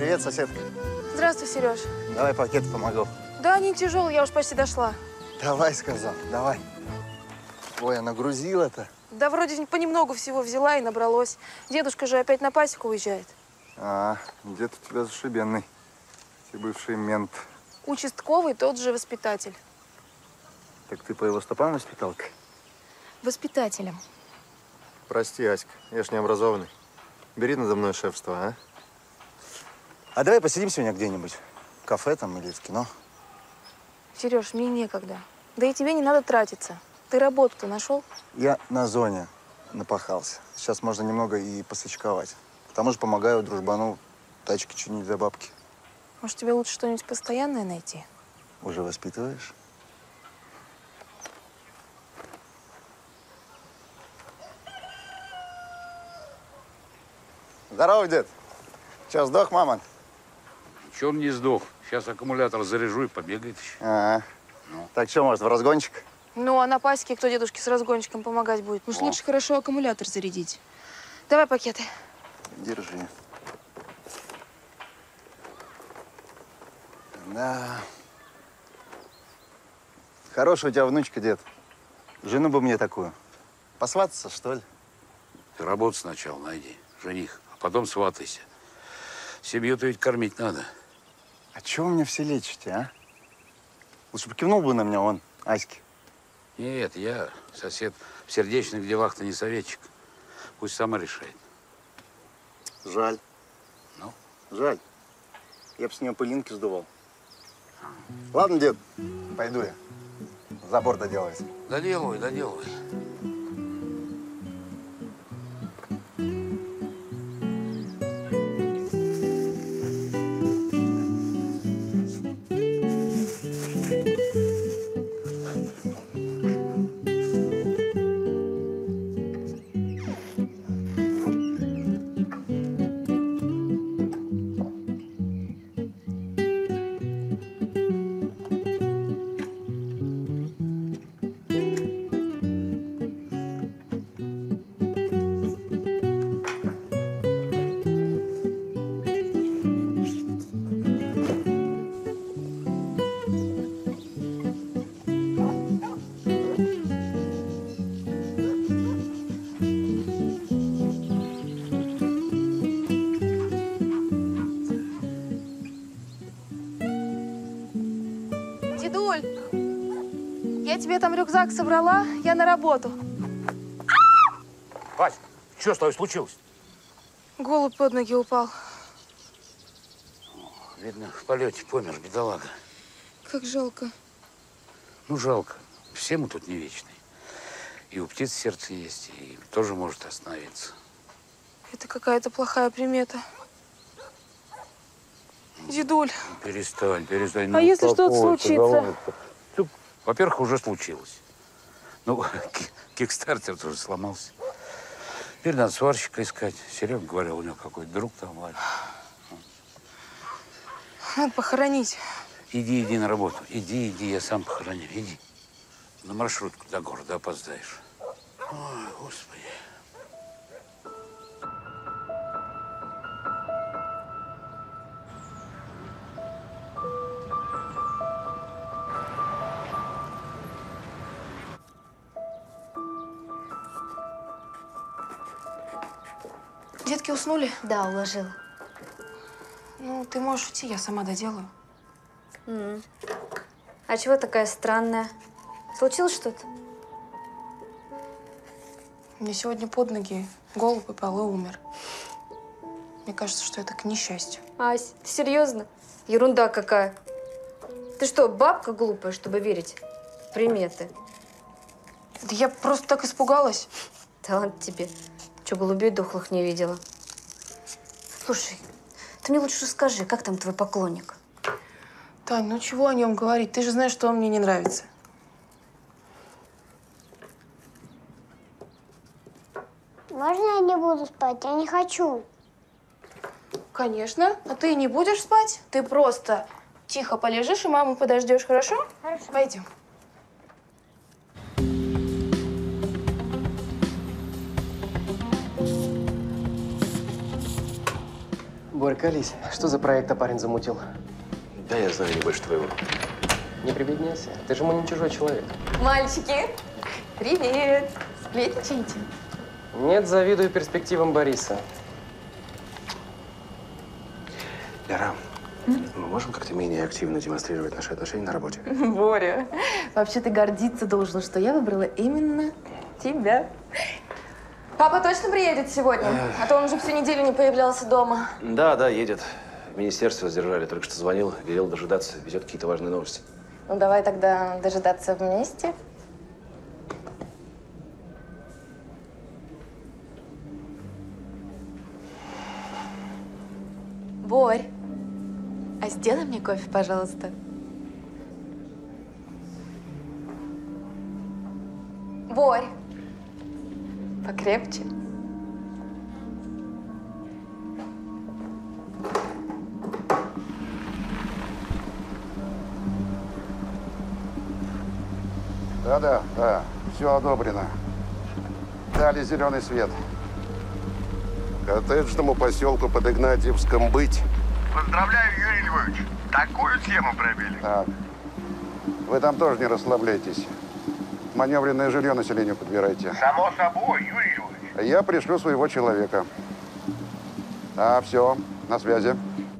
Привет, соседка. Здравствуй, Сереж. Давай пакет помогу. Да, не тяжелый, я уж почти дошла. Давай, сказал, давай. Ой, а нагрузила-то. Да вроде понемногу всего взяла и набралось. Дедушка же опять на пасеку уезжает. А, дед у тебя зашибенный. Ты бывший мент. Участковый тот же воспитатель. Так ты по его стопам воспиталка? Воспитателем. Прости, Аська, я ж не образованный. Бери надо мной шефство, а? А давай посидим сегодня где-нибудь. В кафе там или в кино. Сереж, мне некогда. Да и тебе не надо тратиться. Ты работу-то нашел? Я на зоне напахался. Сейчас можно немного и посочковать. К тому же помогаю дружбану тачки чинить за бабки. Может, тебе лучше что-нибудь постоянное найти? Уже воспитываешь? Здорово, дед. Че, сдох, мама? Че он не сдох? Сейчас аккумулятор заряжу и побегает еще. Ну. Так что, может, в разгончик? Ну, а на пасеке кто дедушке с разгончиком помогать будет? Уж лучше хорошо аккумулятор зарядить. Давай пакеты. Держи. Да. Хорошая у тебя внучка, дед. Жену бы мне такую. Посвататься, что ли? Ты работу сначала найди, жених, а потом сватайся. Семью-то ведь кормить надо. А чего вы меня все лечите, а? Лучше бы кивнул бы на меня он, Аське. Нет, я, сосед, в сердечных делах-то не советчик. Пусть сама решает. Жаль. Ну? Жаль. Я бы с нее пылинки сдувал. Ладно, дед, пойду я. Забор доделать. Доделывай, доделывай. Дедуль, я тебе там рюкзак собрала, я на работу. Ась, что с тобой случилось? Голубь под ноги упал. Видно, в полете помер, бедолага. Как жалко. Ну, жалко. Все мы тут не вечные. И у птиц сердце есть, и тоже может остановиться. Это какая-то плохая примета. Дедуль. Перестань, перестань. А если что-то случится? Во-первых, уже случилось. Ну, кикстартер тоже сломался. Теперь надо сварщика искать. Серега говорил, у него какой-то друг там ладно. Надо похоронить. Иди на работу. Иди, я сам похороню. Иди. На маршрутку до города опоздаешь. Ой, Господи. Детки уснули? Да, уложила. Ну, ты можешь уйти, я сама доделаю. А чего такая странная? Случилось что-то? Мне сегодня под ноги голубь упал и умер. Мне кажется, что это к несчастью. Ась, ты серьезно? Ерунда какая. Ты что, бабка глупая, чтобы верить в приметы? Да я просто так испугалась. Да ладно тебе. Че, голубей дохлых не видела? Слушай, ты мне лучше расскажи, как там твой поклонник? Тань, ну чего о нем говорить? Ты же знаешь, что он мне не нравится. Можно я не буду спать? Я не хочу. Конечно. А ты не будешь спать? Ты просто тихо полежишь и маму подождешь, хорошо? Хорошо. Пойдем. Борь, колись. Что за проект парень замутил? Да, я знаю не больше твоего. Не прибедняйся. Ты же ему не чужой человек. Мальчики, привет. Сплетничаете? Нет, завидую перспективам Бориса. Лера, мы можем как-то менее активно демонстрировать наши отношения на работе? Боря, вообще ты гордиться должен, что я выбрала именно тебя. Папа точно приедет сегодня? А то он уже всю неделю не появлялся дома. Да, едет. В министерство задержали. Только что звонил, велел дожидаться. Везет какие-то важные новости. Ну, давай тогда дожидаться вместе. Борь, а сделай мне кофе, пожалуйста. Борь, покрепче. Да, все одобрено. Дали зеленый свет. Коттеджному поселку под Игнатьевском быть. Поздравляю, Юрий Львович. Такую тему пробили. Так. Вы там тоже не расслабляйтесь. Маневренное жилье населению подбирайте. Само собой, Юрий Львович. Я пришлю своего человека. Все, на связи.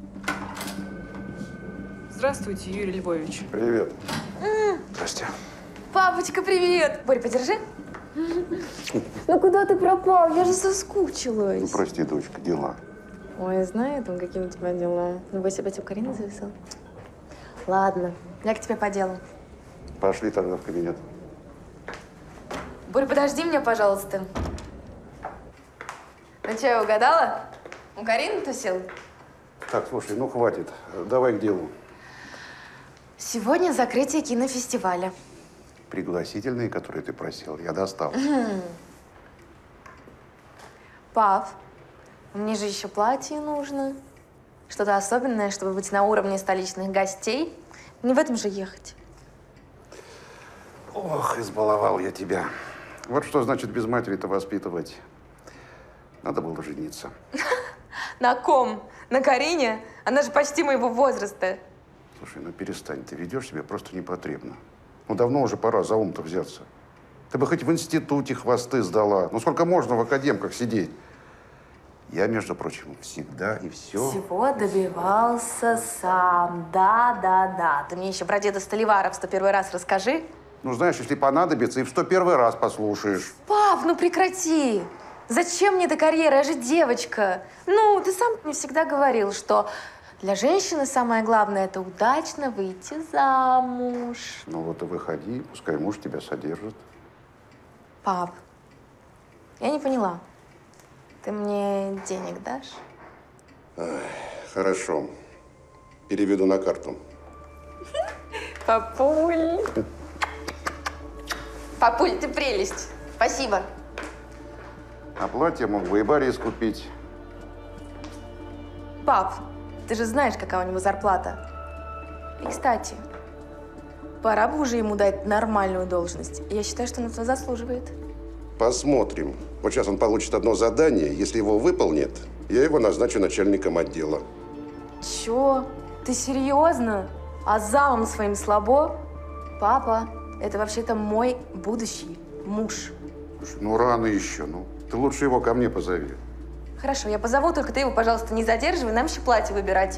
Здравствуйте, Юрий Львович. Привет. Здрасте. Папочка, привет! Борь, подержи. Ну куда ты пропал? Я же соскучилась. Прости, дочка, дела. Ой, знаю, там какие у тебя дела. Небось, опять у Карины зависал. Ладно, я к тебе по делу. Пошли тогда в кабинет. Борь, подожди меня, пожалуйста. Ну что, я угадала? У Карины тусил? Так, слушай, ну хватит. Давай к делу. Сегодня закрытие кинофестиваля. Пригласительные, которые ты просил, я достал. Пап, мне же еще платье нужно. Что-то особенное, чтобы быть на уровне столичных гостей. Не в этом же ехать. Ох, избаловал я тебя. Вот что значит без матери-то воспитывать. Надо было жениться. На ком? На Карине? Она же почти моего возраста. Слушай, ну перестань, ты ведешь себя просто непотребно. Ну давно уже пора за ум-то взяться. Ты бы хоть в институте хвосты сдала. Ну сколько можно в академках сидеть? Я, между прочим, всегда и все. Всего добивался сам. Да. Ты мне еще про деда Столивара в 101 раз расскажи. Ну знаешь, если понадобится, и в 101 раз послушаешь. Пап, ну прекрати. Зачем мне эта карьера? Я же девочка. Ну, ты сам мне всегда говорил, что для женщины самое главное – это удачно выйти замуж. Ну вот и выходи, пускай муж тебя содержит. Пап, я не поняла. Ты мне денег дашь? Хорошо. Переведу на карту. Папуль. Папуль, ты прелесть. Спасибо. А платье мог бы и Борис купить. Пап, ты же знаешь, какая у него зарплата. И, кстати, пора бы уже ему дать нормальную должность. Я считаю, что он этого заслуживает. Посмотрим. Вот сейчас он получит одно задание. Если его выполнит, я его назначу начальником отдела. Чё? Ты серьезно? А замом своим слабо? Папа, это вообще-то мой будущий муж. Слушай, ну рано еще, ну. Ты лучше его ко мне позови. Хорошо, я позову, только ты его, пожалуйста, не задерживай, нам еще платье выбирать.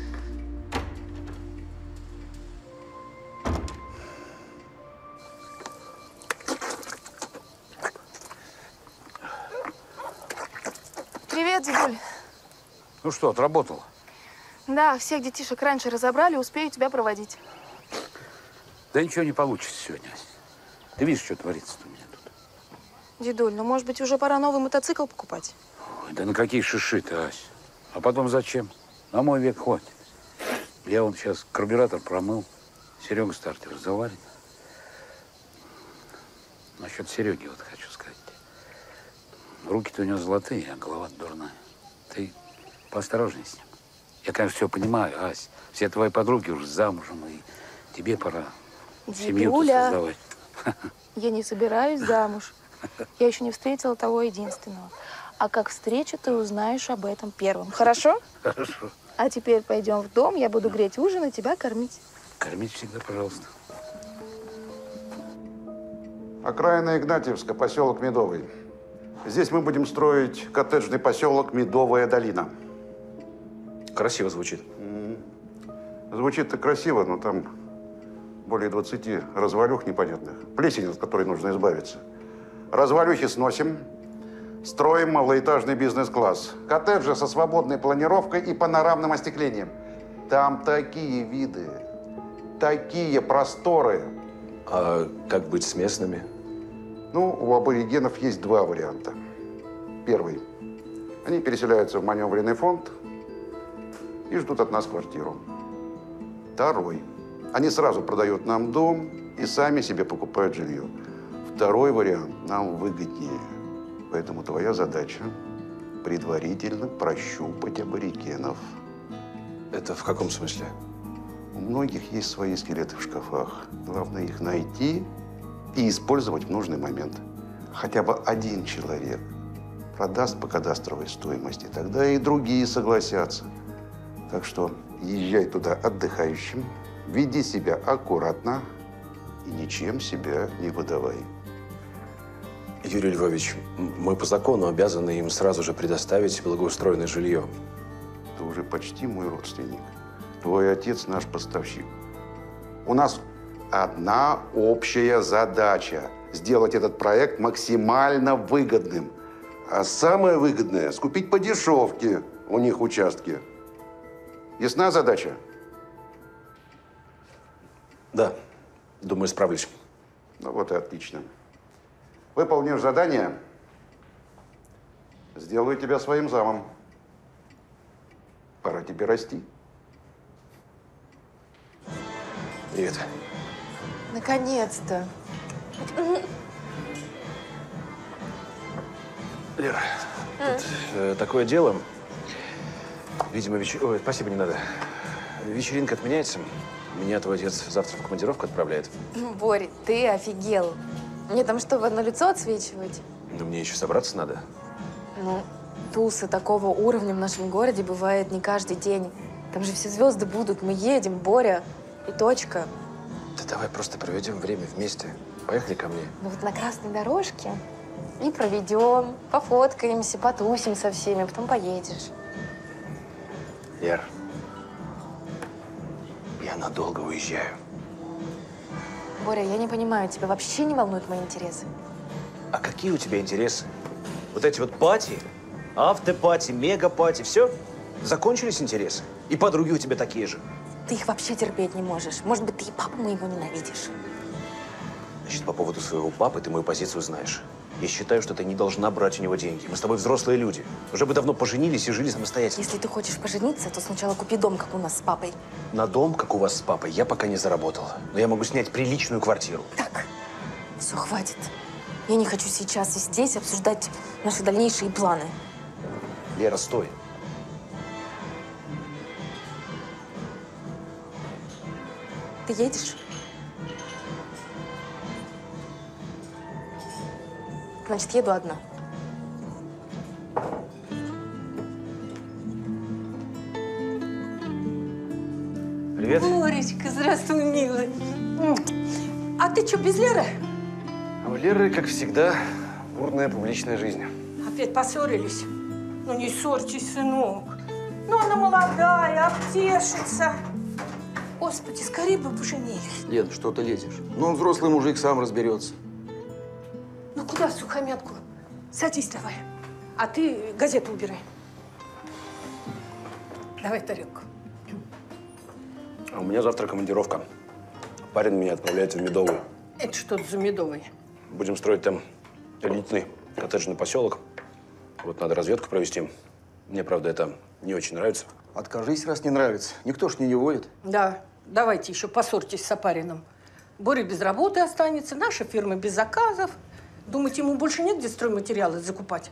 Привет, дедуль. Ну что, отработал? Да, всех детишек раньше разобрали, успею тебя проводить. Да ничего не получится сегодня, Ась. Ты видишь, что творится-то у меня тут? Дедуль, ну, может быть, уже пора новый мотоцикл покупать? Ой, да на какие шиши-то, Ась? А потом зачем? На мой век хватит. Я вон сейчас карбюратор промыл, Серега стартер заварит. Насчет Сереги вот хочу сказать. Руки-то у него золотые, а голова дурная. Ты поосторожней с ним. Я, конечно, все понимаю, Ась. Все твои подруги уже замужем, и тебе пора семью-то создавать. Я не собираюсь замуж. Я еще не встретила того единственного. А как встречу, ты узнаешь об этом первым. Хорошо? Хорошо. А теперь пойдем в дом, я буду греть ужин и тебя кормить. Кормить всегда, пожалуйста. Окраина Игнатьевска, поселок Медовый. Здесь мы будем строить коттеджный поселок Медовая долина. Красиво звучит. Звучит-то красиво, но там более 20 развалюх непонятных. Плесень, от которой нужно избавиться. Развалюхи сносим, строим малоэтажный бизнес-класс. Коттеджи со свободной планировкой и панорамным остеклением. Там такие виды, такие просторы. А как быть с местными? Ну, у аборигенов есть два варианта. Первый. Они переселяются в маневренный фонд и ждут от нас квартиру. Второй. Они сразу продают нам дом и сами себе покупают жилье. Второй вариант нам выгоднее. Поэтому твоя задача – предварительно прощупать аборигенов. Это в каком смысле? У многих есть свои скелеты в шкафах. Главное их найти и использовать в нужный момент. Хотя бы один человек продаст по кадастровой стоимости, тогда и другие согласятся. Так что езжай туда отдыхающим, веди себя аккуратно и ничем себя не выдавай. Юрий Львович, мы по закону обязаны им сразу же предоставить благоустроенное жилье. Ты уже почти мой родственник. Твой отец наш поставщик. У нас одна общая задача – сделать этот проект максимально выгодным. А самое выгодное – скупить по дешевке у них участки. Ясна задача? Да, думаю, справлюсь. Ну вот и отлично. Выполнишь задание, сделаю тебя своим замом. Пора тебе расти. Привет. Наконец-то. Лера, тут такое дело. Видимо, Ой, спасибо, не надо. Вечеринка отменяется. Меня твой отец завтра в командировку отправляет. Борь, ты офигел. Мне там что, в одно лицо отсвечивать? Но мне еще собраться надо. Ну, тусы такого уровня в нашем городе бывает не каждый день. Там же все звезды будут. Мы едем, Боря, и точка. Да давай просто проведем время вместе. Поехали ко мне. Ну вот на красной дорожке и проведем, пофоткаемся, потусим со всеми, а потом поедешь. Лер, я надолго уезжаю. Боря, я не понимаю, тебя вообще не волнуют мои интересы? А какие у тебя интересы? Вот эти вот пати, автопати, мегапати, все? Закончились интересы? И подруги у тебя такие же? Ты их вообще терпеть не можешь. Может быть, ты и папу моего ненавидишь. Значит, по поводу своего папы ты мою позицию знаешь. Я считаю, что ты не должна брать у него деньги. Мы с тобой взрослые люди. Уже бы давно поженились и жили самостоятельно. Если ты хочешь пожениться, то сначала купи дом, как у нас с папой. На дом, как у вас с папой, я пока не заработал. Но я могу снять приличную квартиру. Так, все, хватит. Я не хочу сейчас и здесь обсуждать наши дальнейшие планы. Лера, стой. Ты едешь? Значит, еду одна. Привет. Боречка, здравствуй, милый. А ты что, без Леры? А у Леры, как всегда, бурная публичная жизнь. Опять поссорились? Ну не ссорьтесь, сынок. Ну она молодая, обтешится. Господи, скорее бы поженились. Лен, что ты лезешь? Ну, он взрослый мужик, сам разберется. Ну куда в сухомятку? Садись давай. А ты газету убирай. Давай тарелку. А у меня завтра командировка. Парень меня отправляет в Медовую. Это что-то за медовый. Будем строить там элитный коттеджный поселок. Вот надо разведку провести. Мне, правда, это не очень нравится. Откажись, раз не нравится. Никто ж не уволит. Да, давайте еще поссорьтесь с Опариным. Боря без работы останется, наша фирма без заказов. Думаете, ему больше негде стройматериалы закупать?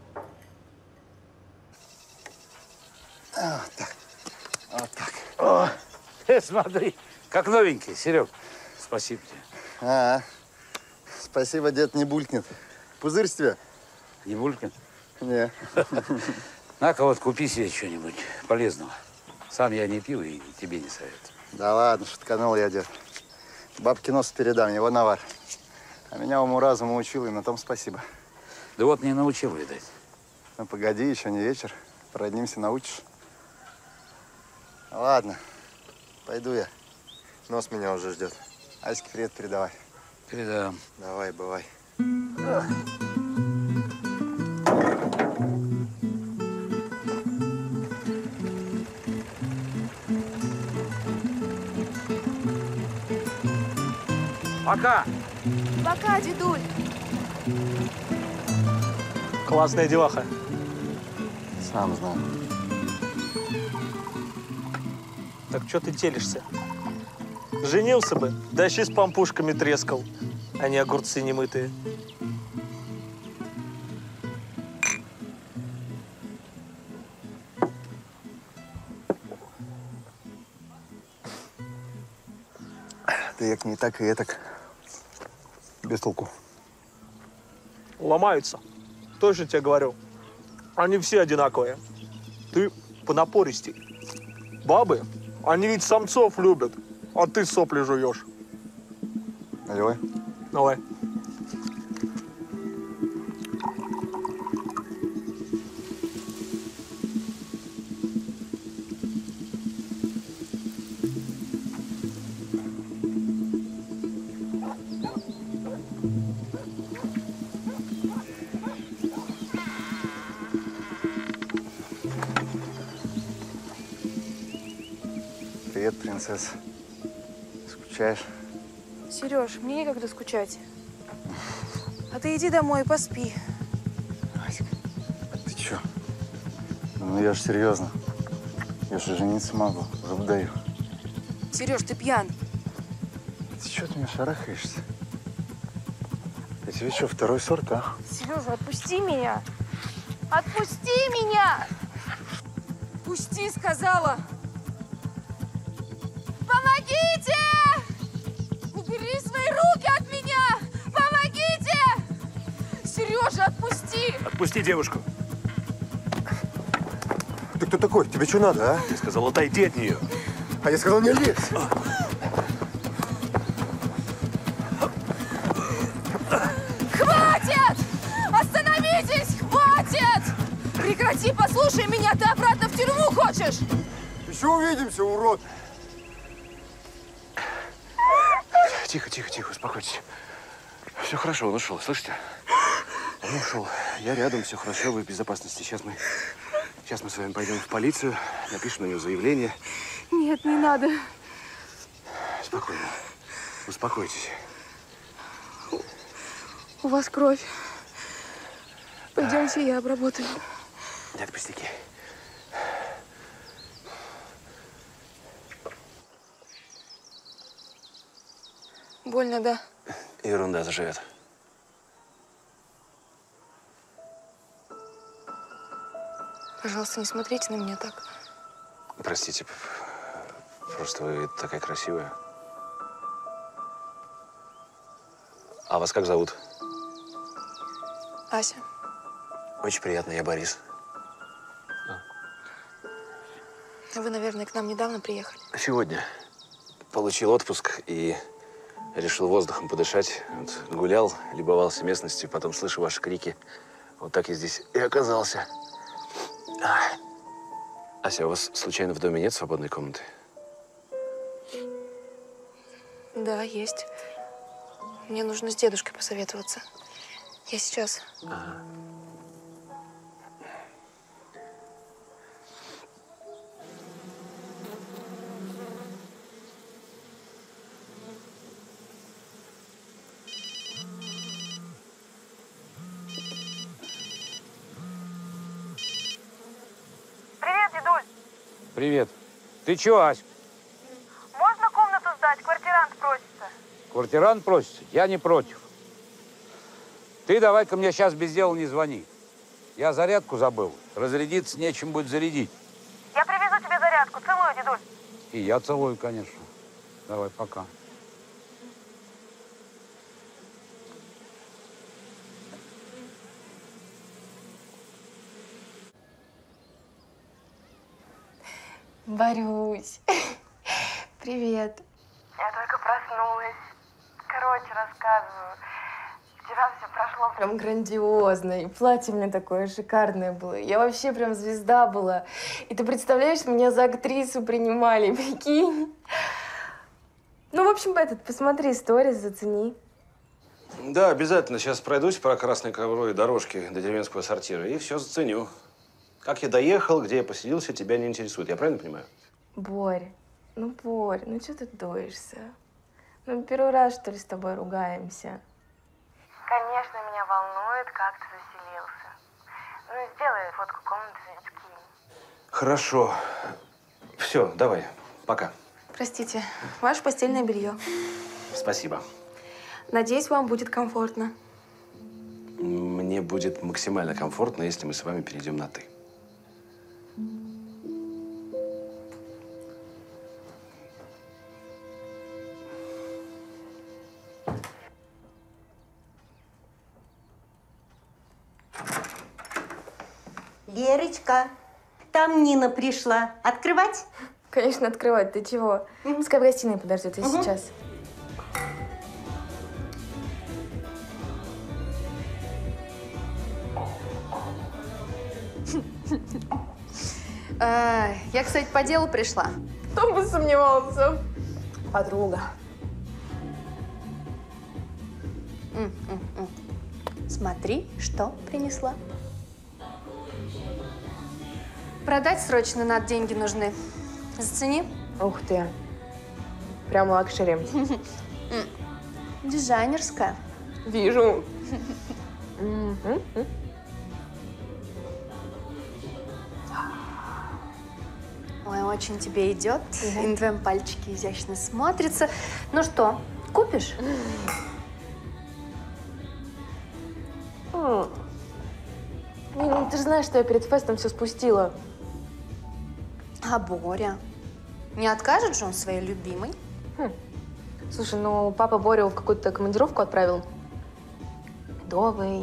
Вот так. Вот так. О, смотри, как новенький, Серег. Спасибо тебе. Спасибо, дед, не булькнет. Пузырь с тебя? Не булькнет? Не. На-ка вот купи себе что-нибудь полезного. Сам я не пью и тебе не советую. Да ладно, шутканул я, дед. Бабке нос передам, его навар. А меня уму-разуму учил, и на том спасибо. Да вот не научил, видать. Ну, погоди, еще не вечер. Породнимся, научишь. Ладно, пойду я. Нос меня уже ждет. Аське привет передавай. Передам. Давай, бывай. Пока! Пока, дедуль. Классная деваха. Сам знаю. Так что ты телишься? Женился бы, да щи с пампушками трескал, а не огурцы немытые. Ты як не так и этак. Без толку. Ломаются. Тоже тебе говорю. Они все одинаковые. Ты понапористей. Бабы, они ведь самцов любят, а ты сопли жуешь. Наливай. Давай. Привет, принцесса. Скучаешь? Сереж, мне некогда скучать. А ты иди домой и поспи. Аська, ты чё? Ну я ж серьезно. Я же жениться могу, зуб даю. Сереж, ты пьян. Ты чё ты меня шарахаешься? Я тебе что, второй сорт, а? Сережа, отпусти меня. Отпусти меня! Пусти, сказала! Помогите! Убери свои руки от меня! Помогите! Сережа, отпусти! Отпусти девушку. Ты кто такой? Тебе что надо, а? Ты сказал, отойди от нее. А я сказал, не лезь. Хватит! Остановитесь! Хватит! Прекрати, послушай меня, ты обратно в тюрьму хочешь? Еще увидимся, урод. Тихо, тихо, тихо, успокойтесь. Все хорошо, он ушел, слышите? Он ушел. Я рядом, все хорошо, вы в безопасности. Сейчас мы с вами пойдем в полицию, напишем на него заявление. Нет, не надо. Спокойно. Успокойтесь. У вас кровь. Пойдемте, я обработаю. Нет, пустяки. Больно, да? Ерунда, заживет. Пожалуйста, не смотрите на меня так. Простите, просто вы такая красивая. А вас как зовут? Ася. Очень приятно, я Борис. Вы, наверное, к нам недавно приехали. Сегодня получил отпуск и решил воздухом подышать. Вот гулял, любовался местностью, потом слышу ваши крики. Вот так я здесь и оказался. Ася, у вас случайно в доме нет свободной комнаты? Да, есть. Мне нужно с дедушкой посоветоваться. Я сейчас. Привет, дедуль. Привет. Ты чё, Ась? Можно комнату сдать? Квартирант просится. Квартирант просится? Я не против. Ты давай-ка мне сейчас без дела не звони. Я зарядку забыл. Разрядиться нечем будет зарядить. Я привезу тебе зарядку. Целую, дедуль. И я целую, конечно. Давай, пока. Борюсь. Привет. Я только проснулась. Короче, рассказываю. Вчера все прошло Прям грандиозно. И платье у меня такое шикарное было. Я вообще прям звезда была. И ты представляешь, меня за актрису принимали, прикинь. Ну, в общем, посмотри сторис, зацени. Да, обязательно. Сейчас пройдусь по красной ковровой дорожке до деревенского сортира и все заценю. Как я доехал, где я поселился, тебя не интересует. Я правильно понимаю? Борь, ну что ты дуешься? Ну, первый раз, что ли, с тобой ругаемся? Конечно, меня волнует, как ты заселился. Ну, сделай фотку комнаты, скинь. Хорошо. Все, давай. Пока. Простите, ваше постельное белье. Спасибо. Надеюсь, вам будет комфортно. Мне будет максимально комфортно, если мы с вами перейдем на «ты». Лерочка, там Нина пришла. Открывать? Конечно, открывать. Ты чего? Пускай в гостиной подождет, я сейчас. Я, кстати, по делу пришла. Кто бы сомневался? Подруга. Смотри, что принесла. Продать срочно надо, деньги нужны. Зацени. Ух ты. Прям лакшери. Дизайнерская. Вижу. Ой, очень тебе идет. И на твоем пальчике изящно смотрится. Ну что, купишь? Ну, ты же знаешь, что я перед фестом все спустила. А Боря? Не откажет же он своей любимой? Слушай, ну папа Борю в какую-то командировку отправил. Медовый.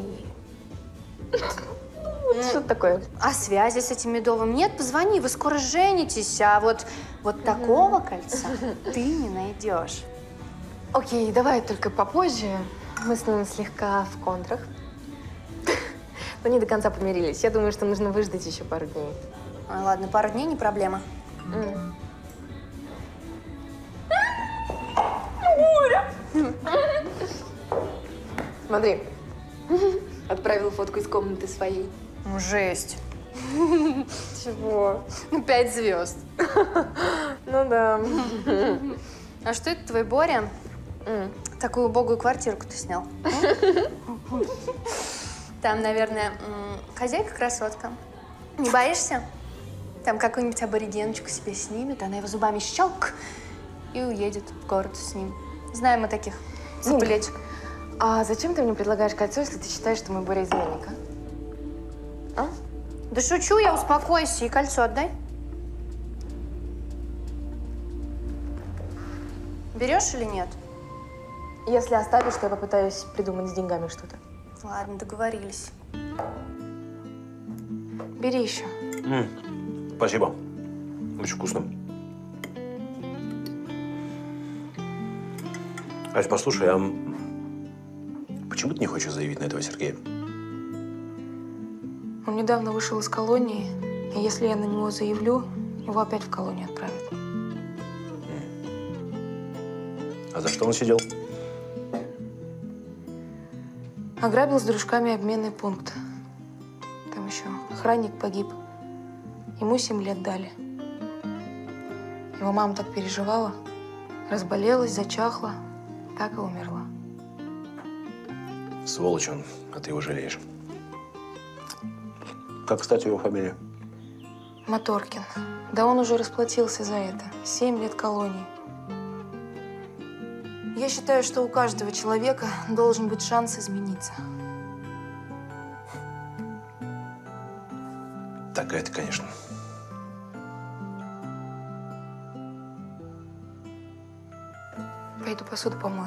Что такое? А связи с этим Медовым нет? Позвони, вы скоро женитесь, а вот такого кольца ты не найдешь. Окей, давай только попозже. Мы с ним слегка в контрах. Но не до конца помирились. Я думаю, что нужно выждать еще пару дней. Ладно, пару дней не проблема. Боря! Смотри. Отправила фотку из комнаты своей. Ну, жесть. Чего? Ну, 5 звезд. Ну да. А что это твой Боря? Такую убогую квартирку ты снял. Там, наверное, хозяйка-красотка. Не боишься? Там какую-нибудь аборигеночку себе снимет, она его зубами щелк и уедет в город с ним. Знаем мы таких сопылечек. А зачем ты мне предлагаешь кольцо, если ты считаешь, что мой Боря изменник, а? Да шучу я, успокойся и кольцо отдай. Берешь или нет? Если оставишь, то я попытаюсь придумать с деньгами что-то. Ладно, договорились. Бери еще. Спасибо. Очень вкусно. Ась, послушай, а почему ты не хочешь заявить на этого Сергея? Он недавно вышел из колонии, и если я на него заявлю, его опять в колонию отправят. А за что он сидел? Ограбил с дружками обменный пункт. Там еще охранник погиб. Ему 7 лет дали. Его мама так переживала, разболелась, зачахла, так и умерла. Сволочь он, а ты его жалеешь. Как, кстати, его фамилия? Моторкин. Да он уже расплатился за это. 7 лет колонии. Я считаю, что у каждого человека должен быть шанс измениться. Такая ты, конечно. Пойду посуду помою.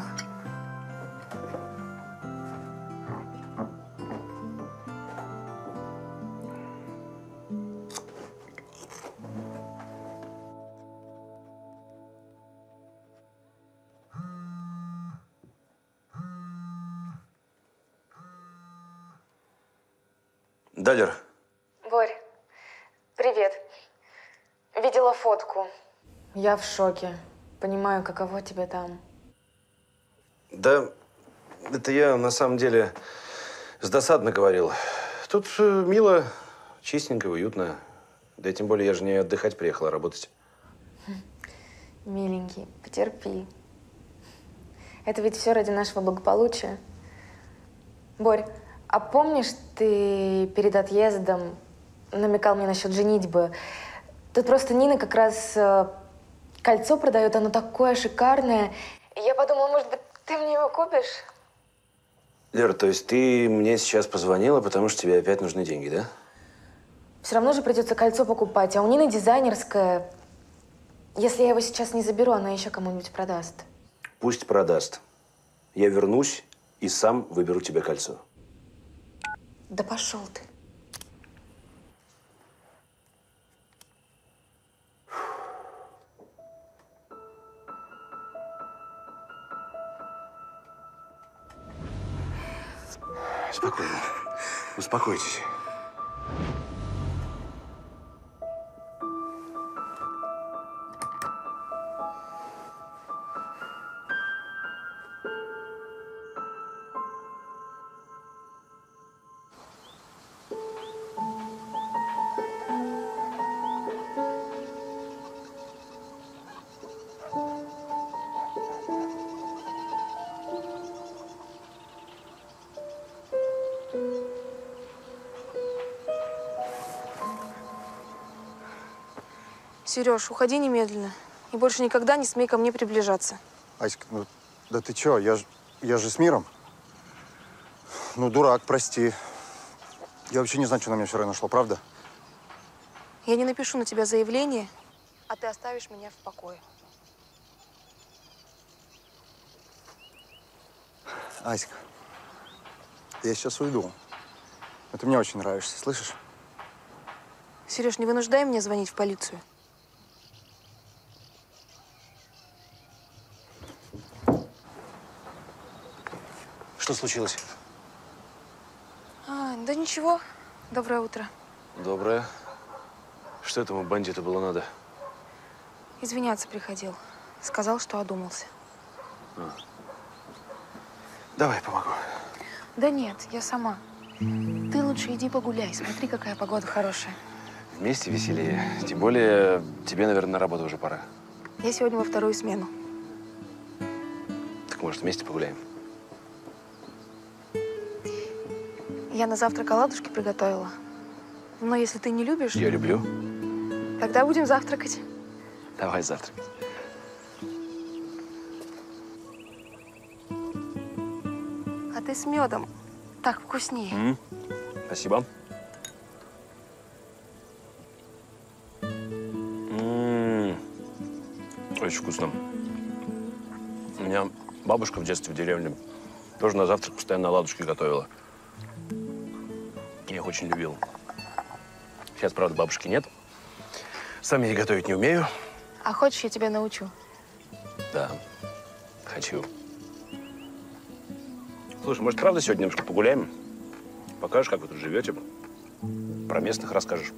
Далер. Борь, привет. Видела фотку. Я в шоке. Понимаю, каково тебе там. Да, это я на самом деле с досадно говорил. Тут мило, чистенько, уютно. Да и тем более я же не отдыхать приехала, а работать. Миленький, потерпи. Это ведь все ради нашего благополучия. Борь, а помнишь, ты перед отъездом намекал мне насчет женитьбы? Тут просто Нина как раз кольцо продает, оно такое шикарное. И я подумала, может быть, ты мне его купишь? Лера, то есть ты мне сейчас позвонила, потому что тебе опять нужны деньги, да? Все равно же придется кольцо покупать, а у Нины дизайнерское. Если я его сейчас не заберу, она еще кому-нибудь продаст. Пусть продаст. Я вернусь и сам выберу тебе кольцо. Да пошел ты. Спокойно. Успокойтесь. Сереж, уходи немедленно. И больше никогда не смей ко мне приближаться. Аська, ну да ты чё, я же с миром. Ну, дурак, прости. Я вообще не знаю, что на меня вчера нашло, правда? Я не напишу на тебя заявление, а ты оставишь меня в покое. Аська, я сейчас уйду. Но ты мне очень нравишься, слышишь? Сереж, не вынуждай меня звонить в полицию. Что случилось? Да ничего. Доброе утро. Доброе. Что этому бандиту было надо? Извиняться приходил. Сказал, что одумался. Давай, помогу. Да нет, я сама. Ты лучше иди погуляй. Смотри, какая погода хорошая. Вместе веселее. Тем более, тебе, наверное, на работу уже пора. Я сегодня во вторую смену. Так, может, вместе погуляем? Я на завтрак оладушки приготовила. Но если ты не любишь… Я люблю. Тогда будем завтракать. Давай завтракать. А ты с медом. Так вкуснее. Спасибо. Очень вкусно. У меня бабушка в детстве в деревне тоже на завтрак постоянно оладушки готовила. Я их очень любил. Сейчас, правда, бабушки нет. Сам я и готовить не умею. А хочешь, я тебя научу? Да, хочу. Слушай, может, правда сегодня немножко погуляем? Покажешь, как вы тут живете? Про местных расскажешь.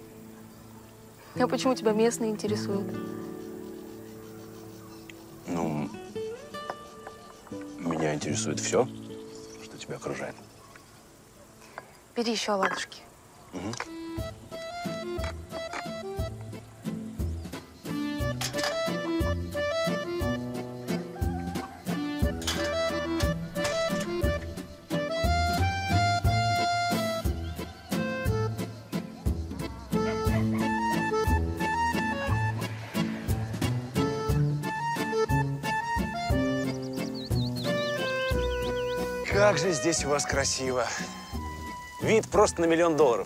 А почему тебя местные интересуют? Ну, меня интересует все, что тебя окружает. Бери еще оладушки. Как же здесь у вас красиво. Вид просто на $1 000 000.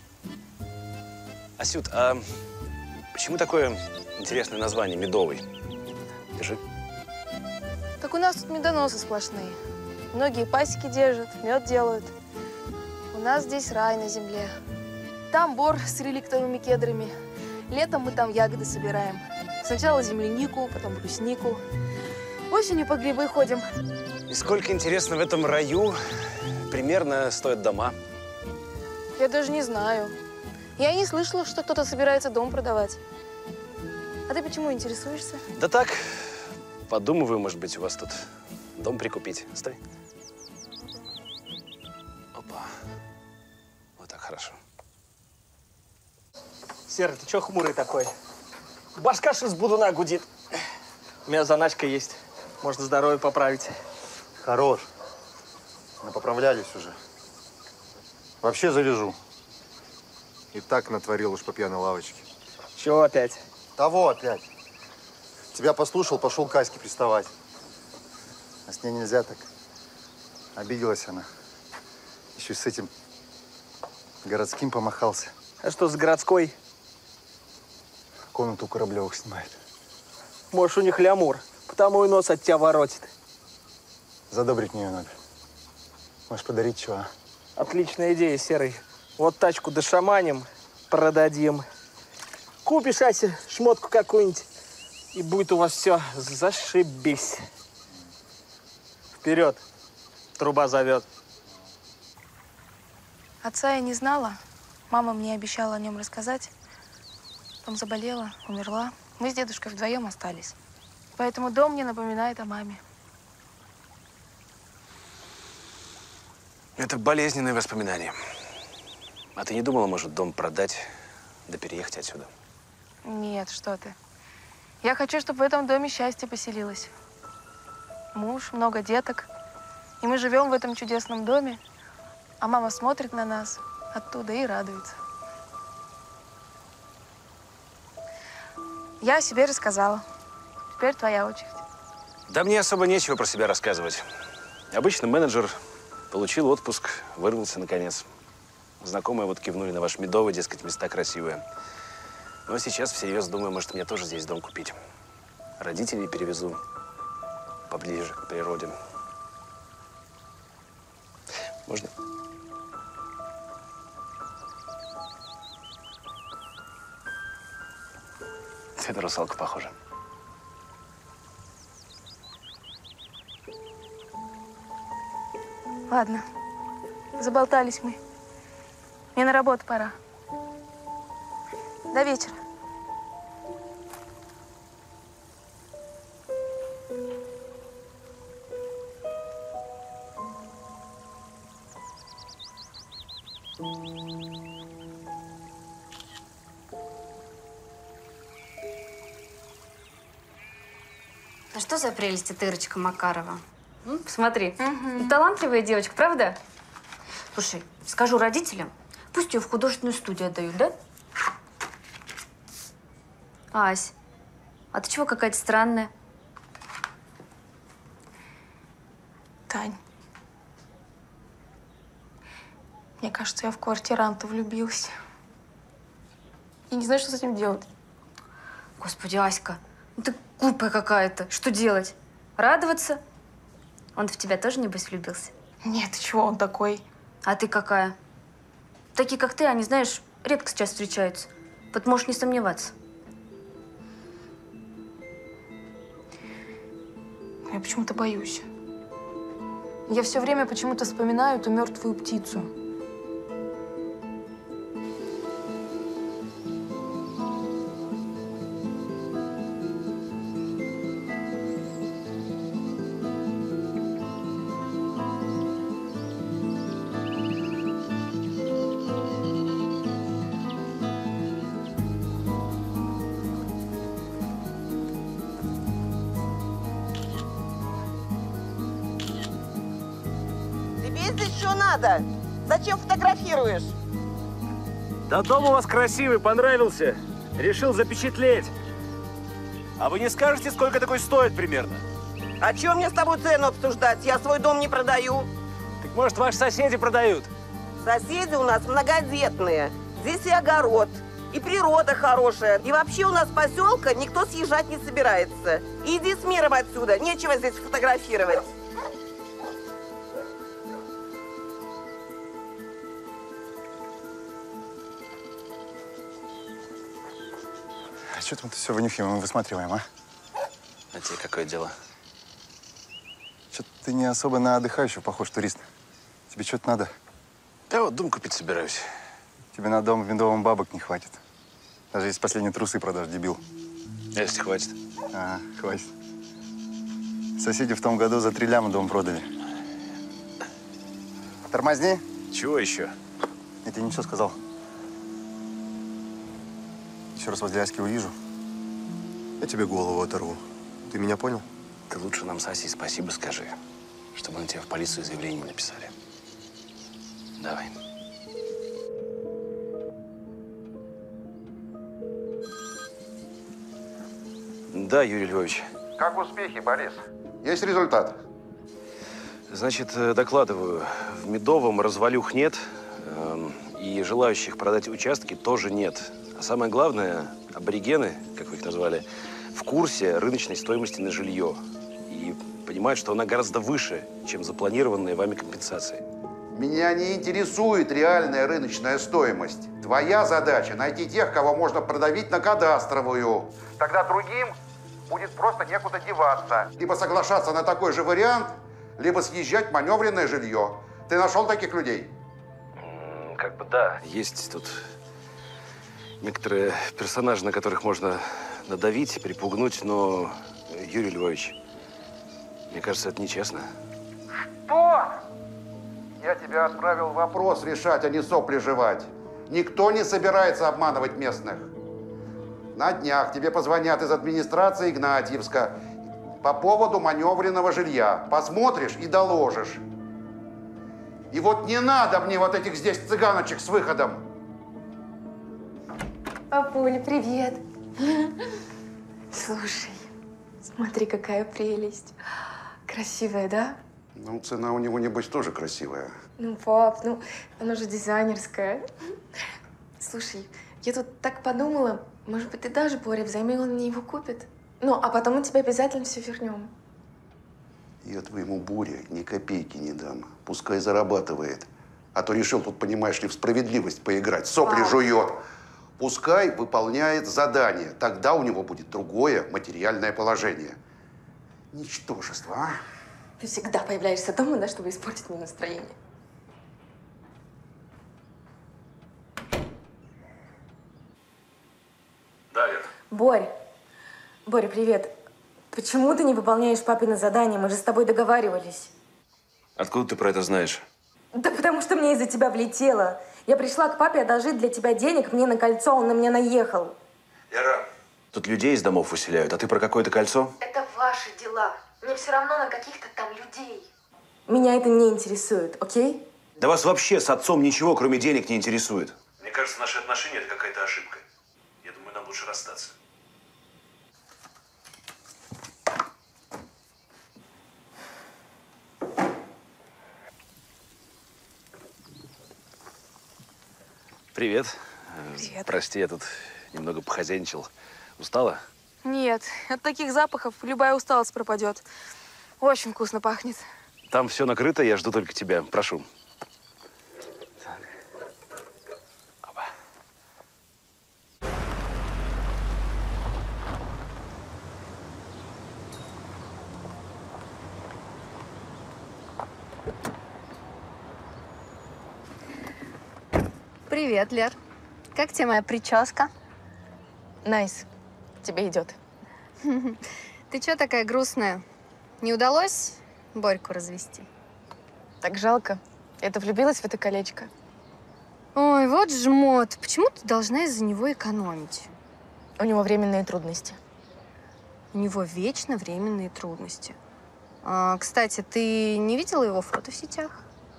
Асют, а почему такое интересное название «Медовый»? Держи. Так у нас тут медоносы сплошные. Многие пасеки держат, мед делают. У нас здесь рай на земле. Там бор с реликтовыми кедрами. Летом мы там ягоды собираем. Сначала землянику, потом бруснику. Осенью по грибы ходим. И сколько, интересно, в этом раю примерно стоят дома? Я даже не знаю. Я и не слышала, что кто-то собирается дом продавать. А ты почему интересуешься? Да так, подумываю, может быть, у вас тут дом прикупить. Стой. Опа. Вот так хорошо. Серый, ты чё хмурый такой? Башка ж из будуна гудит. У меня заначка есть. Можно здоровье поправить. Хорош. Мы поправлялись уже. Вообще завяжу. И так натворил уж по пьяной лавочке. Чего опять? Того опять. Тебя послушал, пошел к Аське приставать. А с ней нельзя так. Обиделась она. Еще с этим городским помахался. А что с городской? Комнату у Кораблевых снимает. Может, у них лямур, потому и нос от тебя воротит. Задобрить мне ее надо. Можешь подарить чего, а? Отличная идея, Серый. Вот тачку дошаманим, продадим. Купишь, Ася, шмотку какую-нибудь, и будет у вас все зашибись. Вперед! Труба зовет. Отца я не знала. Мама мне обещала о нем рассказать. Потом заболела, умерла. Мы с дедушкой вдвоем остались. Поэтому дом мне напоминает о маме. Это болезненные воспоминания. А ты не думала, может, дом продать, да переехать отсюда? Нет, что ты. Я хочу, чтобы в этом доме счастье поселилось. Муж, много деток. И мы живем в этом чудесном доме. А мама смотрит на нас оттуда и радуется. Я о себе рассказала. Теперь твоя очередь. Да мне особо нечего про себя рассказывать. Обычно менеджер получил отпуск, вырвался наконец. Знакомые вот кивнули на ваш медовый, дескать, места красивые. Но сейчас всерьез думаю, может, мне тоже здесь дом купить. Родителей перевезу поближе к природе. Можно? Ты на русалку похожа. Ладно, заболтались мы. Мне на работу пора. До вечера. А что за прелесть эта Ирочка Макарова? Посмотри, талантливая девочка, правда? Слушай, скажу родителям, пусть ее в художественную студию отдают, да? Ась, а ты чего какая-то странная? Тань, мне кажется, я в квартиранта влюбилась. И не знаю, что с этим делать. Господи, Аська, ну ты глупая какая-то. Что делать? Радоваться? Он в тебя тоже, небось, влюбился? Нет, чего он такой? А ты какая? Такие, как ты, они, знаешь, редко сейчас встречаются. Вот можешь не сомневаться. Я почему-то боюсь. Я все время почему-то вспоминаю эту мертвую птицу. Еще надо. Зачем фотографируешь? Да дом у вас красивый, понравился. Решил запечатлеть. А вы не скажете, сколько такой стоит примерно? А чем мне с тобой цену обсуждать? Я свой дом не продаю. Так может, ваши соседи продают? Соседи у нас многодетные. Здесь и огород, и природа хорошая. И вообще у нас поселка никто съезжать не собирается. Иди с миром отсюда. Нечего здесь фотографировать. А что там все вынюхиваем и высматриваем, а? А тебе какое дело? Что-то ты не особо на отдыхающего похож, турист. Тебе что-то надо? Да вот дом купить собираюсь. Тебе на дом виндовым бабок не хватит. Даже если последние трусы продашь, дебил. А если хватит? Ага, хватит. Соседи в том году за 3 ляма дом продали. Тормозни. Чего еще? Я тебе ничего сказал. Еще раз возле Аськи увижу, я тебе голову оторву. Ты меня понял? Ты лучше нам с Асей спасибо скажи, чтобы на тебя в полицию заявление написали. Давай. Да, Юрий Львович. Как успехи, Борис? Есть результат? Значит, докладываю. В Медовом развалюх нет, и желающих продать участки тоже нет. А самое главное, аборигены, как вы их назвали, в курсе рыночной стоимости на жилье. И понимают, что она гораздо выше, чем запланированные вами компенсации. Меня не интересует реальная рыночная стоимость. Твоя задача – найти тех, кого можно продавить на кадастровую. Тогда другим будет просто некуда деваться. Либо соглашаться на такой же вариант, либо съезжать в маневренное жилье. Ты нашел таких людей? Как бы да. Есть тут некоторые персонажи, на которых можно надавить, припугнуть, но, Юрий Львович, мне кажется, это нечестно. Что? Я тебя отправил вопрос решать, а не сопли жевать. Никто не собирается обманывать местных. На днях тебе позвонят из администрации Игнатьевска по поводу маневренного жилья. Посмотришь и доложишь. И вот не надо мне вот этих здесь цыганочек с выходом. Папуля, привет. Слушай, смотри, какая прелесть. Красивая, да? Ну, цена у него, небось, тоже красивая. Ну, пап, ну, она же дизайнерская. Слушай, я тут так подумала, может быть, ты даже, Боря, взаймы, он мне его купит. Ну, а потом мы тебе обязательно все вернем. Я твоему Боре ни копейки не дам. Пускай зарабатывает. А то решил тут, понимаешь ли, в справедливость поиграть. Сопли жует. Пускай выполняет задание. Тогда у него будет другое материальное положение. Ничтожество, а? Ты всегда появляешься дома, да, чтобы испортить мне настроение. Да, Вера. Боря, привет. Почему ты не выполняешь папины задания? Мы же с тобой договаривались. Откуда ты про это знаешь? Да потому что мне из-за тебя влетело. Я пришла к папе одолжить для тебя денег, мне на кольцо, он на меня наехал. Вера. Тут людей из домов выселяют, а ты про какое-то кольцо? Это ваши дела. Мне все равно на каких-то там людей. Меня это не интересует, окей? Да вас вообще с отцом ничего, кроме денег, не интересует. Мне кажется, наши отношения – это какая-то ошибка. Я думаю, нам лучше расстаться. Привет. Привет. Прости, я тут немного похозяйничал. Устала? Нет, от таких запахов любая усталость пропадет. Очень вкусно пахнет. Там все накрыто, я жду только тебя. Прошу. Привет, Лер. Как тебе моя прическа? Найс. Тебе идет. Ты чё такая грустная? Не удалось Борьку развести? Так жалко. Я-то влюбилась в это колечко. Ой, вот жмот. Почему ты должна из-за него экономить? У него временные трудности. У него вечно временные трудности. Кстати, ты не видела его фото в сетях?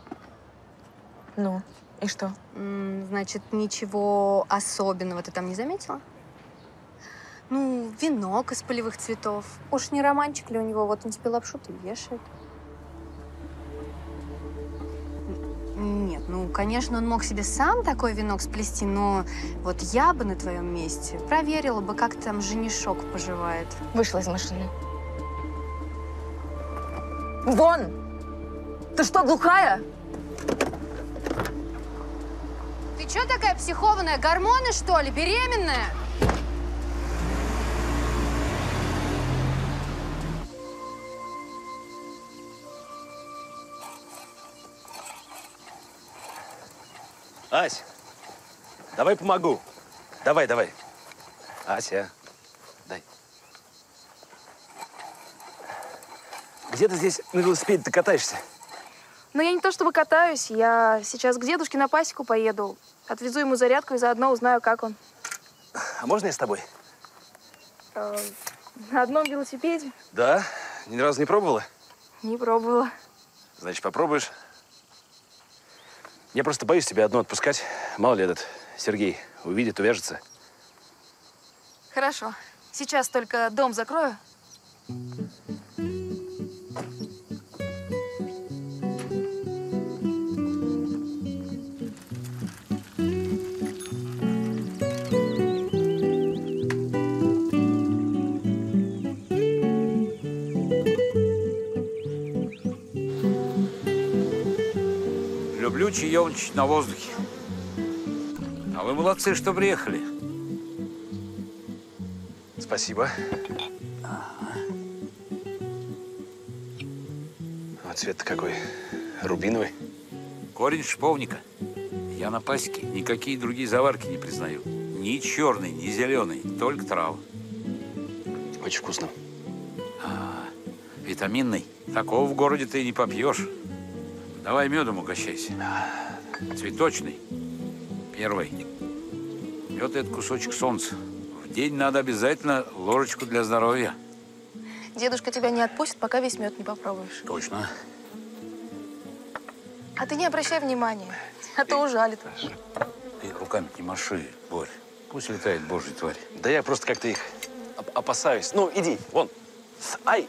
Ну, и что? Значит, ничего особенного ты там не заметила? Ну, венок из полевых цветов. Уж не романчик ли у него? Вот он тебе лапшу-то вешает. Нет, ну, конечно, он мог себе сам такой венок сплести, но вот я бы на твоем месте проверила бы, как там женишок поживает. Вышла из машины. Вон! Ты что, глухая? Ты что такая психованная? Гормоны, что ли? Беременная? Ась, Давай помогу. Давай, давай. Ася, дай. Где ты здесь на велосипеде-то катаешься? Но я не то чтобы катаюсь, я сейчас к дедушке на пасеку поеду. Отвезу ему зарядку и заодно узнаю, как он. А можно я с тобой? На одном велосипеде? Да? Ни разу не пробовала? Не пробовала. Значит, попробуешь. Я просто боюсь тебя одну отпускать. Мало ли этот Сергей увидит, увяжется. Хорошо. Сейчас только дом закрою. Люблю чаевничать на воздухе. А вы молодцы, что приехали. Спасибо. Вот цвет-то какой. Рубиновый. Корень шиповника. Я на пасеке никакие другие заварки не признаю. Ни черный, ни зеленый, только травы. Очень вкусно. Витаминный. Такого в городе ты не попьешь. Давай медом угощайся. Цветочный. Первый. Мед – это кусочек солнца. В день надо обязательно ложечку для здоровья. Дедушка тебя не отпустит, пока весь мед не попробуешь. Точно. А ты не обращай внимания, а то ужалит. Ты руками не маши, Борь. Пусть летает божья тварь. Да я просто как-то их опасаюсь. Ну, иди, вон. Ай!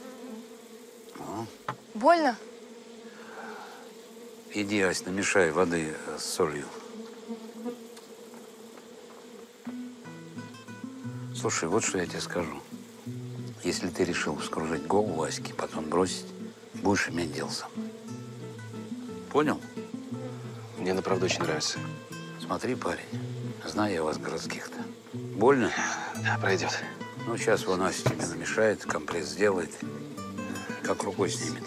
Больно? Иди, Ась, намешай воды с солью. Слушай, вот что я тебе скажу. Если ты решил вскружить голову Аське, потом бросить, будешь иметь дело со мной. Понял? Мне она, правда, очень нравится. Смотри, парень, знаю я вас городских-то. Больно? Да, пройдет. Ну, сейчас вон Ася тебе намешает, компресс сделает, как рукой снимет.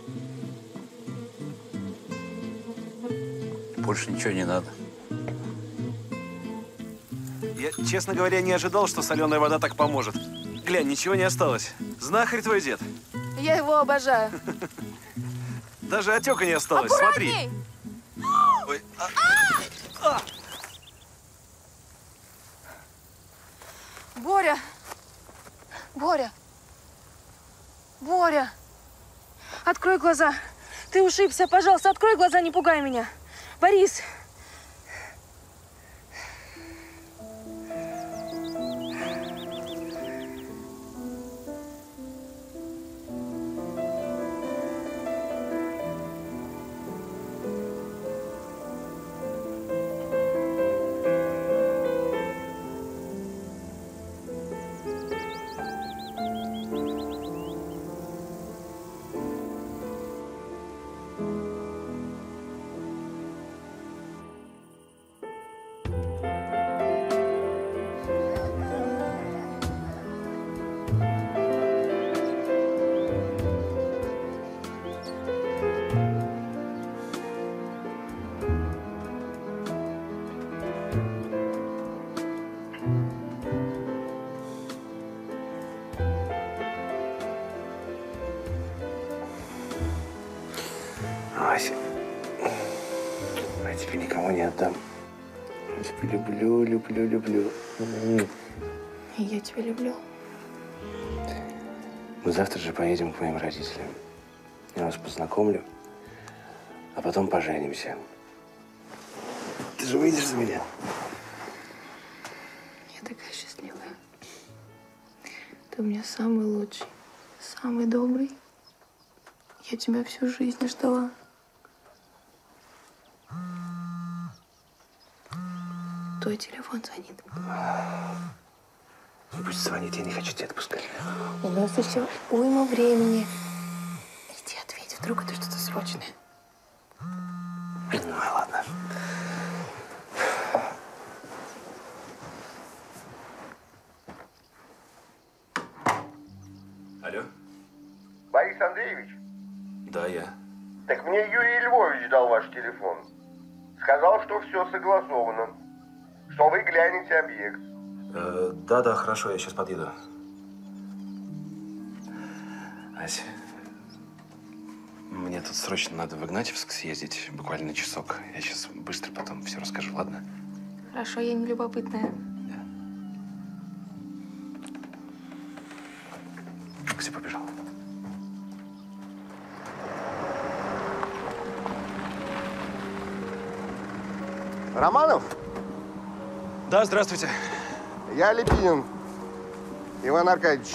Больше ничего не надо. Я, честно говоря, не ожидал, что соленая вода так поможет. Глянь, ничего не осталось. Знахарь твой дед. Я его обожаю. Даже отека не осталось. Смотри. Ой, Боря! Боря! Боря! Открой глаза. Ты ушибся. Пожалуйста, открой глаза, не пугай меня. Борис! Ася, я тебя никому не отдам. Я тебя люблю, люблю, люблю. И я тебя люблю. Мы завтра же поедем к моим родителям. Я вас познакомлю, а потом поженимся. Ты же выйдешь за меня? Я такая счастливая. Ты у меня самый лучший, самый добрый. Я тебя всю жизнь ждала. Твой телефон звонит. Пусть звонит, я не хочу тебя отпускать. У нас еще уйма времени. Иди ответь, вдруг это что-то срочное. Ну, ладно. Алло? Борис Андреевич? Да, я. Так мне Юрий Львович дал ваш телефон. Сказал, что все согласовано. что вы глянете объект. Да, хорошо, я сейчас подъеду. Ась, мне тут срочно надо в Игнатьевск съездить, буквально на часок. Я сейчас быстро потом все расскажу, ладно? Хорошо, я не любопытная. Где побежал? Романов? Да, здравствуйте. Я Лепинин Иван Аркадьевич.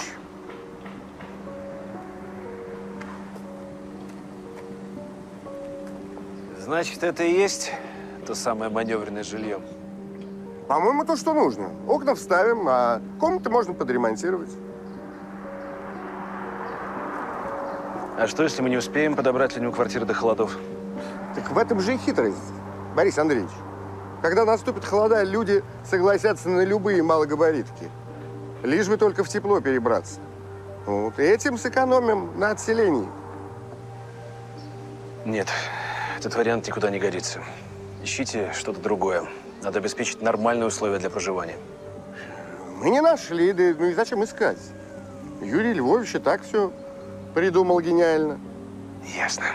Значит, это и есть то самое маневренное жилье? По-моему, то, что нужно. Окна вставим, а комнаты можно подремонтировать. А что, если мы не успеем подобрать людям квартиры до холодов? Так в этом же и хитрость, Борис Андреевич. Когда наступят холода, люди согласятся на любые малогабаритки. Лишь бы только в тепло перебраться. Вот. И этим сэкономим на отселении. Нет, этот вариант никуда не годится. Ищите что-то другое. Надо обеспечить нормальные условия для проживания. Мы не нашли, да ну и зачем искать? Юрий Львович и так все придумал гениально. Ясно.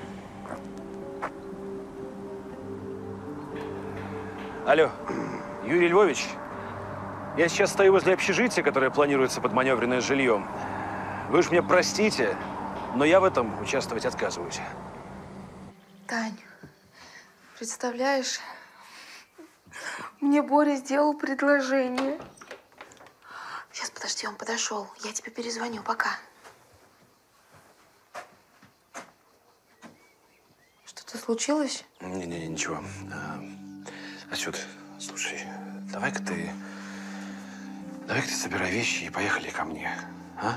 Алло, Юрий Львович, я сейчас стою возле общежития, которое планируется под маневренное жилье. Вы уж меня простите, но я в этом участвовать отказываюсь. Тань, представляешь, мне Боря сделал предложение. Сейчас, подожди, он подошел. Я тебе перезвоню. Пока. Что-то случилось? Не, ничего. Асюд, слушай, давай-ка ты собирай вещи и поехали ко мне, а?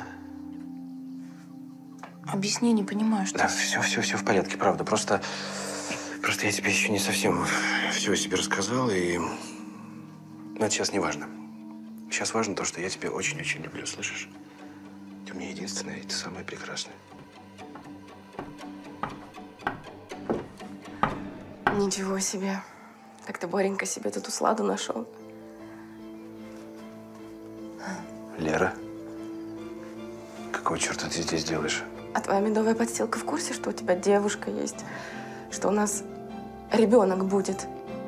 Объясни, не понимаю, что… Да, все в порядке, правда. Просто я тебе еще не совсем все о себе рассказал, и… Но это сейчас не важно. Сейчас важно то, что я тебя очень-очень люблю, слышишь? Ты у меня единственная, и ты самая прекрасная. Ничего себе. Так ты, Боренька, себе тут усладу нашел. Лера, какого черта ты здесь делаешь? А твоя медовая подстилка в курсе, что у тебя девушка есть? Что у нас ребенок будет?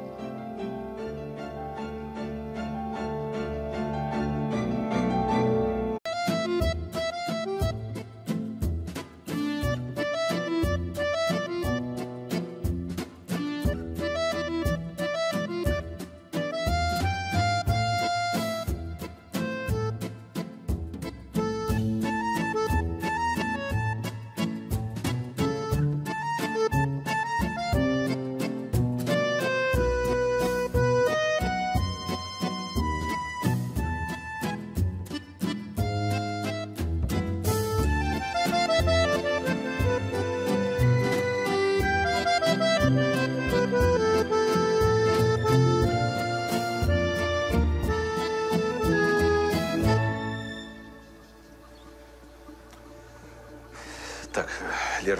Так, Лер,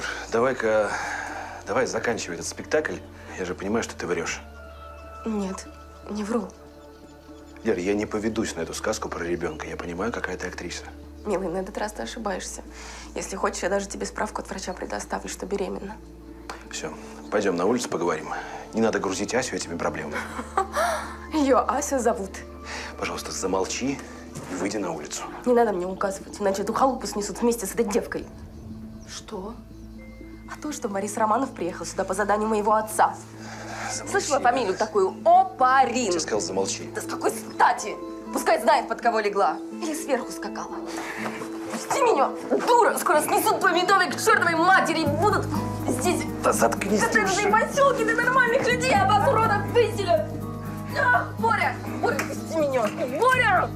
давай заканчивай этот спектакль. Я же понимаю, что ты врешь. Нет, не вру. Лер, я не поведусь на эту сказку про ребенка. Я понимаю, какая ты актриса. Милый, на этот раз ты ошибаешься. Если хочешь, я даже тебе справку от врача предоставлю, что беременна. Все, пойдем на улицу поговорим. Не надо грузить Асю этими проблемами. Ее Ася зовут. Пожалуйста, замолчи и выйди на улицу. Не надо мне указывать, иначе эту халупу снесут вместе с этой девкой. Что? А то, что Борис Романов приехал сюда по заданию моего отца. Замолчи. Слышала фамилию такую? Опарин. Я сказал, замолчи. Да с какой стати? Пускай знает, под кого легла. Или сверху скакала. Пусти меня, дура! Скоро снесут твой медовый к чертовой матери и будут здесь… Да заткнись ты коттеджные поселки для нормальных людей, а вас, уродов, выселят! Боря! Боря, пусти меня! Боря!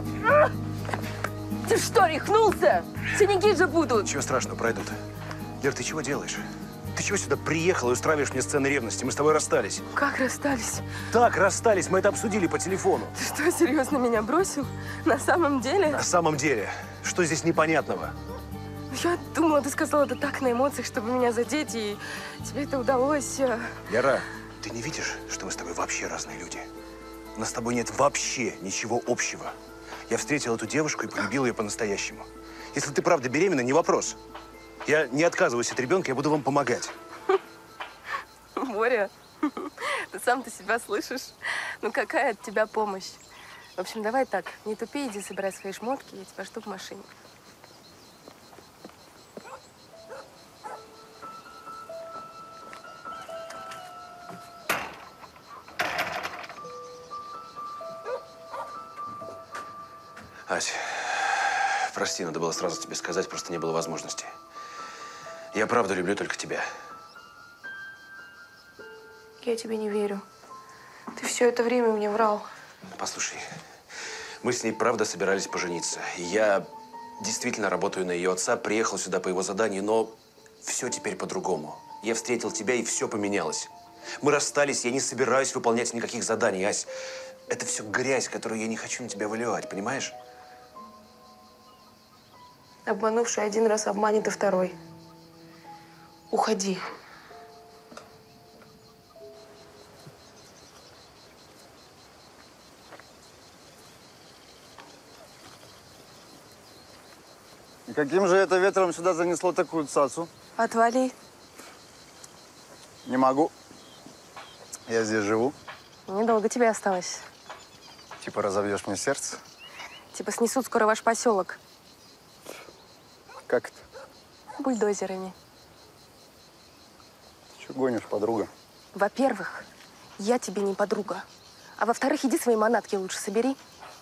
Ты что, рехнулся? Синяки же будут. Ничего страшного, пройдут. Лер, ты чего делаешь? Ты чего сюда приехала и устраиваешь мне сцены ревности? Мы с тобой расстались. Как расстались? Так, расстались. Мы это обсудили по телефону. Ты что, серьезно меня бросил? На самом деле? На самом деле. Что здесь непонятного? Я думала, ты сказала это так на эмоциях, чтобы меня задеть, и тебе это удалось. Лера, ты не видишь, что мы с тобой вообще разные люди? У нас с тобой нет вообще ничего общего. Я встретил эту девушку и полюбил ее по-настоящему. Если ты правда беременна, не вопрос. Я не отказываюсь от ребенка, я буду вам помогать. Боря, ты сам-то себя слышишь? Ну какая от тебя помощь? В общем, давай так, не тупи, иди собирай свои шмотки, я тебя жду в машине. Ась, прости, надо было сразу тебе сказать, просто не было возможности. Я правда люблю только тебя. Я тебе не верю. Ты все это время мне врал. Послушай, мы с ней правда собирались пожениться. И я действительно работаю на ее отца, приехал сюда по его заданию, но все теперь по-другому. Я встретил тебя, и все поменялось. Мы расстались, я не собираюсь выполнять никаких заданий, Ась. Это все грязь, которую я не хочу на тебя выливать, понимаешь? Обманувший один раз обманет и второй. Уходи. И каким же это ветром сюда занесло такую цацу? Отвали. Не могу. Я здесь живу. Недолго тебе осталось. Типа разобьешь мне сердце? Типа снесут скоро ваш поселок. Как это? Бульдозерами. Ты что гонишь, подруга? Во-первых, я тебе не подруга. А во-вторых, иди свои манатки лучше собери.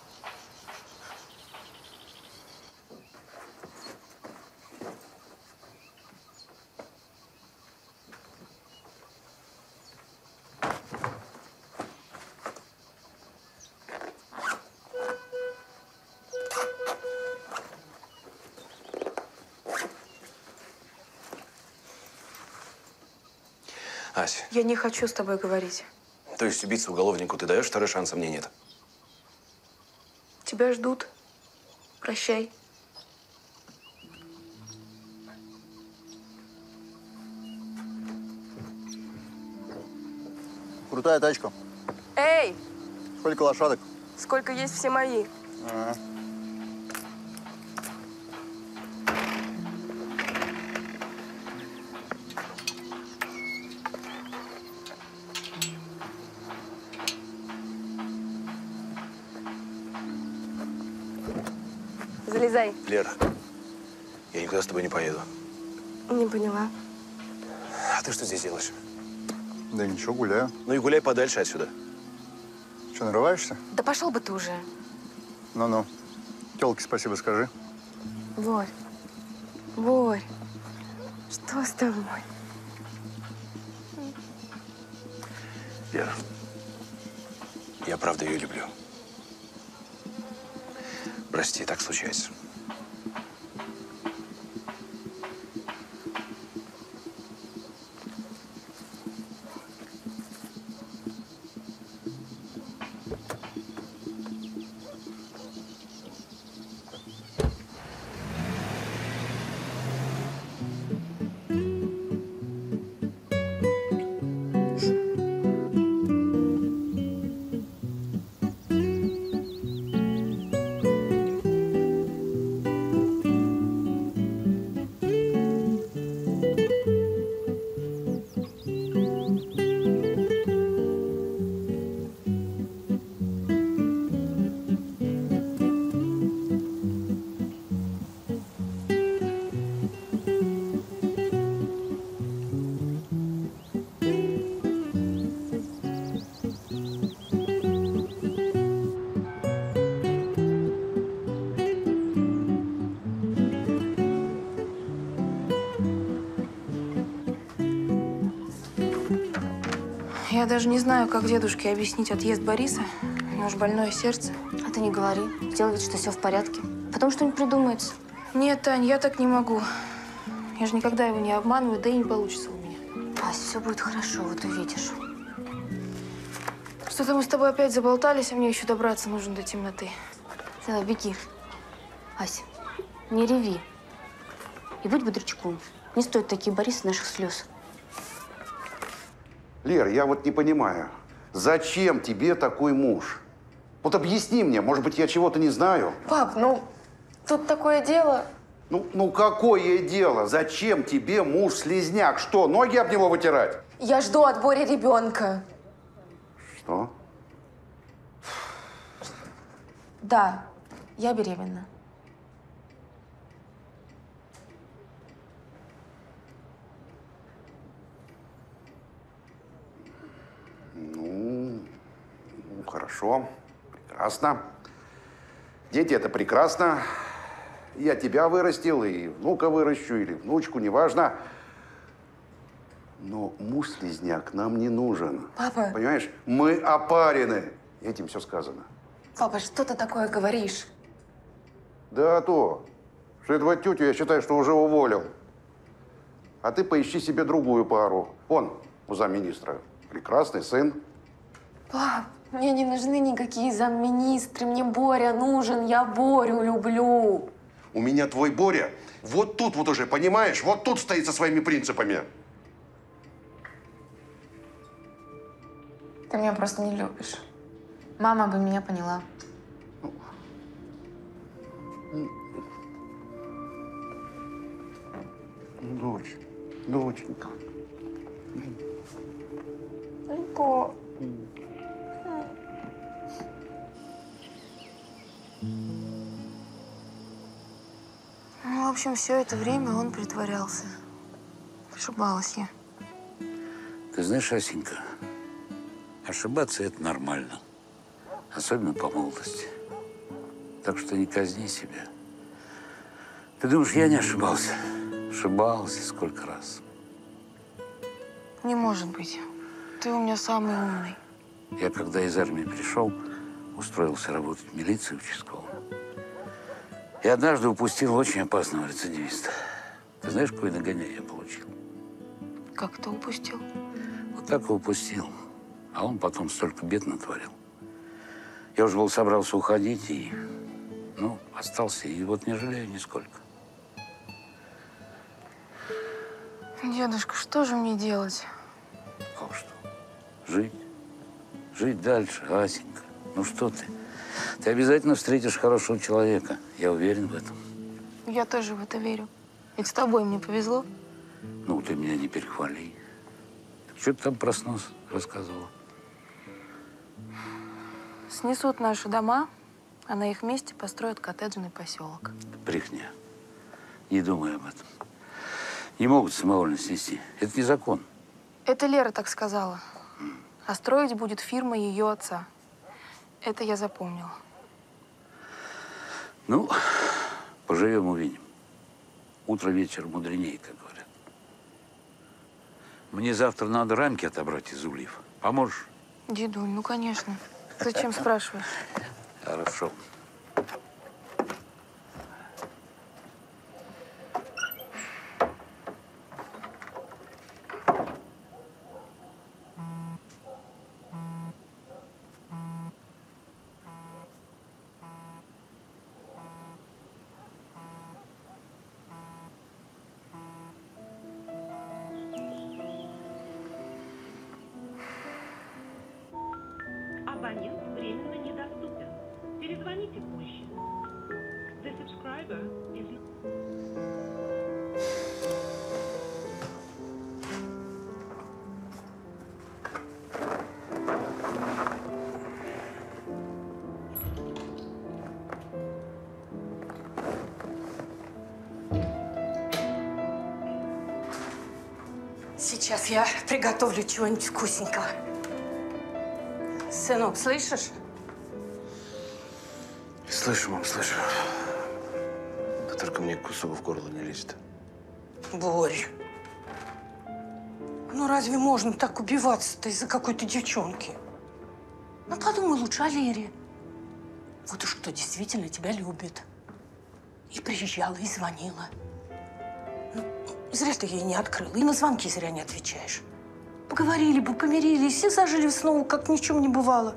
Ась, Я не хочу с тобой говорить. то есть убийце-уголовнику ты даешь второй шанс, а мне нет? Тебя ждут. Прощай. Крутая тачка. Эй! Сколько лошадок? Сколько есть, все мои. Ага. Залезай. Лера, я никуда с тобой не поеду. Не поняла. А ты что здесь делаешь? Да ничего, гуляю. Ну и гуляй подальше отсюда. Что, нарываешься? Да пошел бы ты уже. Ну-ну. Тёлке спасибо скажи. Борь. Борь. Что с тобой? Лера, я правда ее люблю. Прости, так случается. Я даже не знаю, как дедушке объяснить отъезд Бориса. У него ж больное сердце. А ты не говори. Сделай вид, что все в порядке. Потом что-нибудь придумается. Нет, Тань, я так не могу. Я же никогда его не обманываю, да и не получится у меня. Ась, все будет хорошо, вот увидишь. Что-то мы с тобой опять заболтались, а мне еще добраться нужно до темноты. Давай, беги. Ась, не реви. И будь бодрячком. Не стоит такие Борисы наших слез. Лер, я вот не понимаю, зачем тебе такой муж? Вот объясни мне, может быть, я чего-то не знаю? Пап, ну, тут такое дело. Ну какое дело? Зачем тебе муж-слизняк? Что, ноги об него вытирать? Я жду от Бори ребенка. Что? Да, я беременна. Ну, хорошо, прекрасно. Дети – это прекрасно. Я тебя вырастил, и внука выращу, или внучку, неважно. Но муж-слизняк нам не нужен. Папа. Понимаешь, мы опарены. Этим все сказано. Папа, что ты такое говоришь? Да то, что этого тетю я считаю, что уже уволил. А ты поищи себе другую пару. Вон, у замминистра. Прекрасный сын. Пап, мне не нужны никакие замминистры. Мне Боря нужен. Я Борю люблю. У меня твой Боря вот тут вот уже, понимаешь? Вот тут стоит со своими принципами. Ты меня просто не любишь. Мама бы меня поняла. Доченька. Алько. Ну, в общем, все это время он притворялся. Ошибалась я. Ты знаешь, Асенька, ошибаться – это нормально. Особенно по молодости. Так что не казни себя. Ты думаешь, я не ошибался? Ошибался сколько раз. Не может быть. Ты у меня самый умный. Я, когда из армии пришел, устроился работать в милиции участковым. И однажды упустил очень опасного рецидивиста. Ты знаешь, какой нагоняй я получил? Как ты упустил? Вот так и упустил. А он потом столько бед натворил. Я уже был собрался уходить и, ну, остался. И вот не жалею нисколько. Дедушка, что же мне делать? Как что? Жить. Жить дальше, Асенька. Ну что ты? Ты обязательно встретишь хорошего человека. Я уверен в этом. Я тоже в это верю. Ведь с тобой мне повезло. Ну, ты меня не перехвали. Что ты там про снос рассказывала? Снесут наши дома, а на их месте построят коттеджный поселок. Брехня. Не думай об этом. Не могут самовольно снести. Это не закон. Это Лера так сказала. А строить будет фирма ее отца. Это я запомнила. Ну, поживем, увидим. Утро вечер мудренее, как говорят. Мне завтра надо рамки отобрать из ульев. Поможешь? Дедуль, ну конечно. Зачем спрашиваешь? Хорошо. Абонент временно недоступен. Перезвоните позже. The subscriber is... Сейчас я приготовлю чего-нибудь вкусненького. Сынок, слышишь? Слышу, мам, слышу. Да только мне кусок в горло не лезет. Боря, ну разве можно так убиваться-то из-за какой-то девчонки? Ну подумай лучше о Лере. Вот уж кто действительно тебя любит. И приезжала, и звонила. Ну, зря ты ей не открыла, и на звонки зря не отвечаешь. Поговорили бы, помирились, и зажили снова, как ни в чем не бывало.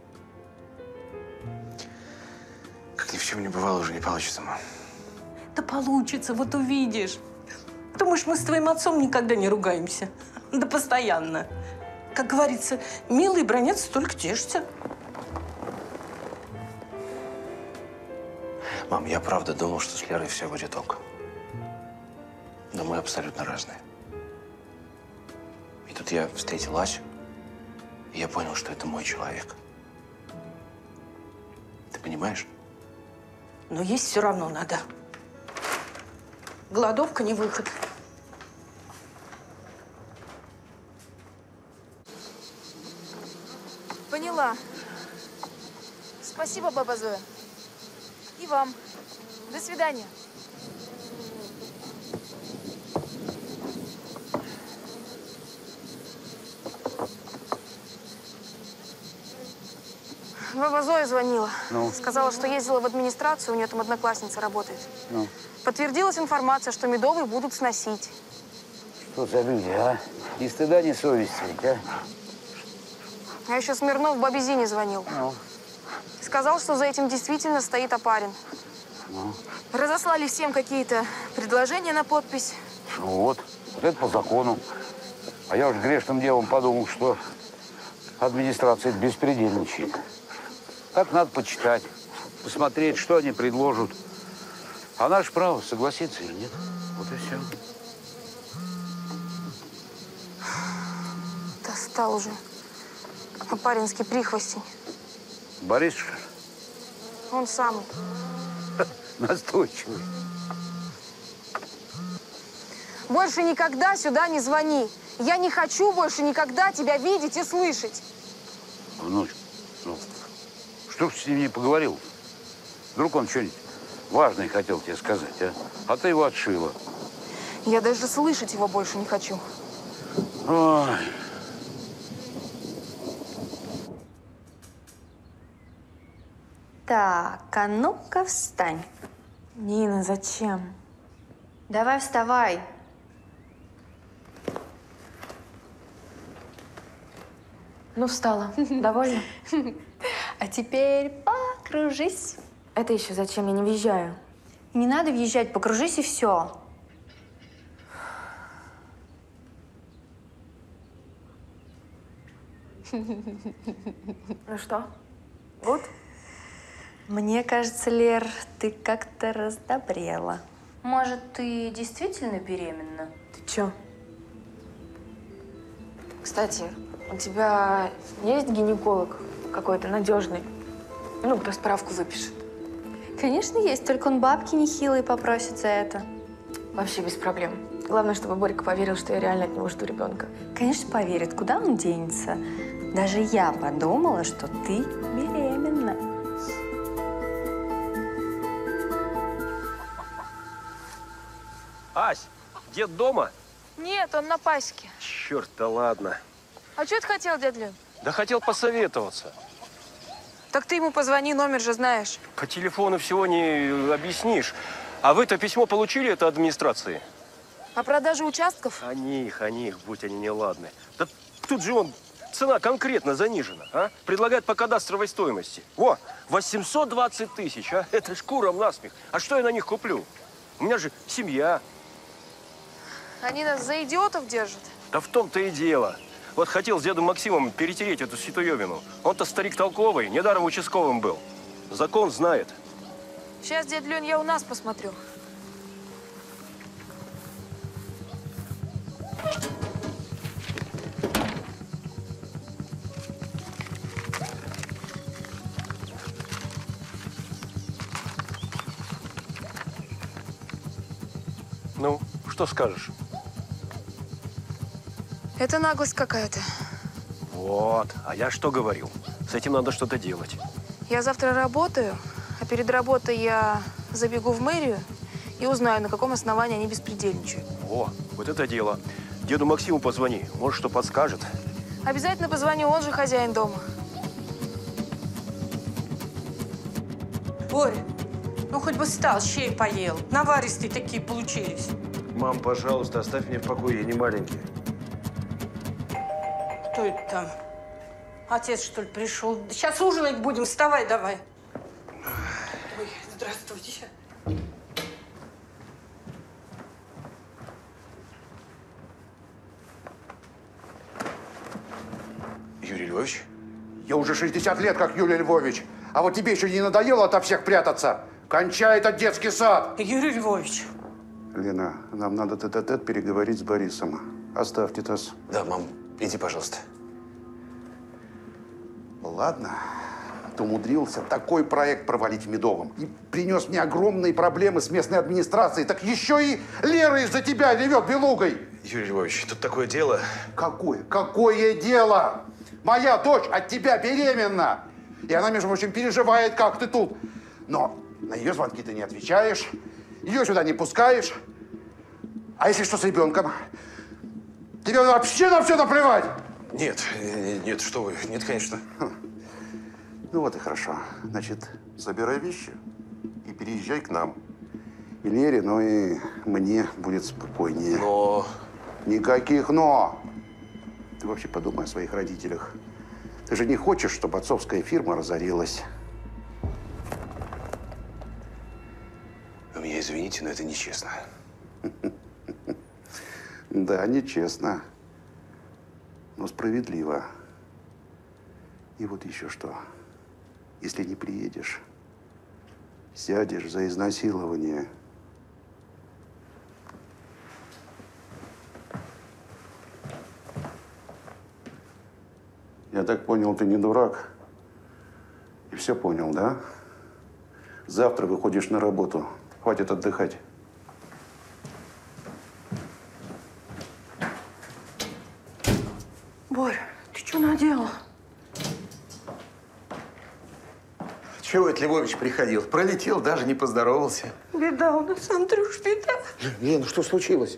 Как ни в чем не бывало, уже не получится, мам. Да получится, вот увидишь. Думаешь, мы с твоим отцом никогда не ругаемся? Да постоянно. Как говорится, милые бронятся, только тешатся. Мам, я правда думал, что с Лерой все будет ок. Но мы абсолютно разные. И тут я встретил Асю, и я понял, что это мой человек. Ты понимаешь? Но есть все равно надо. Голодовка не выход. Поняла. Спасибо, баба Зоя. И вам. До свидания. Баба Зоя звонила. Ну? Сказала, что ездила в администрацию, у нее там одноклассница работает. Ну? Подтвердилась информация, что Медовый будут сносить. Что за люди, а? Ни стыда, ни совести, а? А еще Смирнов бабе Зине звонил. Ну? Сказал, что за этим действительно стоит Опарин. Ну? Разослали всем какие-то предложения на подпись. Вот это по закону. А я уж грешным делом подумал, что администрация беспредельничает. Так надо почитать, посмотреть, что они предложат. А наше право согласиться или нет. Вот и все. Достал уже. Опаринский прихвостень. Борис, что ли? Он самый. Настойчивый. Больше никогда сюда не звони. Я не хочу больше никогда тебя видеть и слышать. Внучка, ну, что ж ты с ним не поговорил? Вдруг он что-нибудь важное хотел тебе сказать, а? А ты его отшила. Я даже слышать его больше не хочу. Ой. Так, а ну-ка встань. Нина, зачем? Давай вставай. Ну, встала. Довольна? А теперь покружись. Это еще зачем? Я не въезжаю. Не надо въезжать, покружись и все. Ну что? Гуд? Мне кажется, Лер, ты как-то раздобрела. Может, ты действительно беременна? Ты чё? Кстати, у тебя есть гинеколог какой-то надежный? Ну, кто справку выпишет? Конечно, есть, только он бабки нехилые попросит за это. Вообще без проблем. Главное, чтобы Борька поверил, что я реально от него жду ребенка. Конечно, поверит. Куда он денется? Даже я подумала, что ты беременна. Ась, дед дома? Нет, он на пасеке. Черт, да ладно. А что ты хотел, дядь Лёнь? Да хотел посоветоваться. Так ты ему позвони, номер же знаешь. По телефону всего не объяснишь. А вы-то письмо получили от администрации? О продаже участков? О них, будь они неладны. Да тут же цена конкретно занижена, а? Предлагают по кадастровой стоимости. Во, 820 тысяч, а? Это ж курам насмех. А что я на них куплю? У меня же семья. Они нас за идиотов держат. Да в том-то и дело. Вот хотел с дедом Максимом перетереть эту ситуевину. Он-то старик толковый, недаром участковым был. Закон знает. Сейчас, дядь Лёнь, я у нас посмотрю. Ну, что скажешь? Это наглость какая-то. Вот. А я что говорил? С этим надо что-то делать. Я завтра работаю, а перед работой я забегу в мэрию и узнаю, на каком основании они беспредельничают. О, вот это дело. Деду Максиму позвони, может, что подскажет. Обязательно позвоню, он же хозяин дома. Борь, ну хоть бы встал, щей поел. Наваристые такие получились. Мам, пожалуйста, оставь меня в покое, я не маленький. Кто это там? Отец, что ли, пришел? Сейчас ужинать будем, вставай давай. Ой, здравствуйте. Юрий Львович? Я уже 60 лет как Юрий Львович. А вот тебе еще не надоело ото всех прятаться? Кончай этот детский сад! Юрий Львович. Лена, нам надо тет-а-тет переговорить с Борисом. Оставьте нас. Да, мам, иди, пожалуйста. Ладно. Ты умудрился такой проект провалить в Медовом и принес мне огромные проблемы с местной администрацией. Так еще и Лера из-за тебя ревет белугой. Юрий Львович, тут такое дело. Какое? Какое дело? Моя дочь от тебя беременна. И она, между прочим, переживает, как ты тут. Но на ее звонки ты не отвечаешь, ее сюда не пускаешь. А если что с ребенком? Тебе вообще на все наплевать? Нет, нет, что вы, нет, конечно. Ну вот и хорошо. Значит, собирай вещи и переезжай к нам. И Лере, но и мне будет спокойнее. Но... Никаких «но». Ты вообще подумай о своих родителях. Ты же не хочешь, чтобы отцовская фирма разорилась. Вы меня извините, но это нечестно. Да, нечестно. Но справедливо. И вот еще что. Если не приедешь, сядешь за изнасилование. Я так понял, ты не дурак. И все понял, да? Завтра выходишь на работу. Хватит отдыхать. Борь, ты что наделал? Чего это Львович приходил? Пролетел, даже не поздоровался. Беда у нас, Андрюш, беда. Лен, ну что случилось?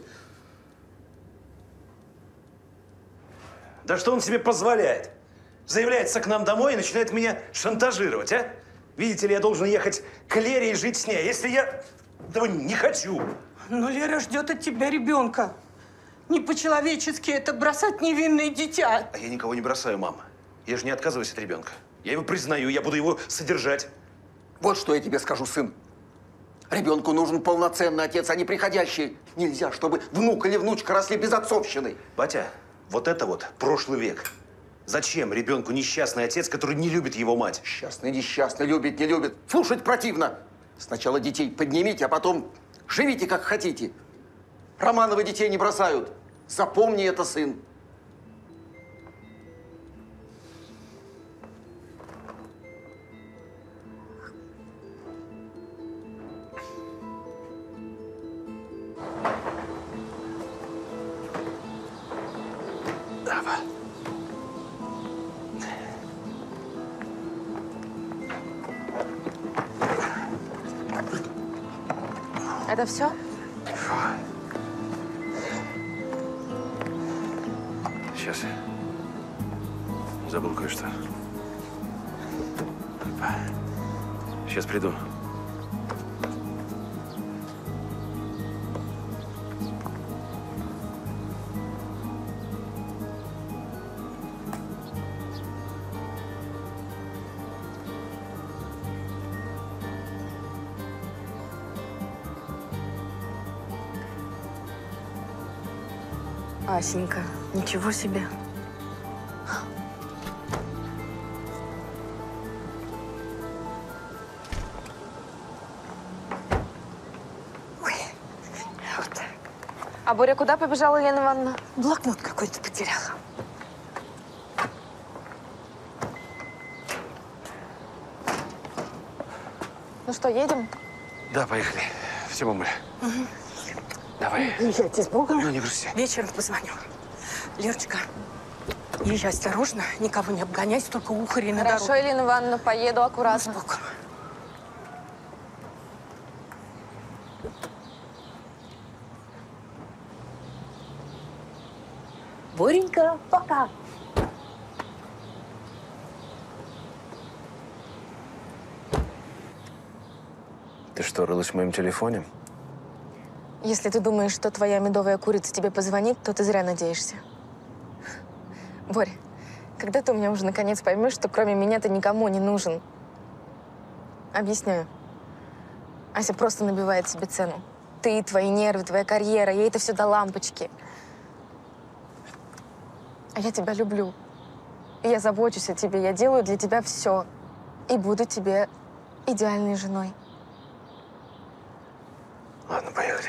Да что он себе позволяет? Заявляется к нам домой и начинает меня шантажировать, а? Видите ли, я должен ехать к Лере и жить с ней. Если я этого не хочу. Но Лера ждет от тебя ребенка. Не по-человечески это бросать невинное дитя. А я никого не бросаю, мама. Я же не отказываюсь от ребенка. Я его признаю, я буду его содержать. Вот что я тебе скажу, сын. Ребенку нужен полноценный отец, а не приходящий. Нельзя, чтобы внук или внучка росли без отцовщины. Батя, вот это вот прошлый век. Зачем ребенку несчастный отец, который не любит его мать? Счастный, несчастный, любит, не любит. Слушать противно. Сначала детей поднимите, а потом живите как хотите. Романовы детей не бросают. Запомни это, сын. Давай. Это все? Сейчас. Забыл кое-что. Сейчас приду. Асенька, ничего себе. А Боря куда побежала, Елена Ивановна? Блокнот какой-то потеряла. Ну что, едем? Да, поехали. Все, мамуль. Угу. Давай. Езжайте с Богом. Ну, не грусти. Вечером позвоню. Лерочка, езжай осторожно, никого не обгоняйся, только ухари на дорогу. Хорошо, Елена Ивановна, поеду аккуратно. С Богом. Боренька, пока. Ты что, рылась в моем телефоне? Если ты думаешь, что твоя медовая курица тебе позвонит, то ты зря надеешься. Борь, когда ты у меня уже наконец поймешь, что кроме меня ты никому не нужен? Объясняю. Ася просто набивает себе цену. Ты, твои нервы, твоя карьера, ей это все до лампочки. А я тебя люблю. И я забочусь о тебе, я делаю для тебя все. И буду тебе идеальной женой. Ладно, поехали.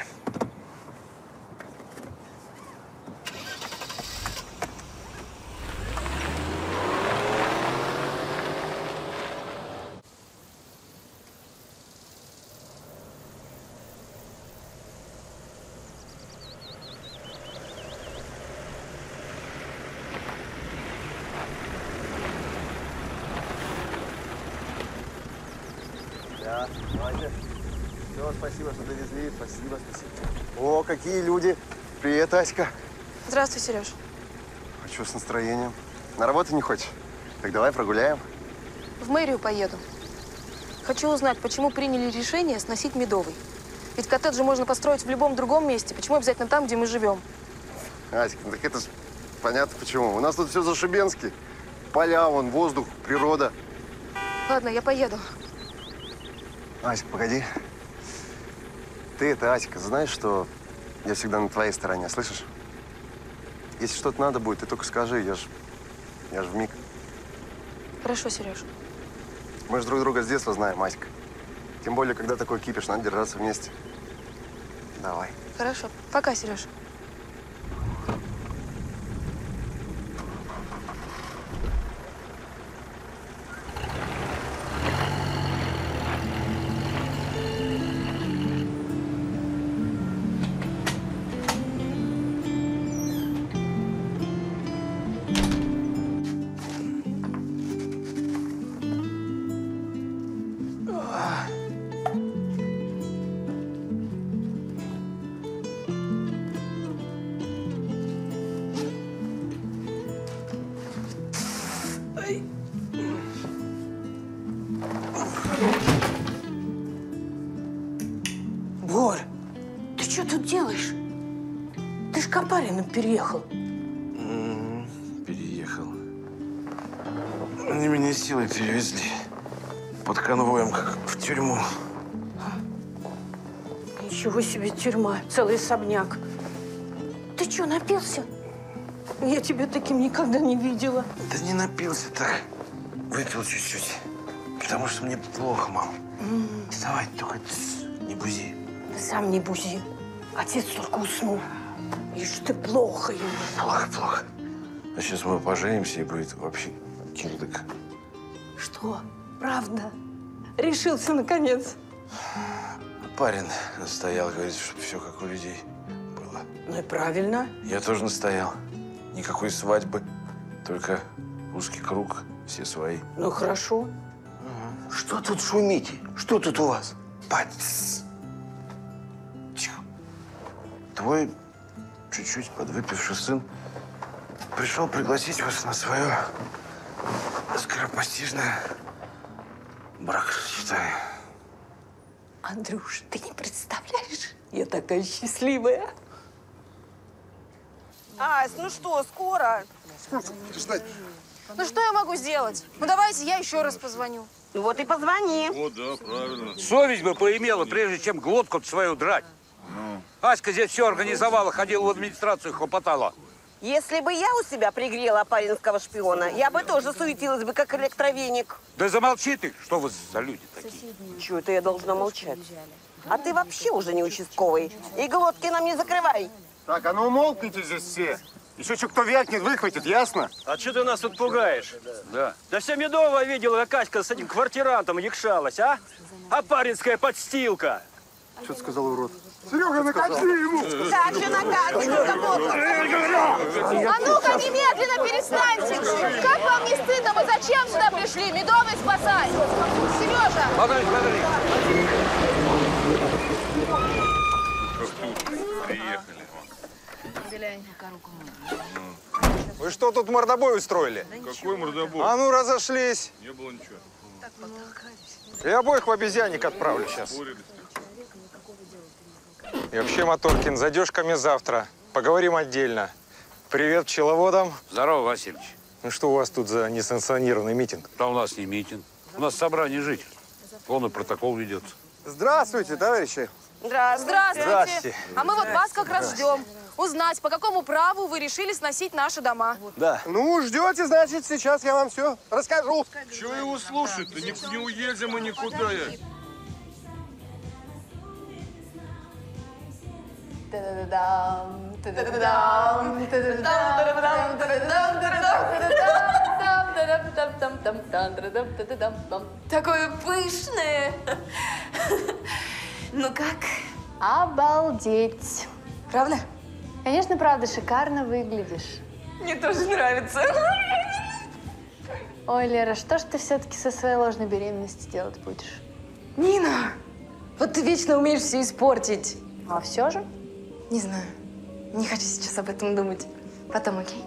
Да, давайте. Все, спасибо, что довезли. Спасибо, спасибо. О, какие люди. Привет, Аська. Здравствуй, Сереж. А что с настроением? На работу не хочешь? Так давай прогуляем. В мэрию поеду. Хочу узнать, почему приняли решение сносить Медовый. Ведь коттеджи можно построить в любом другом месте. Почему обязательно там, где мы живем? Аська, ну так это ж понятно почему. У нас тут все зашибенски. Поля, вон, воздух, природа. Ладно, я поеду. Аська, погоди. Ты это, Аська, знаешь, что я всегда на твоей стороне, слышишь? Если что-то надо будет, ты только скажи, я ж вмиг. Хорошо, Сереж. Мы же друг друга с детства знаем, Аська. Тем более, когда такой кипиш, надо держаться вместе. Давай. Хорошо. Пока, Сереж. Борь, ты что тут делаешь? Ты ж к Опариным переехал. Переехал. Они меня силой перевезли. Под конвоем, как в тюрьму. Ничего себе тюрьма, целый особняк. Ты что, напился? Я тебя таким никогда не видела. Да не напился так. Выпил чуть-чуть. Потому что мне плохо, мам. Вставай, только не бузи. Ты сам не бузи. Отец только уснул. Ишь ты, плохо ему. Плохо, плохо. А сейчас мы поженимся, и будет вообще кирдык. Что? Правда? Решился, наконец? Парень настоял, говорит, чтобы все как у людей было. Ну и правильно. Я тоже настоял. Никакой свадьбы, только узкий круг, все свои. Ну хорошо. Что тут шумите? Что тут у вас? Пац. Тихо. Твой чуть-чуть подвыпивший сын пришел пригласить вас на свое скоропостижное бракосочетание. Андрюш, ты не представляешь? Я такая счастливая. Ась, ну что, скоро? Ну что я могу сделать? Ну давайте я еще раз позвоню. Ну вот и позвони. О, да, правильно. Совесть бы поимела, прежде чем глотку свою драть. Аська здесь все организовала, ходила в администрацию, хлопотала. Если бы я у себя пригрела опаринского шпиона, я бы тоже суетилась бы, как электровеник. Да замолчи ты, что вы за люди такие? Чего это я должна молчать? А ты вообще уже не участковый. И глотки нам не закрывай. Так, а ну умолкните здесь все. Еще что кто вякнет, выхватит, ясно? А что ты нас тут пугаешь? Да. Да вся Медовая видела, как Аська с этим квартирантом якшалась, а? Опаринская подстилка. Что ты сказал, урод? Серега, накати ему! Так же накати, А ну-ка, немедленно перестаньте! Как вам не стыдно? Мы зачем сюда пришли? Медовый спасать! Сережа! Смотри, смотри! Вы что тут мордобой устроили? Какой мордобой? А ну, разошлись. Не было ничего. И обоих в обезьянник отправлю сейчас. И вообще, Моторкин, зайдешь ко мне завтра. Поговорим отдельно. Привет пчеловодам. Здорово, Васильевич. Ну что у вас тут за несанкционированный митинг? Да у нас не митинг. У нас собрание жителей. Полный протокол ведется. Здравствуйте, товарищи. Здравствуйте. Здравствуйте. А мы вот вас как раз ждем. Узнать, по какому праву вы решили сносить наши дома. Да. Ну, ждете, значит, сейчас я вам все расскажу. Чего его слушать-то? Не уедем мы никуда. Слушай, Такое пышное. Ну как? Обалдеть. Правда? Конечно, правда, шикарно выглядишь. Мне тоже нравится. Ой, Лера, что ж ты все-таки со своей ложной беременностью делать будешь? Нина, вот ты вечно умеешь все испортить. А все же? Не знаю. Не хочу сейчас об этом думать. Потом, окей?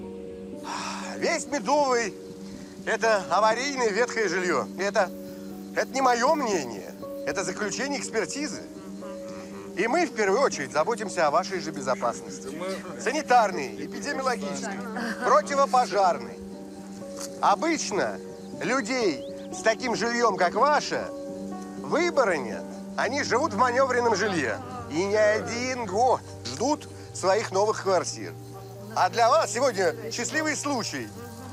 Весь Медовый – это аварийное ветхое жилье. Это не мое мнение. Это заключение экспертизы. И мы, в первую очередь, заботимся о вашей же безопасности. Санитарной, эпидемиологической, противопожарной. Обычно людей с таким жильем, как ваше, выбора нет. Они живут в маневренном жилье. И не один год ждут своих новых квартир. А для вас сегодня счастливый случай.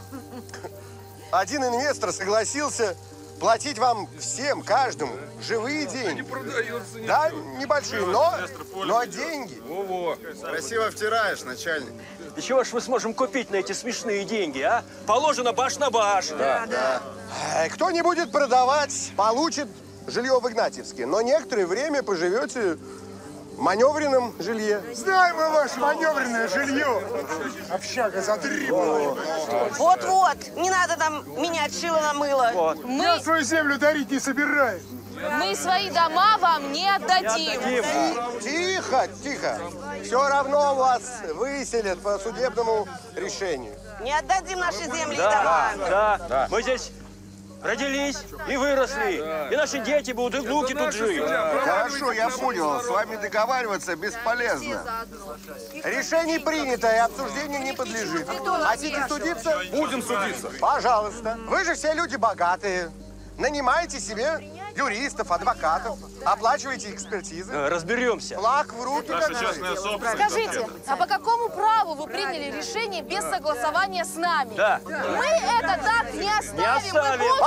Один инвестор согласился платить вам всем, каждому, живые деньги. Да, небольшие, но деньги. Во-во. Красиво втираешь, начальник. И чего ж мы сможем купить на эти смешные деньги, а? Положено баш на баш. Да. Кто не будет продавать, получит жилье в Игнатьевске. Но некоторое время поживете в маневренном жилье. Знаем мы ваше маневренное жилье. Общага задрипала. Вот-вот, не надо там менять шило на мыло. Вот. Я свою землю дарить не собираюсь. Мы свои дома вам не отдадим. Тихо, тихо. Все равно вас выселят по судебному решению. Не отдадим наши земли и дома. Да. Мы здесь родились и выросли. И наши дети будут, и внуки тут жить. Хорошо, я понял. С вами договариваться бесполезно. Решение принято, и обсуждению не подлежит. Хотите судиться? Будем судиться. Пожалуйста. Вы же все люди богатые. Нанимайте себе юристов, адвокатов, оплачивайте экспертизы. Разберемся. Флаг в руки, как говорится. Скажите, а по какому праву вы приняли решение без согласования с нами? Да. Мы это так не оставим. Не оставим. Мы будем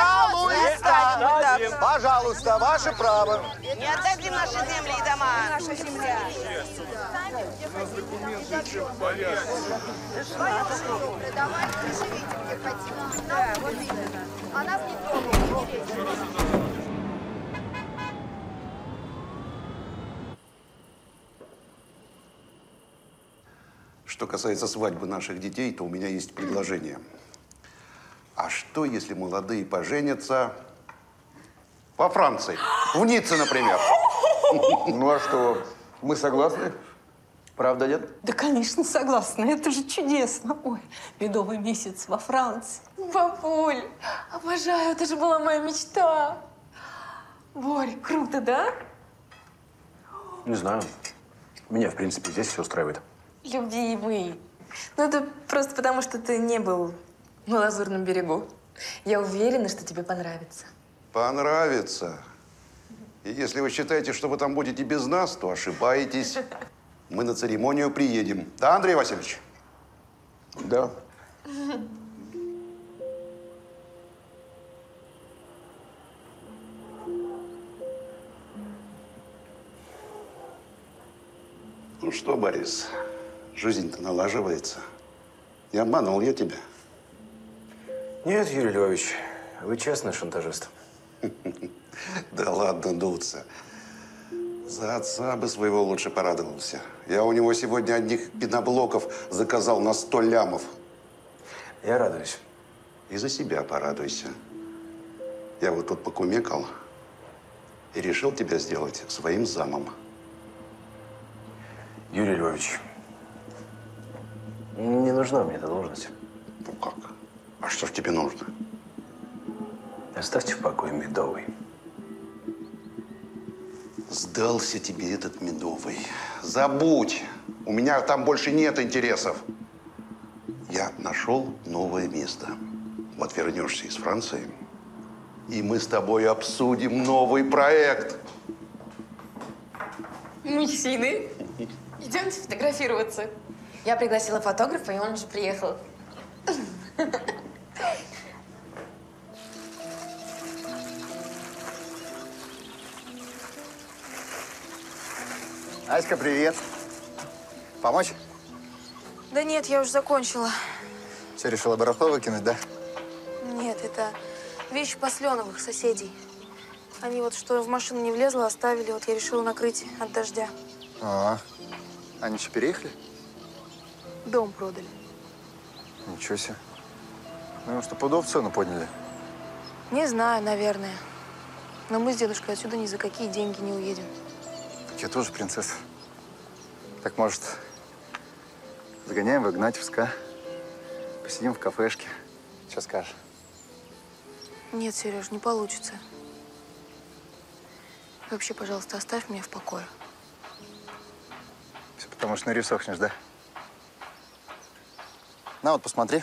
Пожалуйста, пожалуйста, ваше право. Не отдадим наши земли и дома. Наша земля. У нас документы все в порядке. Давайте живите где хотите. Да, вот именно. А нас не трогают. Что касается свадьбы наших детей, то у меня есть предложение. А что, если молодые поженятся во Франции? В Ницце, например. Ну а что, мы согласны? Правда, нет? Да, конечно, согласна. Это же чудесно. Ой, медовый месяц во Франции. Бабуль, обожаю, это же была моя мечта. Борь, круто, да? Не знаю. Меня, в принципе, здесь все устраивает. Любимый. Ну, это просто потому, что ты не был на Лазурном берегу. Я уверена, что тебе понравится. Понравится. И если вы считаете, что вы там будете без нас, то ошибаетесь. Мы на церемонию приедем. Да, Андрей Васильевич? Да. Ну что, Борис, жизнь-то налаживается. Не обманул я тебя. Нет, Юрий Львович, вы честный шантажист. Да ладно дуться. За отца бы своего лучше порадовался. Я у него сегодня одних пеноблоков заказал на 100 лямов. Я радуюсь. И за себя порадуйся. Я вот тут покумекал и решил тебя сделать своим замом. Юрий Львович, не нужна мне эта должность. Ну как? А что ж тебе нужно? Оставьте в покое Медовый. Сдался тебе этот Медовый. Забудь. У меня там больше нет интересов. Я нашел новое место. Вот вернешься из Франции, и мы с тобой обсудим новый проект. Мужчины, идемте фотографироваться. Я пригласила фотографа, и он уже приехал. Аська, привет. Помочь? Да нет, я уже закончила. Все, решила барахло выкинуть, да? Нет, это вещи Посленовых, соседей. Они вот что в машину не влезла, оставили. Вот я решила накрыть от дождя. Они что, переехали? Дом продали. Ничего себе. Ну, что, пудов цену подняли? Не знаю, наверное. Но мы с дедушкой отсюда ни за какие деньги не уедем. Я тоже принцесса. Так, может, сгоняем в Игнатьевск, а? Посидим в кафешке. Что скажешь? Нет, Сереж, не получится. Вообще, пожалуйста, оставь меня в покое. Все потому, что нарисохнешь, да? На, вот посмотри.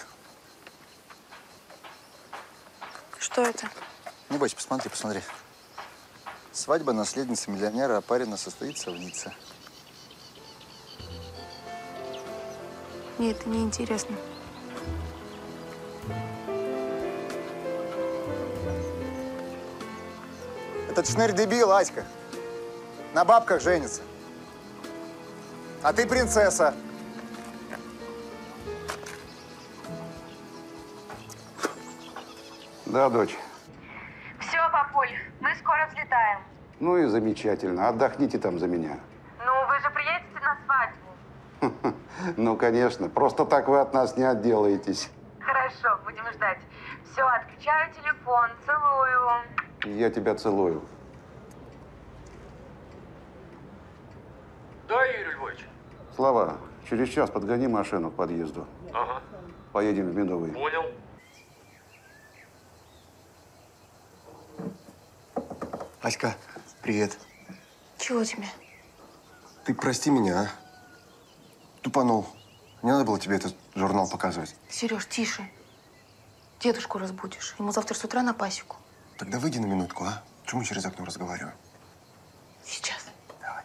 Что это? Не бойся, посмотри, посмотри. Свадьба наследницы миллионера Опарина состоится в Ницце. Мне это не интересно. Этот шнырь дебил, Аська. На бабках женится. А ты принцесса. Да, дочь. Все, папуль, мы скоро взлетаем. Ну и замечательно. Отдохните там за меня. Ну, вы же приедете на свадьбу. Ну, конечно. Просто так вы от нас не отделаетесь. Хорошо, будем ждать. Все, отключаю телефон, целую. Я тебя целую. Да, Юрий Львович. Слава, через час подгони машину к подъезду. Ага. Поедем в Медовый. Понял. Аська, привет. Чего тебе? Ты прости меня, а? Тупанул. Не надо было тебе этот журнал показывать. Сереж, тише. Дедушку разбудишь. Ему завтра с утра на пасеку. Тогда выйди на минутку, а? Чему через окно разговариваем? Сейчас. Давай.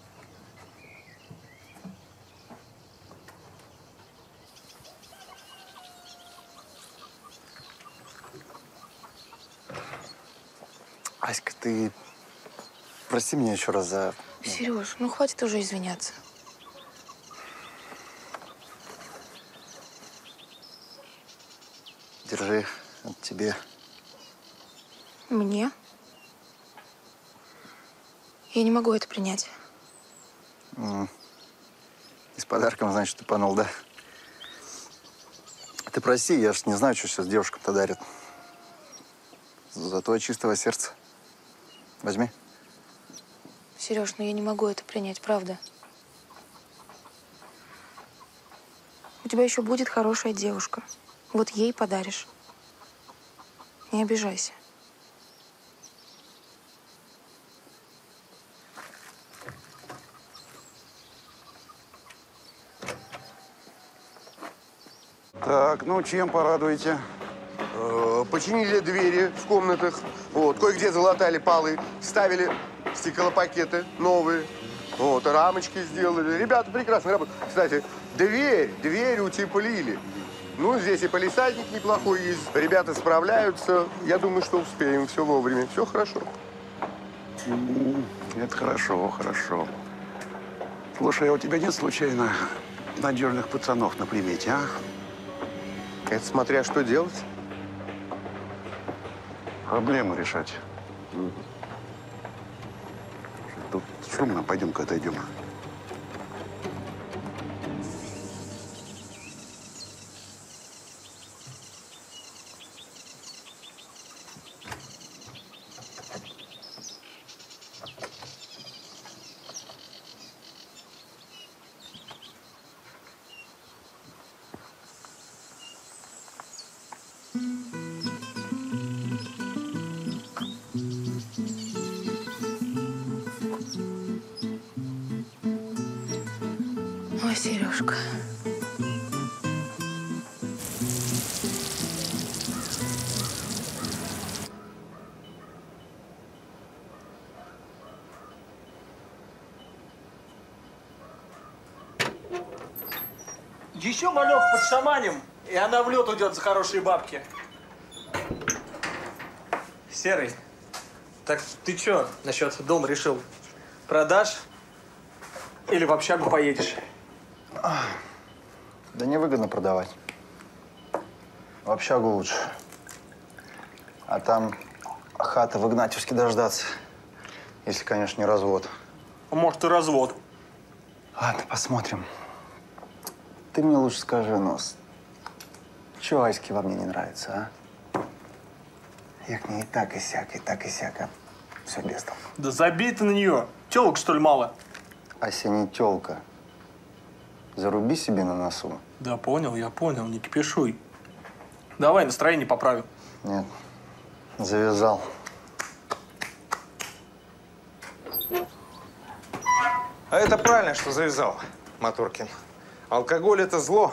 Аська, ты прости меня еще раз за… Сереж, ну хватит уже извиняться. Держи, это тебе. Мне? Я не могу это принять. И с подарком, значит, тупанул, да? Ты прости, я ж не знаю, что сейчас девушкам-то дарят. Зато от чистого сердца. Возьми. Сереж, ну я не могу это принять, правда. У тебя еще будет хорошая девушка. Вот ей подаришь. Не обижайся. Так, ну чем порадуете? Починили двери в комнатах. Вот, кое-где залатали полы, ставили стеклопакеты новые. Вот, рамочки сделали. Ребята прекрасно работают. Кстати, дверь утеплили. Ну, здесь и палисадник неплохой есть. Ребята справляются. Я думаю, что успеем. Все вовремя. Все хорошо. Это хорошо, хорошо. Слушай, а у тебя нет случайно надежных пацанов на примете, а? Это смотря что делать. Проблему решать. Тут шумно, пойдем-ка отойдем. Ой, Сережка. Еще малек под шаманем, и она в лед уйдет за хорошие бабки. Серый, так ты что насчет дома решил? Продашь? Или в общагу поедешь? Да невыгодно продавать. В общагу лучше. А там хата в Игнатьевске дождаться. Если, конечно, не развод. Может, и развод. Ладно, посмотрим. Ты мне лучше скажи, Нос, чего Аське во мне не нравится, а? Я к ней и так и сяк, а все без толку. Да забей ты на нее. Телок, что ли, мало? Ася не тёлка. Заруби себе на носу. Да, понял, я понял, не кипишуй. Давай настроение поправим. Нет, завязал. А это правильно, что завязал, Моторкин. Алкоголь – это зло.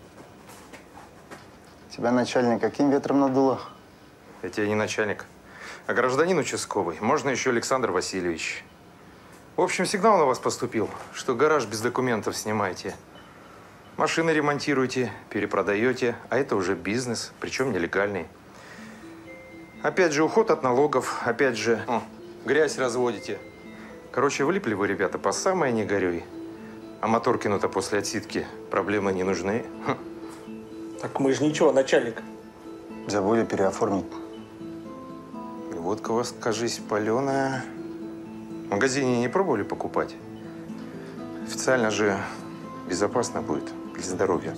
Тебя, начальник, каким ветром надуло? Я тебе не начальник, а гражданин участковый. Можно еще Александр Васильевич. В общем, сигнал на вас поступил, что гараж без документов снимаете. Машины ремонтируете, перепродаете, а это уже бизнес, причем нелегальный. Опять же, уход от налогов, опять же, грязь разводите. Короче, влипли вы, ребята, по самое не горюй. А Моторкину-то после отсидки проблемы не нужны. Так мы же ничего, начальник. Забыли переоформить. И водка у вас, кажись, паленая. В магазине не пробовали покупать? Официально же безопасно будет для здоровья.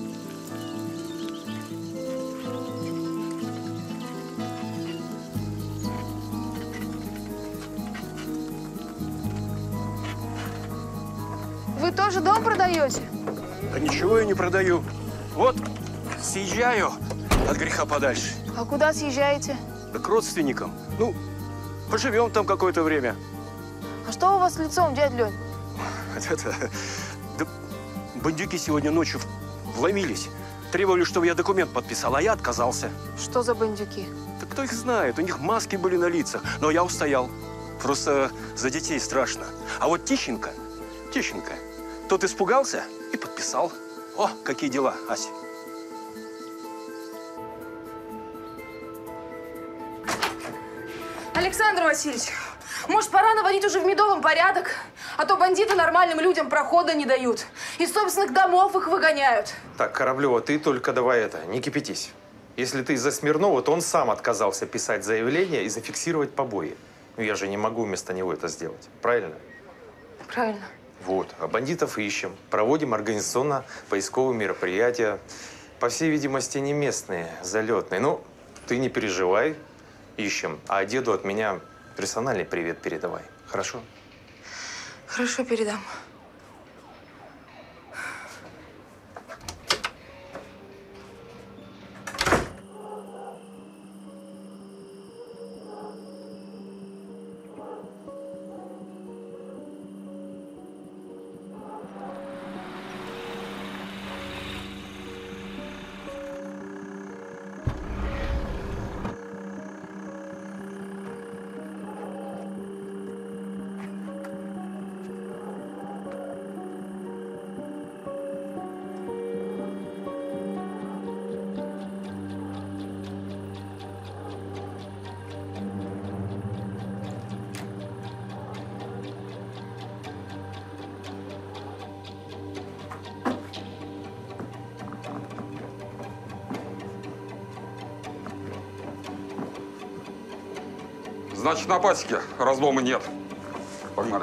Вы тоже дом продаете? Да ничего я не продаю. Вот, съезжаю от греха подальше. А куда съезжаете? Да к родственникам. Ну, поживем там какое-то время. А что у вас с лицом, дядь Лень? Да бандюки сегодня ночью вломились. Требовали, чтобы я документ подписал, а я отказался. Что за бандюки? Да кто их знает? У них маски были на лицах. Но я устоял. Просто за детей страшно. А вот Тищенко, тот испугался и подписал. О, какие дела, Ася. Александр Васильевич, может, пора наводить уже в Медовом порядок? А то бандиты нормальным людям прохода не дают. Из собственных домов их выгоняют. Так, Кораблева, ты только давай это, не кипятись. Если ты из-за Смирнова, то он сам отказался писать заявление и зафиксировать побои. Ну, я же не могу вместо него это сделать. Правильно? Правильно. Вот. А бандитов ищем. Проводим организационно-поисковые мероприятия. По всей видимости, не местные, залетные. Ну, ты не переживай. Ищем. А деду от меня персональный привет передавай. Хорошо? Хорошо, передам. Значит, на пасеке разлома нет. Погнали.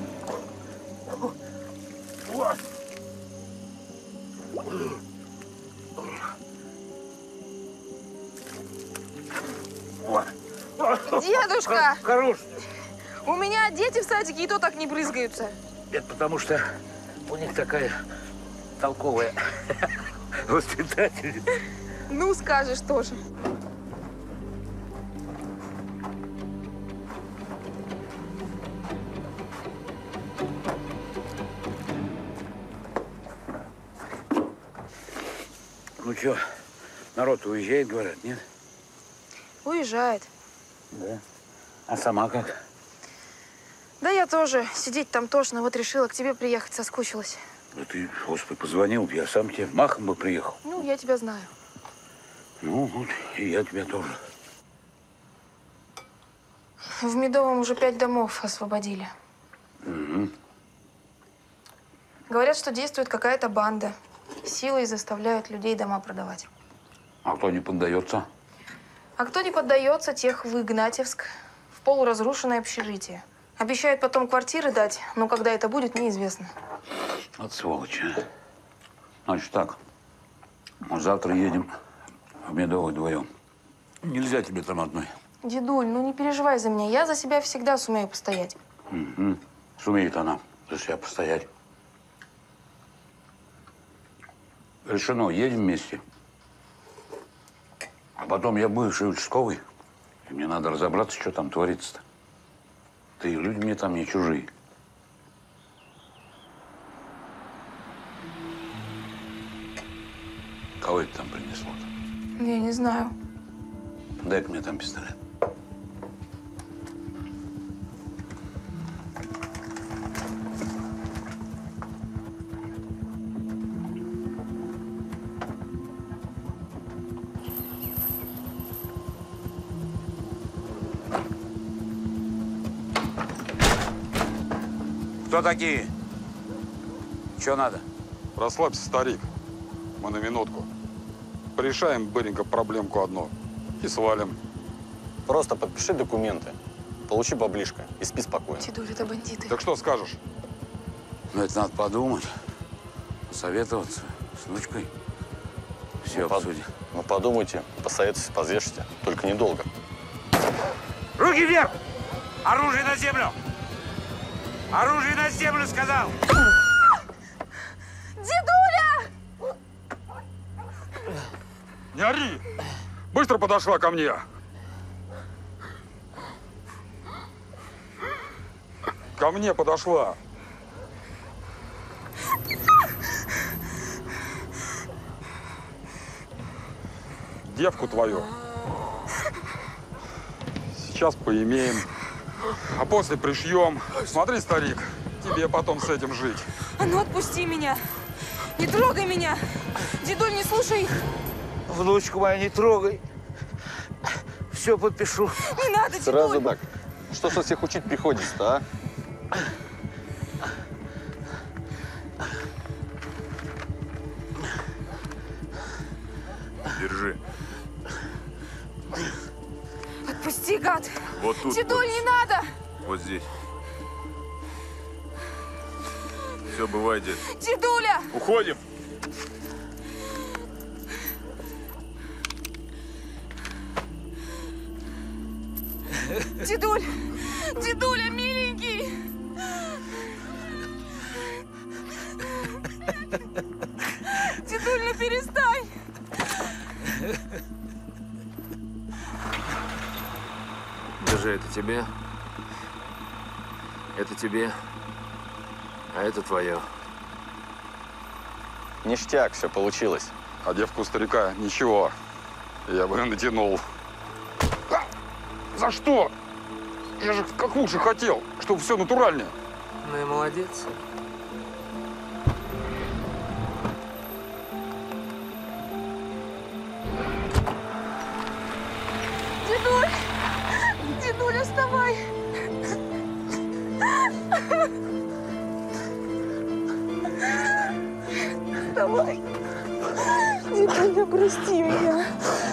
Дедушка! Хорош. У меня дети в садике и то так не брызгаются. Это потому что у них такая толковая воспитательница. Ну, скажешь тоже. Ну что, народ уезжает, говорят, нет? Уезжает. Да. А сама как? Да я тоже. Сидеть там тошно. Вот решила к тебе приехать, соскучилась. Да ты, Господи, позвонил, я сам тебе махом бы приехал. Ну, я тебя знаю. Ну, вот, и я тебя тоже. В Медовом уже 5 домов освободили. Угу. Говорят, что действует какая-то банда. Силой заставляют людей дома продавать. А кто не поддается? А кто не поддается, тех в Игнатьевск, в полуразрушенное общежитие. Обещают потом квартиры дать, но когда это будет, неизвестно. От сволочи. Значит так, мы завтра едем в Медовый вдвоем. Нельзя тебе там одной. Дедуль, ну не переживай за меня. Я за себя всегда сумею постоять. Угу. Сумеет она за себя постоять. Решено, едем вместе. А потом я бывший участковый, и мне надо разобраться, что там творится-то. Да и люди мне там не чужие. Кого это там принесло-то? Я не знаю. Дай-ка мне там пистолет. Кто такие? Что надо? Расслабься, старик. Мы на минутку. Порешаем быренько проблемку одну и свалим. Просто подпиши документы, получи баблишко и спи спокойно. Дедуль, это бандиты. Так что скажешь? Ну, это надо подумать, посоветоваться с внучкой. Все обсудим. Ну, подумайте, посоветуйтесь, позвешите. Только недолго. Руки вверх! Оружие на землю! Оружие на землю, сказал! Дедуля! Не ори! Быстро подошла ко мне. Ко мне подошла. Девку твою. Сейчас поимеем. А после пришьем. Смотри, старик, тебе потом с этим жить. А ну отпусти меня! Не трогай меня! Дедуль, не слушай их! Внучку мою не трогай. Все подпишу. Не надо, Дедуль! Сразу так. Что со всех учить приходится-то, а? Держи. Отпусти, гад! Вот тут. Дедуль, не надо! Вот здесь. Все, бывай, дед. Дедуля! Уходим. Дедуль! Дедуля, миленький! Дедуль, ну перестань! Держи, это тебе. Это тебе. А это твое. Ништяк, все получилось. А девку старика ничего. Я бы натянул. За что? Я же как лучше хотел, чтобы все натуральнее. Ну и молодец. Дедуль! Дедуля, вставай! Вставай! Дедуля, прости меня!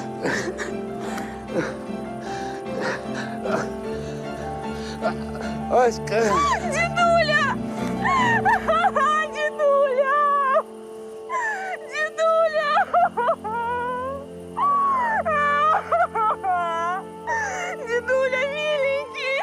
Аська! Дедуля! Дедуля! Дедуля! Дедуля, миленький!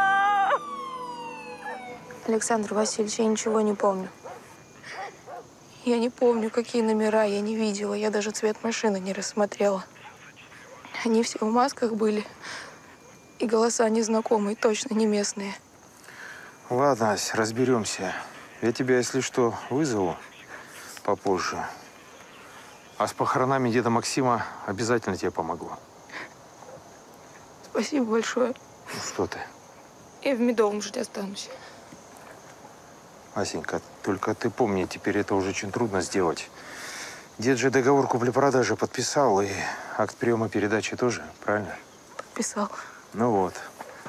Александр Васильевич, я ничего не помню. Я не помню, какие номера я не видела. Я даже цвет машины не рассмотрела. Они все в масках были. И голоса незнакомые, точно не местные. Ладно, Ась, разберемся. Я тебя, если что, вызову попозже. А с похоронами деда Максима обязательно тебе помогу. Спасибо большое. Ну что ты? Я в Медовом жить останусь. Асенька, только ты помни, теперь это уже очень трудно сделать. Дед же договор купли-продажи подписал, и акт приема передачи тоже, правильно? Подписал. Ну вот.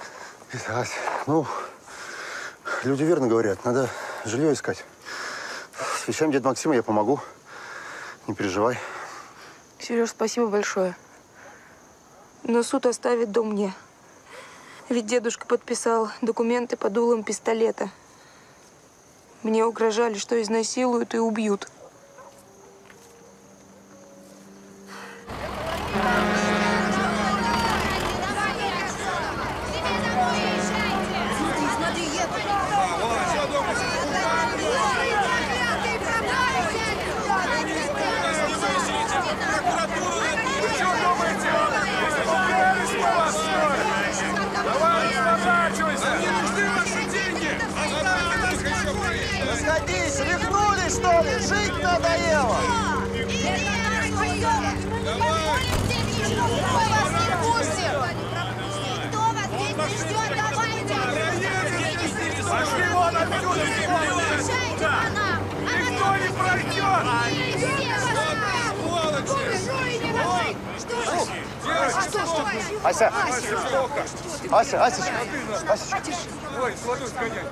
Ась, ну, люди верно говорят, надо жилье искать. вещами деда Максима я помогу. Не переживай. Сереж, спасибо большое. Но суд оставит дом мне. Ведь дедушка подписал документы под дулом пистолета. Мне угрожали, что изнасилуют и убьют. Расходись, рехнулись, что ли? Жить надоело! Пошли вон отсюда! Никто не пройдет! Ася! Ася, Асечка! Асечка! Ой, кладу сгонять.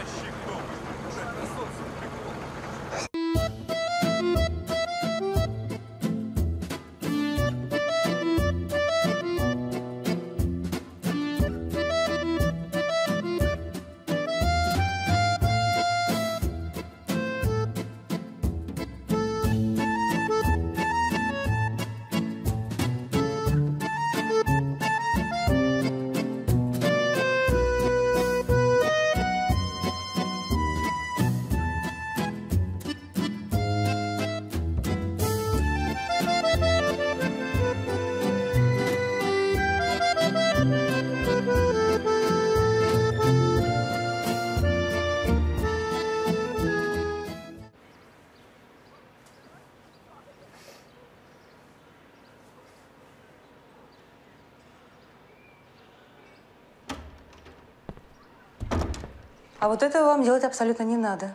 А вот этого вам делать абсолютно не надо.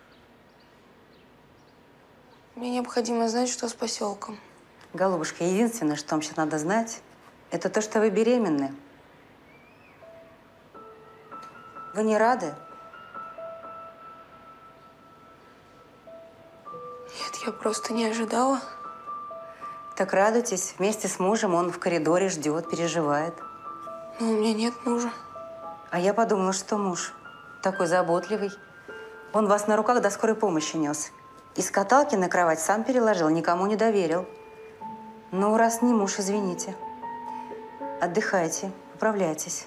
Мне необходимо знать, что с поселком. Голубушка, единственное, что вам сейчас надо знать, это то, что вы беременны. Вы не рады? Нет, я просто не ожидала. Так радуйтесь. Вместе с мужем он в коридоре ждет, переживает. Но у меня нет мужа. А я подумала, что муж такой заботливый. Он вас на руках до скорой помощи нес. Из каталки на кровать сам переложил, никому не доверил. Ну, раз не муж, извините. Отдыхайте, поправляйтесь.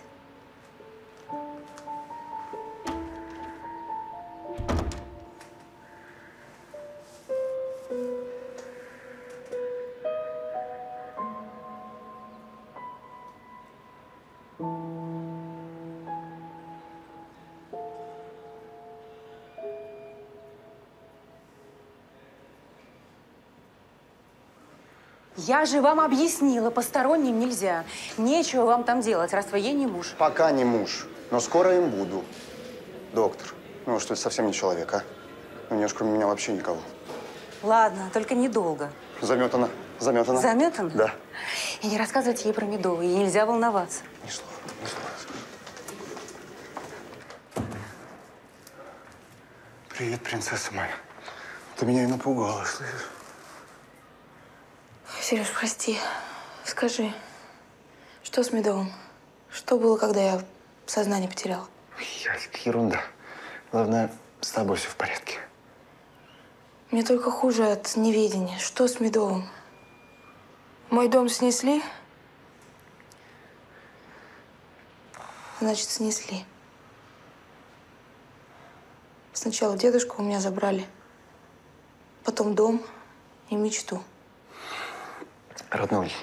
Я же вам объяснила, посторонним нельзя. Нечего вам там делать, раз вы ей не муж. Пока не муж, но скоро им буду. Доктор, ну что, это совсем не человек, а? У нее ж кроме меня вообще никого. Ладно, только недолго. Заметана, заметана. Заметана? Да. И не рассказывайте ей про медовый, ей нельзя волноваться. Ни слова, ни слова. Привет, принцесса моя. Ты меня и напугала, слышишь? Сереж, прости. Скажи, что с Медовым? Что было, когда я сознание потеряла? Яська, ерунда. Главное, с тобой все в порядке. Мне только хуже от неведения. Что с Медовым? Мой дом снесли? Значит, снесли. Сначала дедушку у меня забрали, потом дом и мечту. Родной,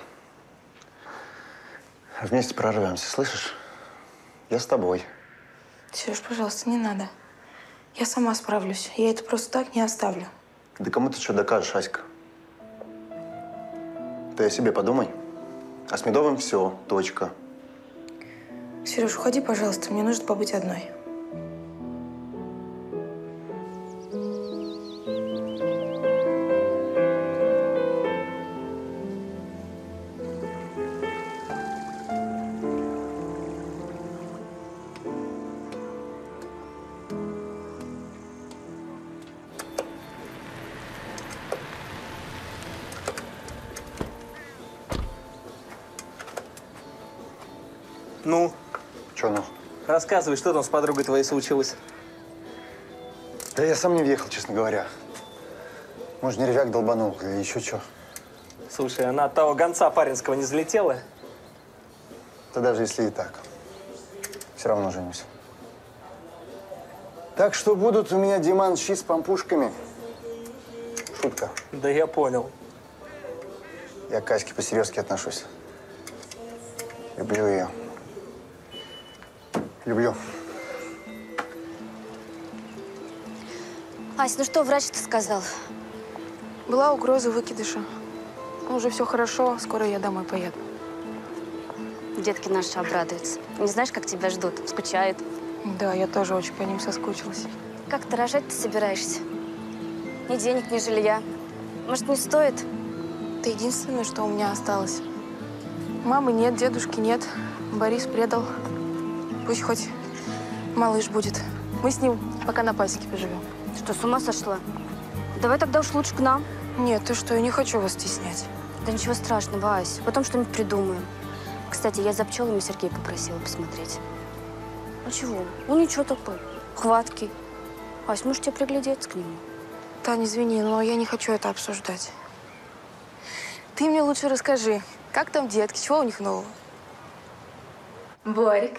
вместе прорвемся, слышишь? Я с тобой. Сереж, пожалуйста, не надо. Я сама справлюсь. Я это просто так не оставлю. Да кому ты что докажешь, Аська? Ты о себе подумай. А с Медовым все, точка. Сереж, уходи, пожалуйста. Мне нужно побыть одной. Ну? Че ну? Рассказывай, что там с подругой твоей случилось. Да я сам не въехал, честно говоря. Может, нервяк долбанул или еще что. Слушай, она от того гонца паринского не залетела? Да даже если и так, все равно женюсь. Так что будут у меня, Диман, щи с пампушками. Шутка. Да я понял. Я к Каське по-серьезки отношусь. Люблю ее. Люблю. Ась, ну что врач-то сказал? Была угроза выкидыша. Ну, уже все хорошо, скоро я домой поеду. Детки наши обрадуются. Не знаешь, как тебя ждут? Скучают. Да, я тоже очень по ним соскучилась. Как ты рожать-то собираешься? Ни денег, ни жилья. Может, не стоит? Это единственное, что у меня осталось. Мамы нет, дедушки нет. Борис предал. Пусть хоть малыш будет. Мы с ним пока на пасеке поживем. Что, с ума сошла? Давай тогда уж лучше к нам. Нет, ты что, я не хочу вас стеснять. Да ничего страшного, Ась. Потом что-нибудь придумаем. Кстати, я за пчелами Сергея попросила посмотреть. А чего? Он ничего такой. Хваткий. Ась, может, тебе приглядеться к нему? Тань, извини, но я не хочу это обсуждать. Ты мне лучше расскажи, как там детки, чего у них нового? Борик,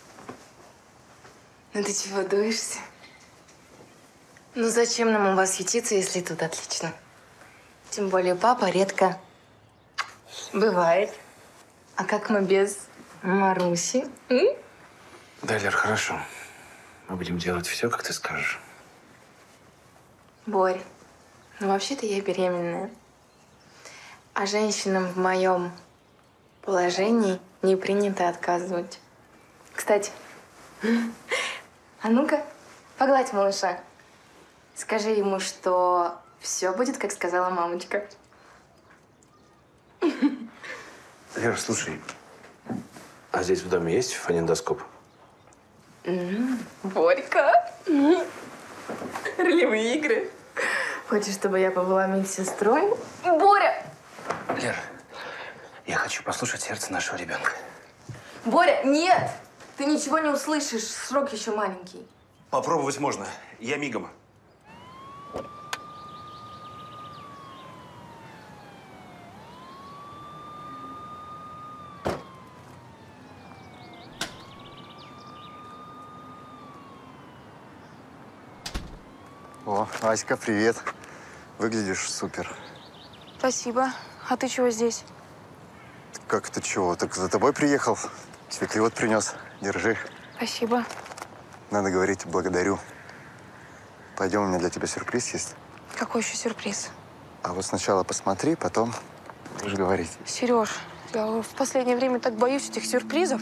ну ты чего дуешься? Ну зачем нам у вас ютиться, если тут отлично? Тем более папа редко бывает. А как мы без Маруси? Да, Лер, хорошо. Мы будем делать все, как ты скажешь. Борь, ну вообще-то я беременная. А женщинам в моем положении не принято отказывать. Кстати, а ну-ка, погладь малыша. Скажи ему, что все будет, как сказала мамочка. Лер, слушай, а здесь в доме есть фонендоскоп? Борька. Ролевые игры. Хочешь, чтобы я побыла медсестрой? Боря! Лер, я хочу послушать сердце нашего ребенка. Боря, нет! Ты ничего не услышишь, срок еще маленький. Попробовать можно. Я мигом. О, Аська, привет. Выглядишь супер. Спасибо. А ты чего здесь? Как это чего? Так за тобой приехал. Цветы вот принес. Держи. Спасибо. Надо говорить благодарю. Пойдем, у меня для тебя сюрприз есть. Какой еще сюрприз? А вот сначала посмотри, потом будешь говорить. Сереж, я в последнее время так боюсь этих сюрпризов.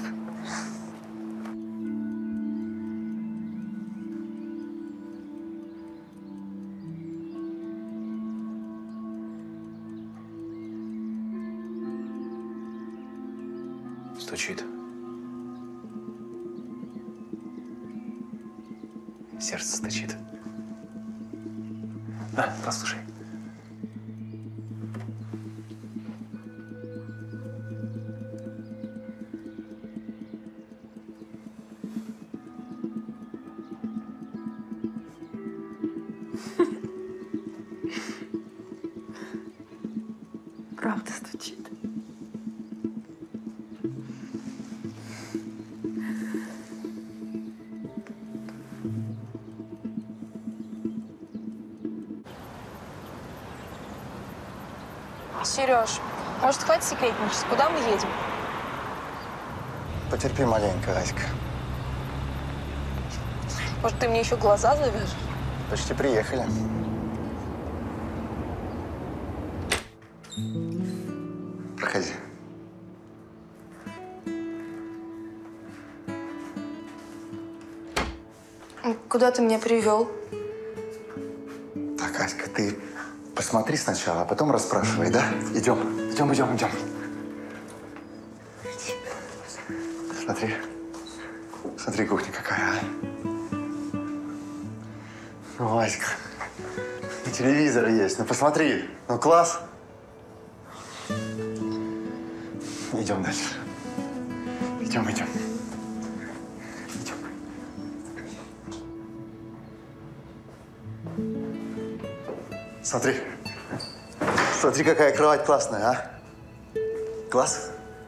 Стучит. Сердце стучит. На, послушай. Правда стучит. Сереж, может, хватит секретничать? Куда мы едем? Потерпи маленько, Аська. Может, ты мне еще глаза завяжешь? Почти приехали. Проходи. Куда ты меня привел? Так, Аська, ты посмотри сначала, а потом расспрашивай, да? Идем, идем. Смотри. Смотри, кухня какая, а. Ну, Аська, и телевизор есть. Ну, посмотри. Ну, класс. Идем дальше. Идем. Смотри. Смотри, какая кровать классная, а? Класс?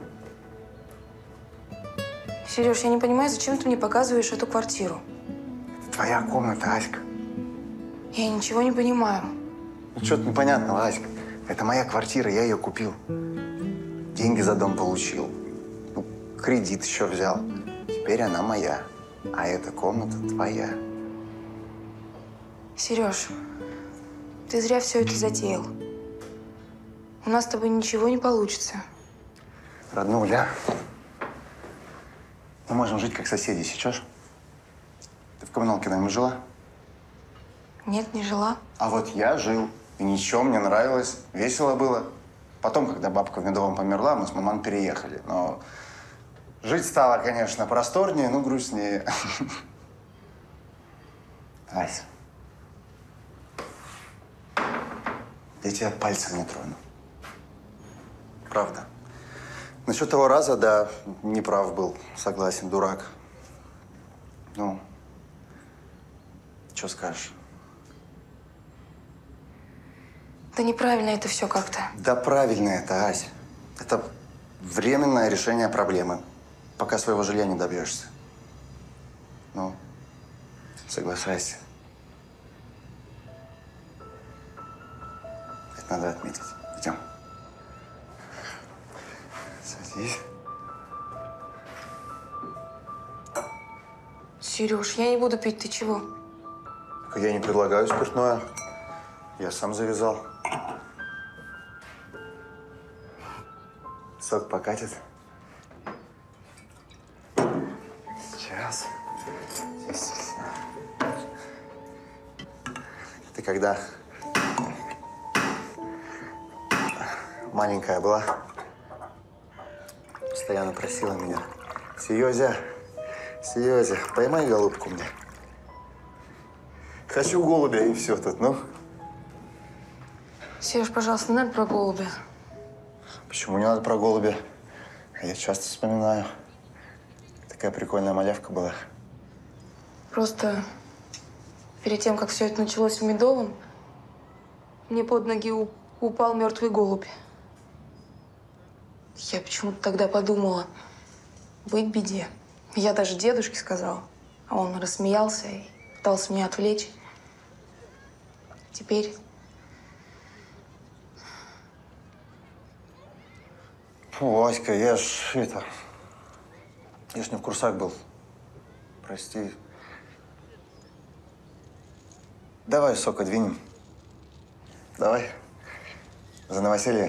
Сереж, я не понимаю, зачем ты мне показываешь эту квартиру? Твоя комната, Аська. Я ничего не понимаю. Ну, что-то непонятного, Аська. Это моя квартира, я ее купил. Деньги за дом получил. Ну, кредит еще взял. Теперь она моя. А эта комната твоя. Сереж, ты зря все это затеял. У нас с тобой ничего не получится. Роднуля, мы можем жить как соседи, сечешь? Ты в коммуналке, наверное, жила? Нет, не жила. А вот я жил. И ничего, мне нравилось. Весело было. Потом, когда бабка в Медовом померла, мы с мамой переехали. Но жить стало, конечно, просторнее, но грустнее. Ась, я тебя пальцем не трону. Правда. Насчет того раза, да, неправ был. Согласен, дурак. Ну, что скажешь? Да неправильно это все как-то. Да правильно это, Ась. Это временное решение проблемы, пока своего жилья не добьешься. Ну, соглашайся. Это надо отметить. Идем. Садись. Сереж, я не буду пить, ты чего? Я не предлагаю спиртное. Я сам завязал. Сок покатит. Сейчас. Здесь. Ты когда маленькая была, постоянно просила меня: Серёзя, Серёзя, поймай голубку мне. Хочу голубя, и все тут, ну. Сереж, пожалуйста, не надо про голубя. Почему не надо про голубя? Я часто вспоминаю. Такая прикольная малявка была. Просто перед тем, как все это началось в Медовом, мне под ноги упал мертвый голубь. Я почему-то тогда подумала, быть беде. Я даже дедушке сказала, а он рассмеялся и пытался меня отвлечь. Теперь… Фу, Аська, я ж не в курсах был. Прости. Давай сок одвинем. Давай. За новоселье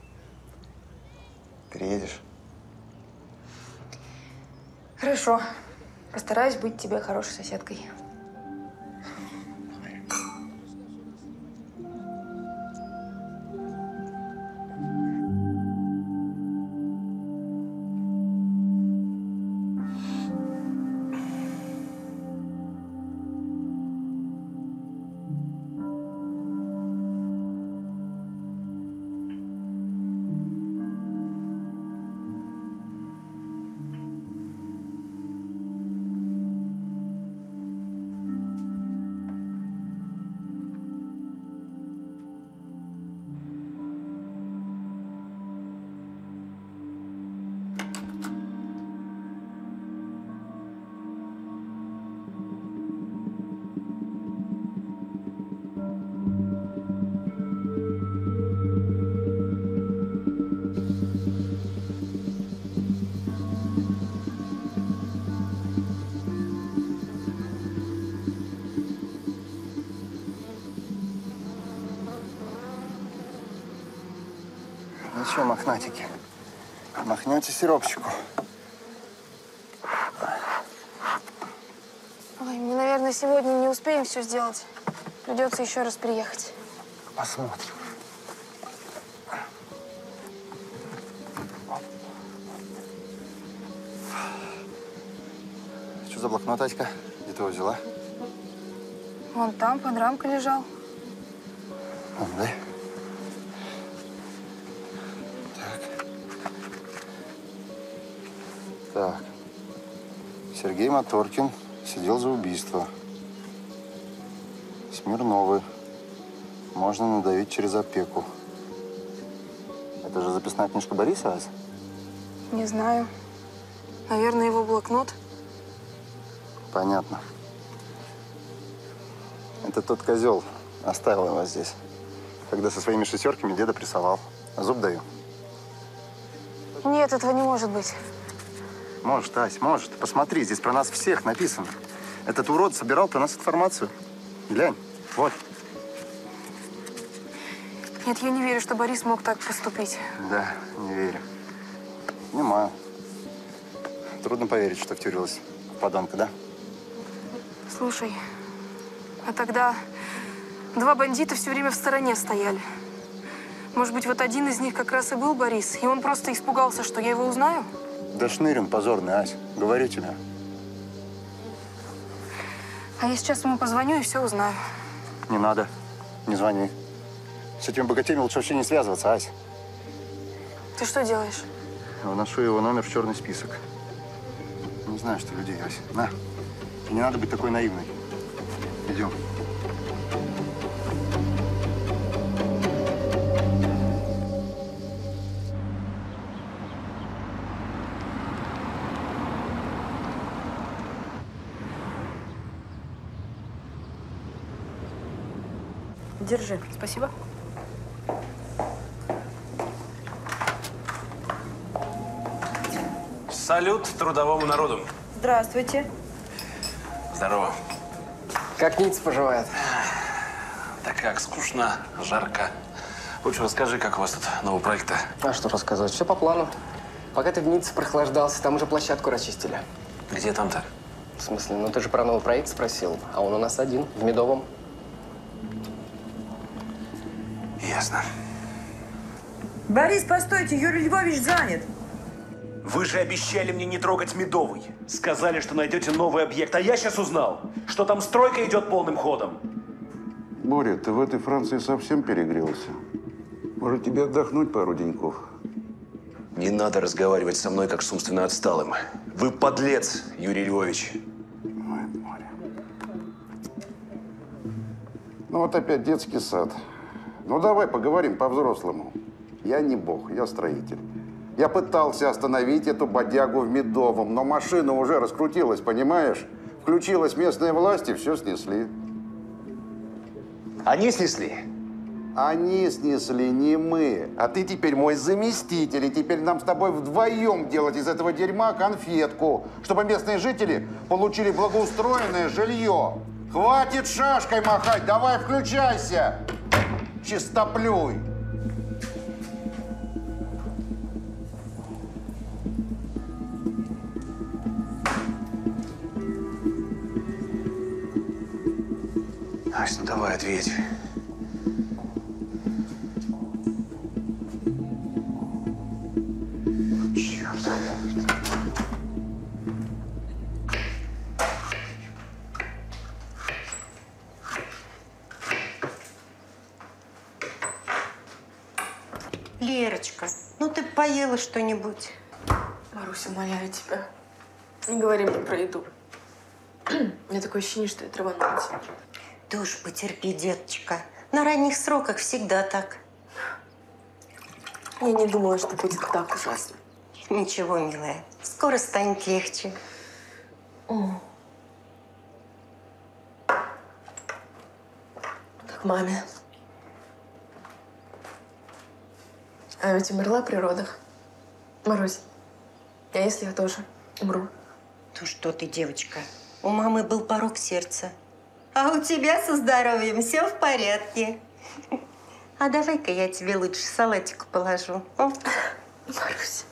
переедешь. Хорошо. Постараюсь быть тебе хорошей соседкой. Ну что, мохнатики, махнете сиропчику? Ой, мы, наверное, сегодня не успеем все сделать. Придется еще раз приехать. Посмотрим. Что за блокнот, Аська? Где ты его взяла? Вон там под рамкой лежал. Дай. Так. Сергей Моторкин сидел за убийство. Смирновы. Можно надавить через опеку. Это же записная книжка Бориса, Ась? Не знаю. Наверное, его блокнот. Понятно. Это тот козел оставил его здесь, когда со своими шестерками деда прессовал. Зуб даю. Нет, этого не может быть. Может, Ась, может. Посмотри, здесь про нас всех написано. Этот урод собирал про нас информацию. Глянь, вот. Нет, я не верю, что Борис мог так поступить. Да, не верю. Понимаю. Трудно поверить, что втюрилась подонка, да? Слушай, а тогда два бандита все время в стороне стояли. Может быть, вот один из них как раз и был Борис, и он просто испугался, что я его узнаю? Да шнырь он позорный, Ась. Говорю тебе. А я сейчас ему позвоню и все узнаю. Не надо. Не звони. С этими богатеями лучше вообще не связываться, Ась. Ты что делаешь? Вношу его номер в черный список. Не знаю, что людей, Ась. На. И не надо быть такой наивной. Идем. Держи. Спасибо. Салют трудовому народу. Здравствуйте. Здорово. Как Ницца поживает? Так как, скучно, жарко. Лучше расскажи, как у вас тут новый проект-то? А что рассказывать? Все по плану. Пока ты в Ницце прохлаждался, там уже площадку расчистили. Где там-то? В смысле? Ну ты же про новый проект спросил, а он у нас один, в Медовом. Ясно. Борис, постойте, Юрий Львович занят. Вы же обещали мне не трогать Медовый. Сказали, что найдете новый объект. А я сейчас узнал, что там стройка идет полным ходом. Боря, ты в этой Франции совсем перегрелся? Может, тебе отдохнуть пару деньков? Не надо разговаривать со мной, как с умственно отсталым. Вы подлец, Юрий Львович. Ой, Боря. Ну вот опять детский сад. Ну давай поговорим по-взрослому. Я не бог, я строитель. Я пытался остановить эту бодягу в Медовом, но машина уже раскрутилась, понимаешь? Включилась местные власти, все снесли. Они снесли? Они снесли, не мы. А ты теперь мой заместитель, и теперь нам с тобой вдвоем делать из этого дерьма конфетку, чтобы местные жители получили благоустроенное жилье. Хватит шашкой махать, давай включайся, чистоплюй. Ась, ну давай, ответь. Черт. Лерочка, ну ты поела что-нибудь? Маруся, умоляю тебя, не говори мне про еду. У меня такое ощущение, что я траванулась. Ты уж потерпи, деточка. На ранних сроках всегда так. Я не думала, что будет так ужасно. Ничего, милая, скоро станет легче. Как маме. А ведь умерла при родах. Марусь, а если я тоже умру? Ну что ты, девочка, у мамы был порок сердца. А у тебя со здоровьем все в порядке. А давай-ка я тебе лучше салатик положу. Марусь.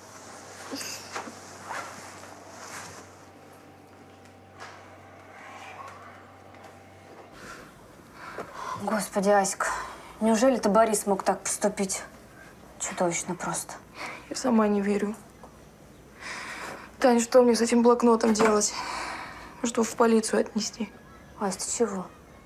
Господи, Аська, неужели ты Борис мог так поступить? Чудовищно просто. Я сама не верю. Таня, что мне с этим блокнотом делать? Что в полицию отнести? Ась, ты чего?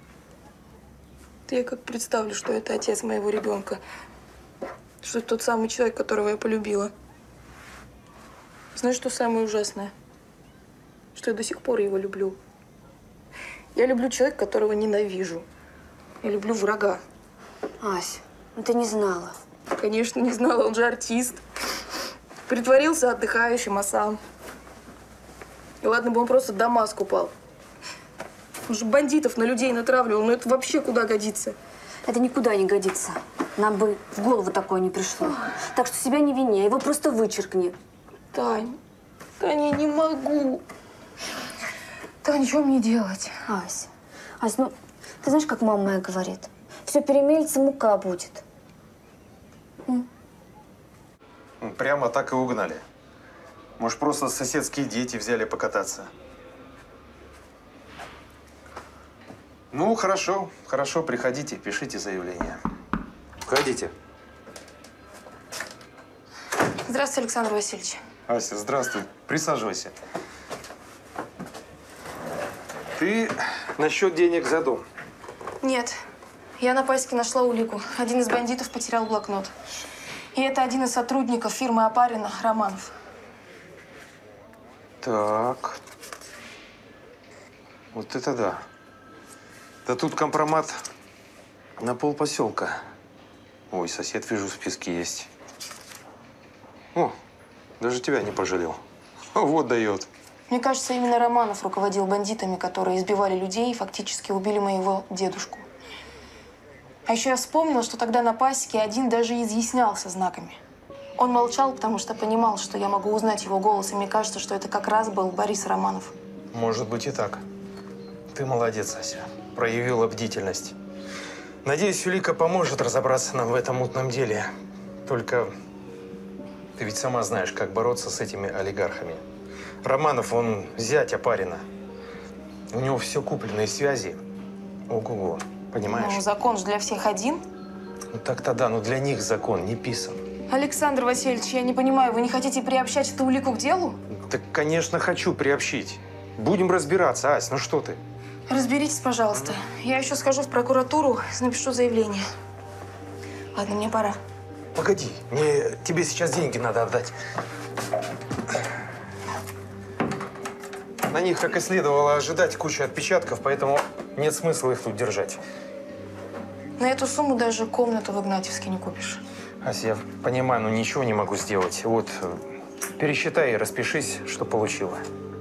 Да я как представлю, что это отец моего ребенка. Что это тот самый человек, которого я полюбила. Знаешь, что самое ужасное? Что я до сих пор его люблю. Я люблю человека, которого ненавижу. Я люблю врага. Ась, ну ты не знала. Конечно, не знала, он же артист. Притворился отдыхающим, а сам. И ладно бы он просто дома скупал. Он же бандитов на людей натравливал, но это вообще куда годится? Это никуда не годится. Нам бы в голову такое не пришло. Так что себя не вини, его просто вычеркни. Тань, Таня, я не могу. Тань, что мне делать? Ась, ну, ты знаешь, как мама моя говорит? Все перемелется, мука будет. Прямо так и угнали. Может, просто соседские дети взяли покататься. Ну, хорошо, хорошо, приходите, пишите заявление. Входите. Здравствуйте, Александр Васильевич. Ася, здравствуй. Присаживайся. Ты насчет денег за дом? Нет. Я на пасеке нашла улику. Один из бандитов потерял блокнот. И это один из сотрудников фирмы Опарина, Романов. Так. Вот это да. Да тут компромат на полпоселка. Ой, сосед, вижу, в списке есть. О, даже тебя не пожалел. Вот дает. Мне кажется, именно Романов руководил бандитами, которые избивали людей и фактически убили моего дедушку. А еще я вспомнила, что тогда на пасеке один даже изъяснялся знаками. Он молчал, потому что понимал, что я могу узнать его голос, и мне кажется, что это как раз был Борис Романов. Может быть и так. Ты молодец, Ася. Проявила бдительность. Надеюсь, Юлика поможет разобраться нам в этом мутном деле. Только ты ведь сама знаешь, как бороться с этими олигархами. Романов, он зять Опарина. У него все купленные связи. Ого-го, понимаешь? Ну, закон же для всех один. Ну так-то да, но для них закон не писан. Александр Васильевич, я не понимаю, вы не хотите приобщать эту улику к делу? Так, конечно, хочу приобщить. Будем разбираться, Ась, ну что ты? Разберитесь, пожалуйста. Я еще схожу в прокуратуру, напишу заявление. Ладно, мне пора. Погоди, тебе сейчас деньги надо отдать. На них, как и следовало ожидать, куча отпечатков, поэтому нет смысла их тут держать. На эту сумму даже комнату в Игнатьевске не купишь. Ася, я понимаю, но ничего не могу сделать. Вот, пересчитай и распишись, что получила.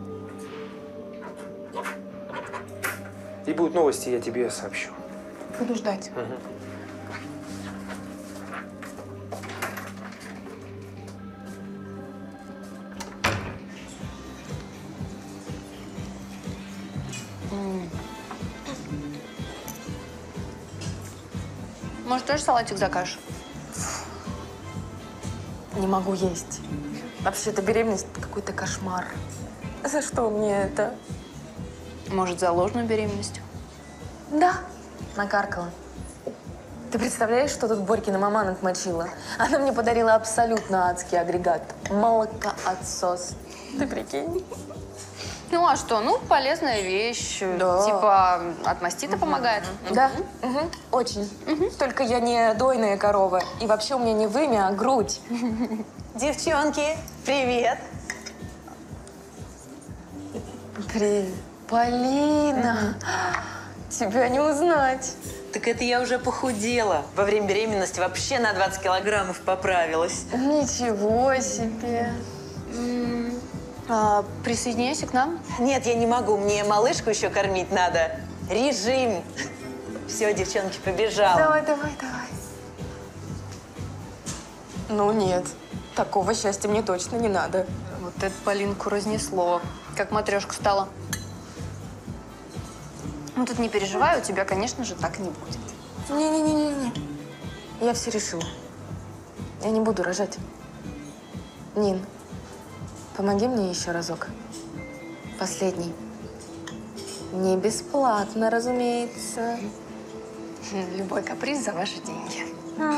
И будут новости, я тебе сообщу. Буду ждать. Угу. Может, тоже салатик закажешь? Не могу есть. Вообще-то беременность – какой-то кошмар. За что мне это? Может, за ложную беременность? Да, накаркала. Ты представляешь, что тут Борькина мама натмочила? Она мне подарила абсолютно адский агрегат. Молокоотсос. Ты прикинь? Ну а что? Ну, полезная вещь. Да. Типа от мастита помогает. Да, очень. Только я не дойная корова. И вообще у меня не вымя, а грудь. Девчонки, привет. Привет. Полина, тебя не узнать. Так это я уже похудела. Во время беременности вообще на 20 килограммов поправилась. Ничего себе. Присоединяйся к нам? Нет, я не могу. Мне малышку еще кормить надо. Режим. Все, девчонки, побежала. Давай. Ну нет, такого счастья мне точно не надо. Вот это Полинку разнесло. Как матрешка стала. Ну, тут не переживай, у тебя, конечно же, так не будет. Не. Я все решила. Я не буду рожать. Нин, помоги мне еще разок. Последний. Не бесплатно, разумеется. Любой каприз за ваши деньги.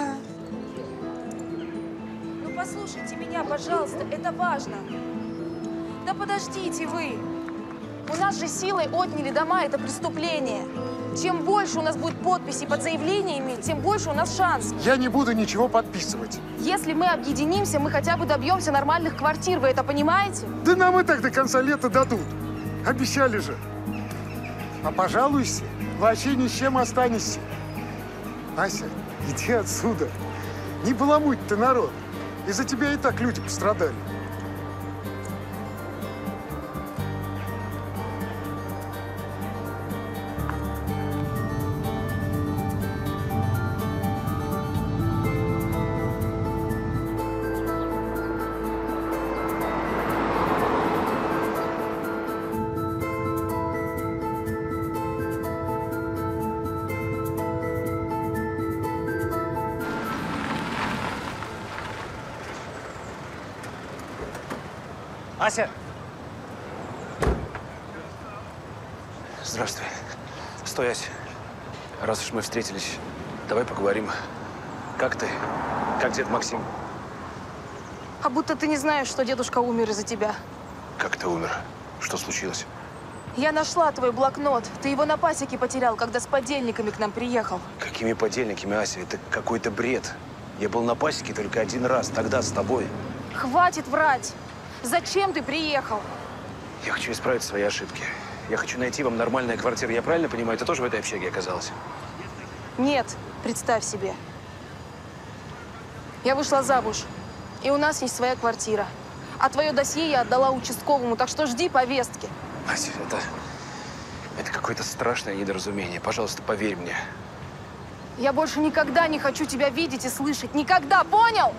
Ну, послушайте меня, пожалуйста, это важно. Да подождите вы. У нас же силой отняли дома, это преступление. Чем больше у нас будет подписей под заявлениями, тем больше у нас шанс. Я не буду ничего подписывать. Если мы объединимся, мы хотя бы добьемся нормальных квартир, вы это понимаете? Да нам и так до конца лета дадут. Обещали же. А пожалуйся, вообще ни с чем останешься. Ася, Иди отсюда. Не баламуть ты народ. Из-за тебя и так люди пострадали. Ася! Здравствуй. Стой, Ася. Раз уж мы встретились, давай поговорим. Как ты? Как дед Максим? А будто ты не знаешь, что дедушка умер из-за тебя. Как ты умер? Что случилось? Я нашла твой блокнот. Ты его на пасеке потерял, когда с подельниками к нам приехал. Какими подельниками, Ася? Это какой-то бред. Я был на пасеке только один раз, тогда с тобой. Хватит врать! Зачем ты приехал? Я хочу исправить свои ошибки. Я хочу найти вам нормальную квартиру. Я правильно понимаю, ты тоже в этой общаге оказалась? Нет, представь себе. Я вышла замуж, и у нас есть своя квартира. А твое досье я отдала участковому, так что жди повестки. Ася, это какое-то страшное недоразумение. Пожалуйста, поверь мне. Я больше никогда не хочу тебя видеть и слышать. Никогда, понял?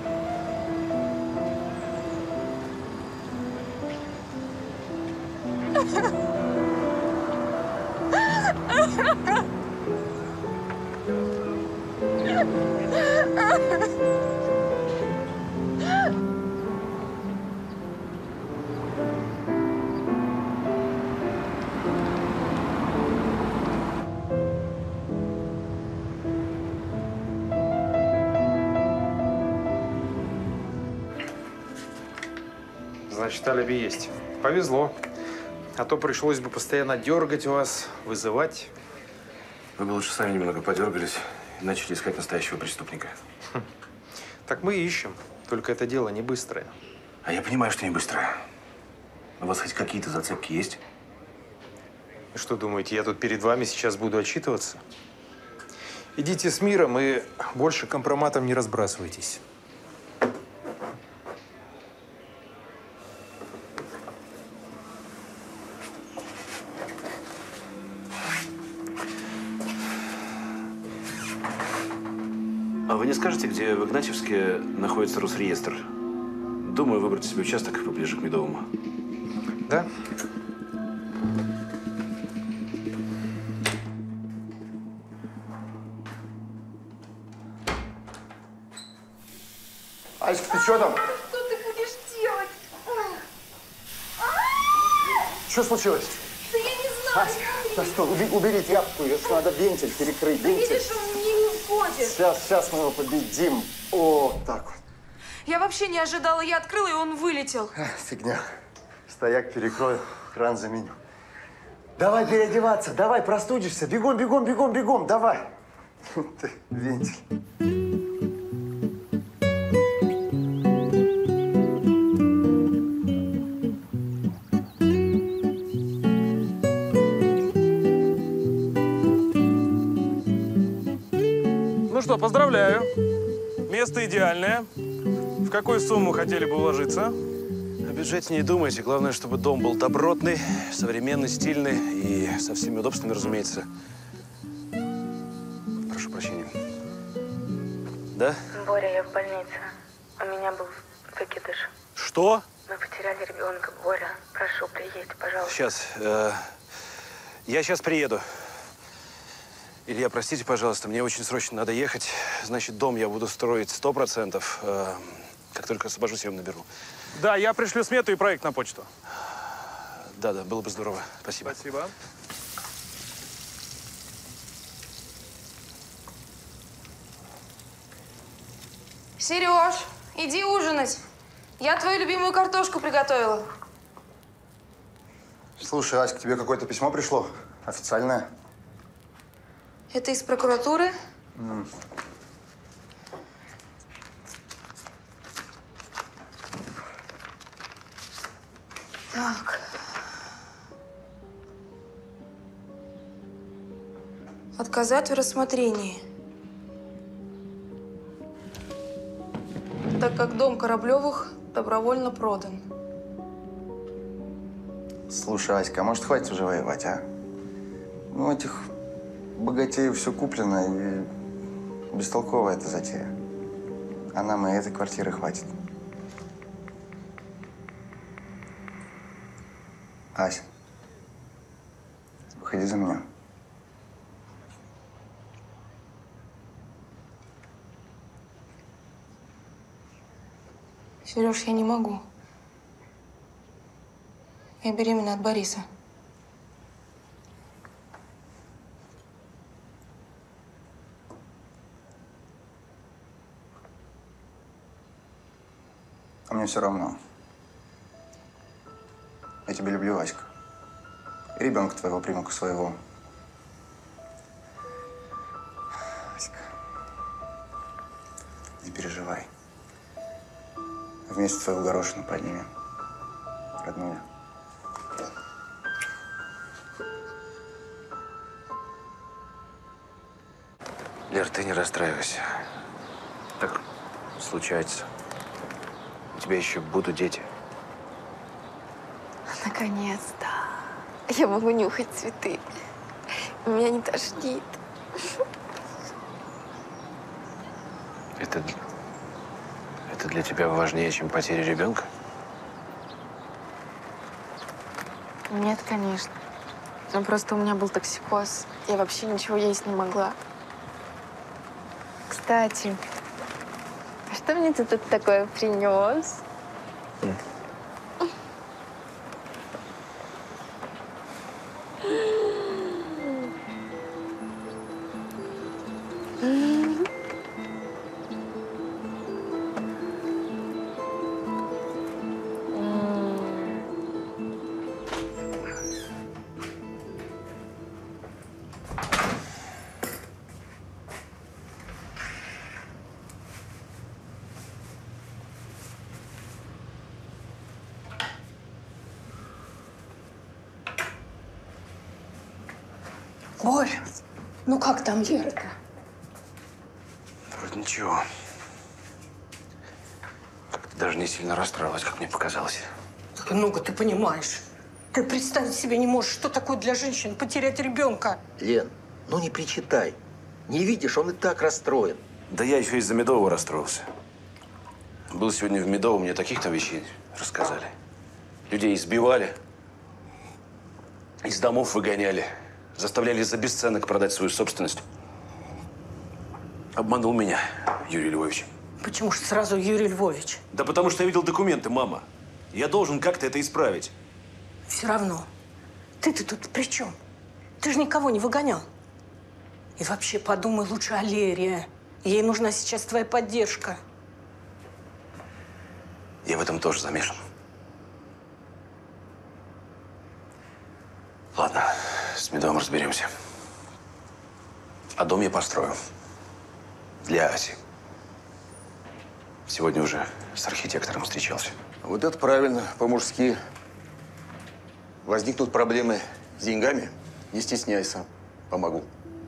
Значит, алиби есть. Повезло. А то пришлось бы постоянно дергать вас, вызывать. Вы бы лучше сами немного подергались и начали искать настоящего преступника. Так мы ищем. Только это дело не быстрое. А я понимаю, что не быстрое. У вас хоть какие-то зацепки есть? И что думаете, я тут перед вами сейчас буду отчитываться? Идите с миром и больше компроматом не разбрасывайтесь. А вы не скажете, где в Игнатьевске находится Росреестр? Думаю, выбрать себе участок поближе к Медовому. Да? Аська, ты что там? Что ты будешь делать? Что случилось? Да я не знаю. Аська, да что, убери тряпку, ее надо вентиль перекрыть. Да Вентиль. видишь, он мне не входит. Сейчас мы его победим. О, так вот. Я вообще не ожидала. Я открыла, и он вылетел. Фигня. Стояк перекрою, кран заменю. Давай переодеваться, давай, простудишься. Бегом, бегом, бегом, бегом, давай. Ты, вентиль. Ну что, поздравляю. Место идеальное. В какую сумму хотели бы уложиться? О бюджете не думайте. Главное, чтобы дом был добротный, современный, стильный и со всеми удобствами, разумеется. Прошу прощения. Да? Боря, я в больнице. У меня был выкидыш. Что? Мы потеряли ребенка. Боря, прошу, приедь, пожалуйста. Сейчас. Я сейчас приеду. Илья, простите, пожалуйста, мне очень срочно надо ехать. Значит, дом я буду строить 100%. Как только освобожусь, я вам наберу. Да, я пришлю смету и проект на почту. Да, было бы здорово. Спасибо. Спасибо. Сереж, иди ужинать. Я твою любимую картошку приготовила. Слушай, Аська, тебе какое-то письмо пришло? Официальное? Это из прокуратуры? Так. Отказать в рассмотрении. так как дом Кораблевых добровольно продан. Слушай, Аська, а может, хватит уже воевать, а? Ну, этих богатеев все куплено, и бестолковая эта затея. А нам и этой квартиры хватит. Ась, выходи за меня. Сереж, я не могу. Я беременна от Бориса. А мне все равно. Я тебя люблю, Аська. И ребенка твоего приму как своего. Аська, не переживай. Вместе твою горошину поднимем. Родную. Лер, ты не расстраивайся. Так случается. У тебя еще будут дети. Наконец-то. Я могу нюхать цветы. Меня не тошнит. Это для тебя важнее, чем потеря ребенка? Нет, конечно. Но просто у меня был токсикоз. Я вообще ничего есть не могла. Кстати, а что мне ты тут такое принес? Борь, ну как там Лера-то? Вроде ничего. Как-то даже не сильно расстроилась, как мне показалось. Ну-ка, ты понимаешь. Ты представить себе не можешь, что такое для женщин потерять ребенка. Лен, ну не причитай. Не видишь, он и так расстроен. Да я еще из-за Медового расстроился. Был сегодня в Медовом, мне таких там вещей рассказали. Людей избивали, из домов выгоняли, заставляли за бесценок продать свою собственность. Обманул меня Юрий Львович. Почему же сразу Юрий Львович? Да потому что я видел документы, мама. Я должен как-то это исправить. Все равно. Ты-то тут при чем? Ты же никого не выгонял. И вообще подумай лучше о Лере. Ей нужна сейчас твоя поддержка. Я в этом тоже замешан. Ладно, с Медовым разберемся. А дом я построю. Для Аси. Сегодня уже с архитектором встречался. Вот это правильно, по-мужски. Возникнут проблемы с деньгами, не стесняйся, помогу.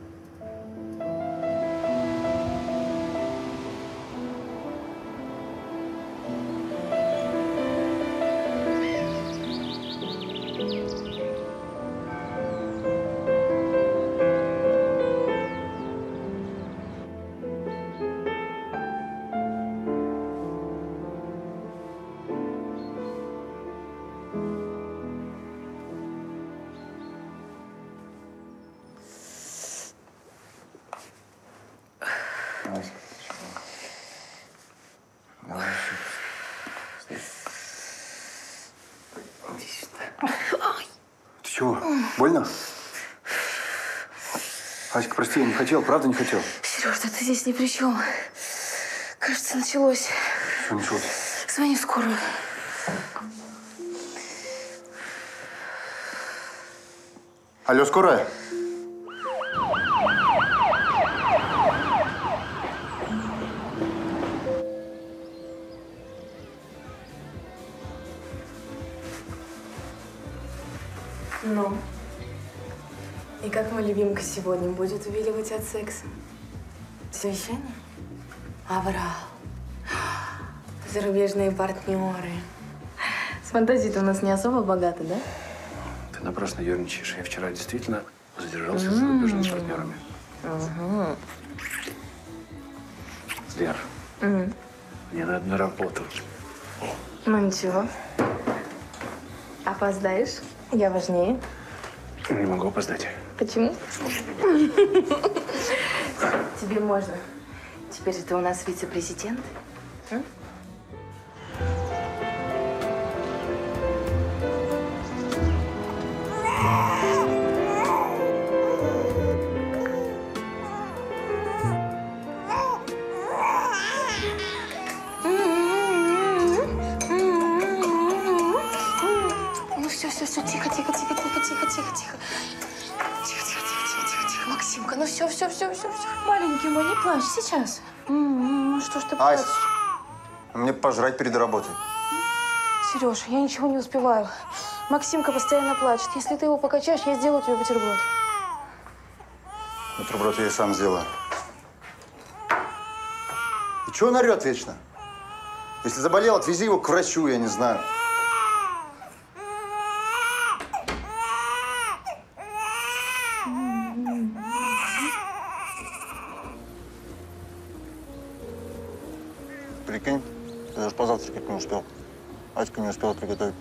Ты чего? Больно? Аська, прости, я не хотел, правда не хотел. Сереж, да ты здесь ни при чем. Кажется, началось. Что началось? Звони в скорую. Алло, скорая? Ну, и как мой любимка сегодня будет увиливать от секса? Совещание? Аврал. Зарубежные партнеры. С фантазией-то у нас не особо богато, да? Ты напрасно ерничаешь. Я вчера действительно задержался с зарубежными партнерами. Лер, мне надо на работу. Ну ничего. Опоздаешь? Я важнее. Не могу опоздать. Почему? Тебе можно. Теперь же ты у нас вице-президент. Все, тихо. Тихо. Максимка, ну все. Маленький мой, не плачь, сейчас. Что ж ты плачешь? Ась, мне пожрать перед работой. Сереж, я ничего не успеваю. Максимка постоянно плачет. Если ты его покачаешь, я сделаю тебе бутерброд. Бутерброд я и сам сделаю. И чего он орет вечно? Если заболел, отвези его к врачу, я не знаю. Прикинь, я даже позавтракать не успел. Аська не успела приготовить.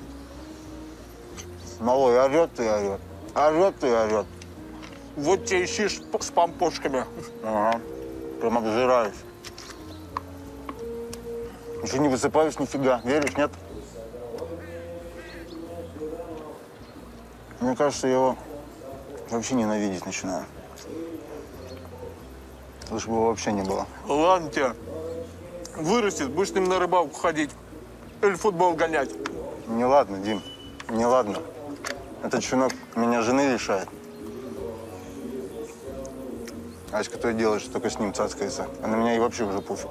Малой орет и орет. Орет и орет. Вот тебе ищешь с помпошками. Ага. Прям обжираюсь. Еще не высыпаюсь нифига. Веришь, нет? Мне кажется, я его вообще ненавидеть начинаю. Лучше бы его вообще не было. Ладно тебе. Вырастет, будешь с ним на рыбалку ходить. Или футбол гонять. Не ладно, Дим, не ладно. Этот щенок меня жены лишает. Аська то и делает, что только с ним цацкается. А на меня и вообще уже пофиг.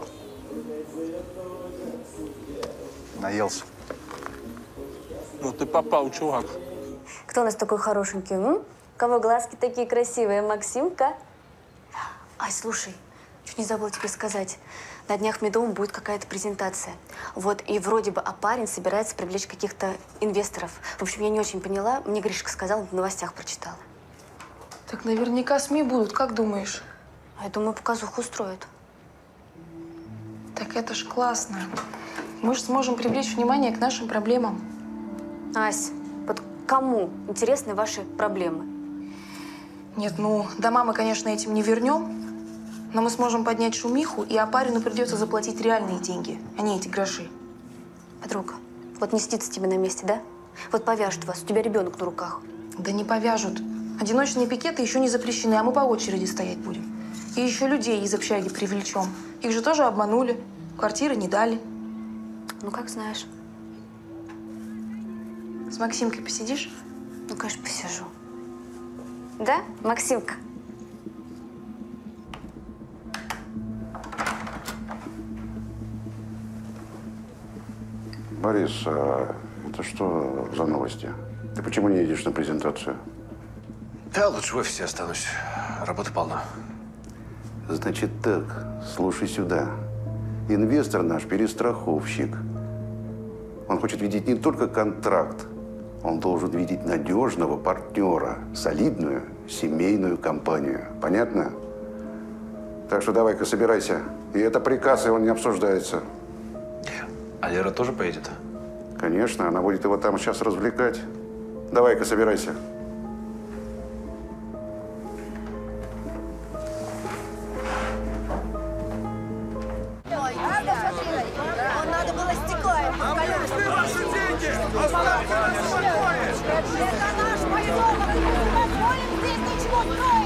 Наелся. Ну ты попал, чувак. Кто у нас такой хорошенький, м? Кого глазки такие красивые? Максимка? Ай, слушай, чуть не забыла тебе сказать. На днях в Медовом будет какая-то презентация. Вот, и вроде бы парень собирается привлечь каких-то инвесторов. В общем, я не очень поняла. Мне Гришка сказал, в новостях прочитала. Так наверняка СМИ будут, как думаешь? А я думаю, показуху устроят. Так это ж классно. Мы же сможем привлечь внимание к нашим проблемам. Ась, вот кому интересны ваши проблемы? Нет, ну, дома мы, конечно, этим не вернем. Но мы сможем поднять шумиху, и опарину придется заплатить реальные деньги, а не эти гроши. Подруга, вот не сидится тебе на месте, да? Вот повяжут вас, у тебя ребенок на руках. Да не повяжут. Одиночные пикеты еще не запрещены, а мы по очереди стоять будем. И еще людей из общаги привлечем. Их же тоже обманули, квартиры не дали. Ну, как знаешь. С Максимкой посидишь? Ну, конечно, посижу. Да, Максимка? Борис, а это что за новости? Ты почему не едешь на презентацию? Да, лучше в офисе останусь. Работы полно. Значит так, слушай сюда. Инвестор наш перестраховщик. Он хочет видеть не только контракт, он должен видеть надежного партнера, солидную семейную компанию. Понятно? Так что давай-ка собирайся. И это приказ, и он не обсуждается. А Лера тоже поедет? Конечно, она будет его там сейчас развлекать. Давай-ка собирайся. Надо было стекла. А мы ушли ваши деньги! Оставьте нас в покое! Это наш поселок! Мы не позволим здесь ничего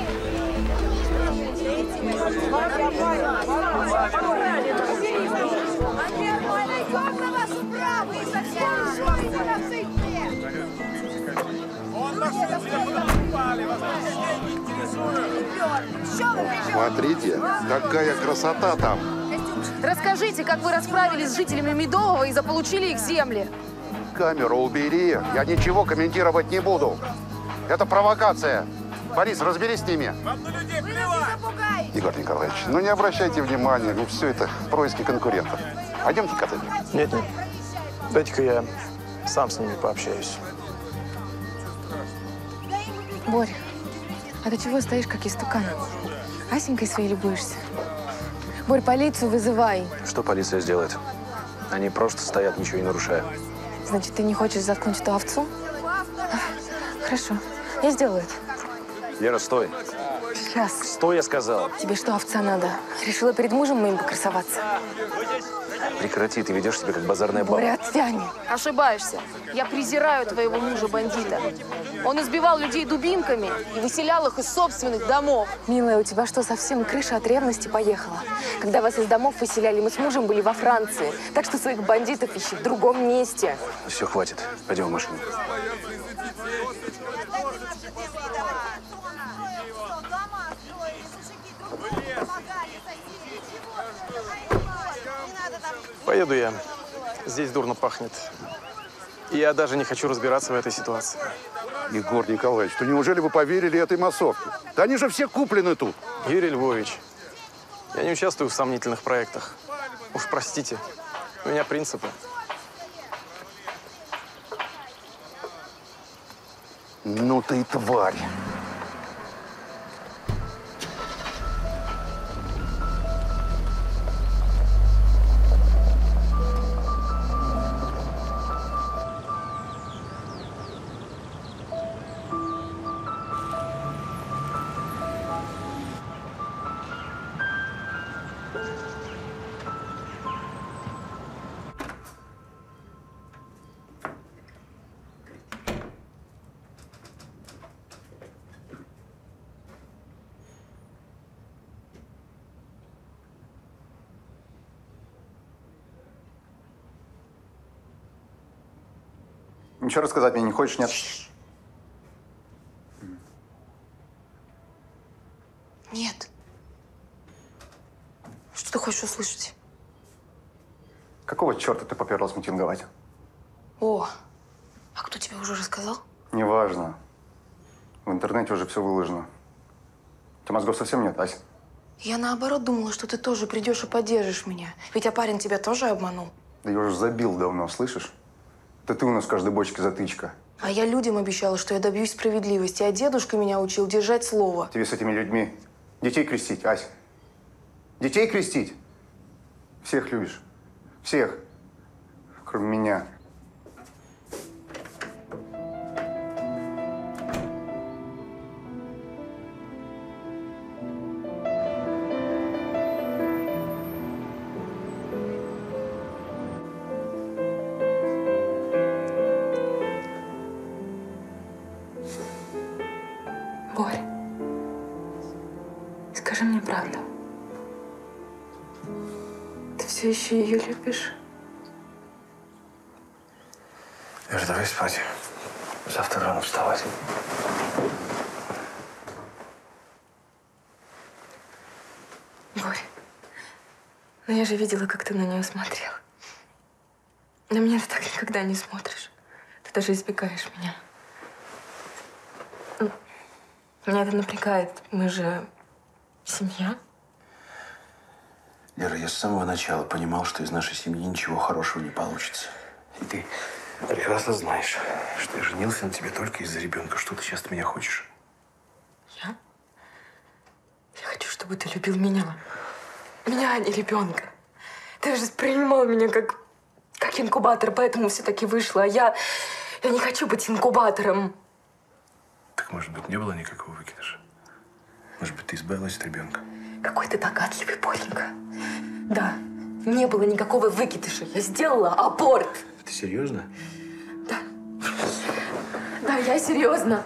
Смотрите, какая красота там! Расскажите, как вы расправились с жителями Медового и заполучили их земли. Камеру убери, я ничего комментировать не буду. Это провокация. Борис, разберись с ними. Егор Николаевич, ну не обращайте внимания, ну все это происки конкурентов. Пойдемте к отелю. Нет, нет. Дайте-ка я сам с ними пообщаюсь. Борь, а ты чего стоишь, как истукан? Асенькой своей любуешься? Борь, полицию вызывай. Что полиция сделает? Они просто стоят, ничего не нарушая. Значит, ты не хочешь заткнуть эту овцу? Хорошо, я сделаю это. Лера, стой. Сейчас. Стой, я сказал. Тебе что, овца надо? Решила перед мужем моим покрасоваться? Прекрати, ты ведешь себя как базарная баба. Боря, отвяни. Ошибаешься. Я презираю твоего мужа-бандита. Он избивал людей дубинками и выселял их из собственных домов. Милая, у тебя что, совсем крыша от ревности поехала? Когда вас из домов выселяли, мы с мужем были во Франции. Так что своих бандитов ищи в другом месте. Все, хватит. Пойдем в машину. Поеду я. Здесь дурно пахнет. И я даже не хочу разбираться в этой ситуации. Егор Николаевич, то неужели вы поверили этой массовке? Да они же все куплены тут. Юрий Львович, я не участвую в сомнительных проектах. Уж простите, у меня принципы. Ну ты и тварь. Ничего рассказать мне не хочешь, нет? Нет. Что ты хочешь услышать? Какого черта ты поперлась митинговать? О, а кто тебе уже рассказал? Неважно. В интернете уже все выложено. У тебя мозгов совсем нет, Ася? Я наоборот думала, что ты тоже придешь и поддержишь меня. Ведь парень тебя тоже обманул. Да я уже забил давно, слышишь? Это ты у нас в каждой бочке затычка. А я людям обещала, что я добьюсь справедливости, а дедушка меня учил держать слово. Тебе с этими людьми детей крестить, Ася? Детей крестить? Всех любишь. Всех. Кроме меня. Борь, скажи мне правду. Ты все еще ее любишь? Лера, давай спать. Завтра рано вставать. Борь, ну я же видела, как ты на нее смотрел. На меня ты так никогда не смотришь. Ты даже избегаешь меня. Меня это напрягает. Мы же семья. Лера, я с самого начала понимал, что из нашей семьи ничего хорошего не получится. И ты прекрасно знаешь, что я женился на тебе только из-за ребенка. Что ты сейчас от меня хочешь? Я? Я хочу, чтобы ты любил меня. Меня, а не ребенка. Ты же воспринимал меня как инкубатор, поэтому все-таки вышло. А я не хочу быть инкубатором. Так, может быть, не было никакого выкидыша? Может быть, ты избавилась от ребенка? Какой ты догадливый, Боренька. Да, не было никакого выкидыша. Я сделала аборт. Ты серьезно? Да, я серьезно.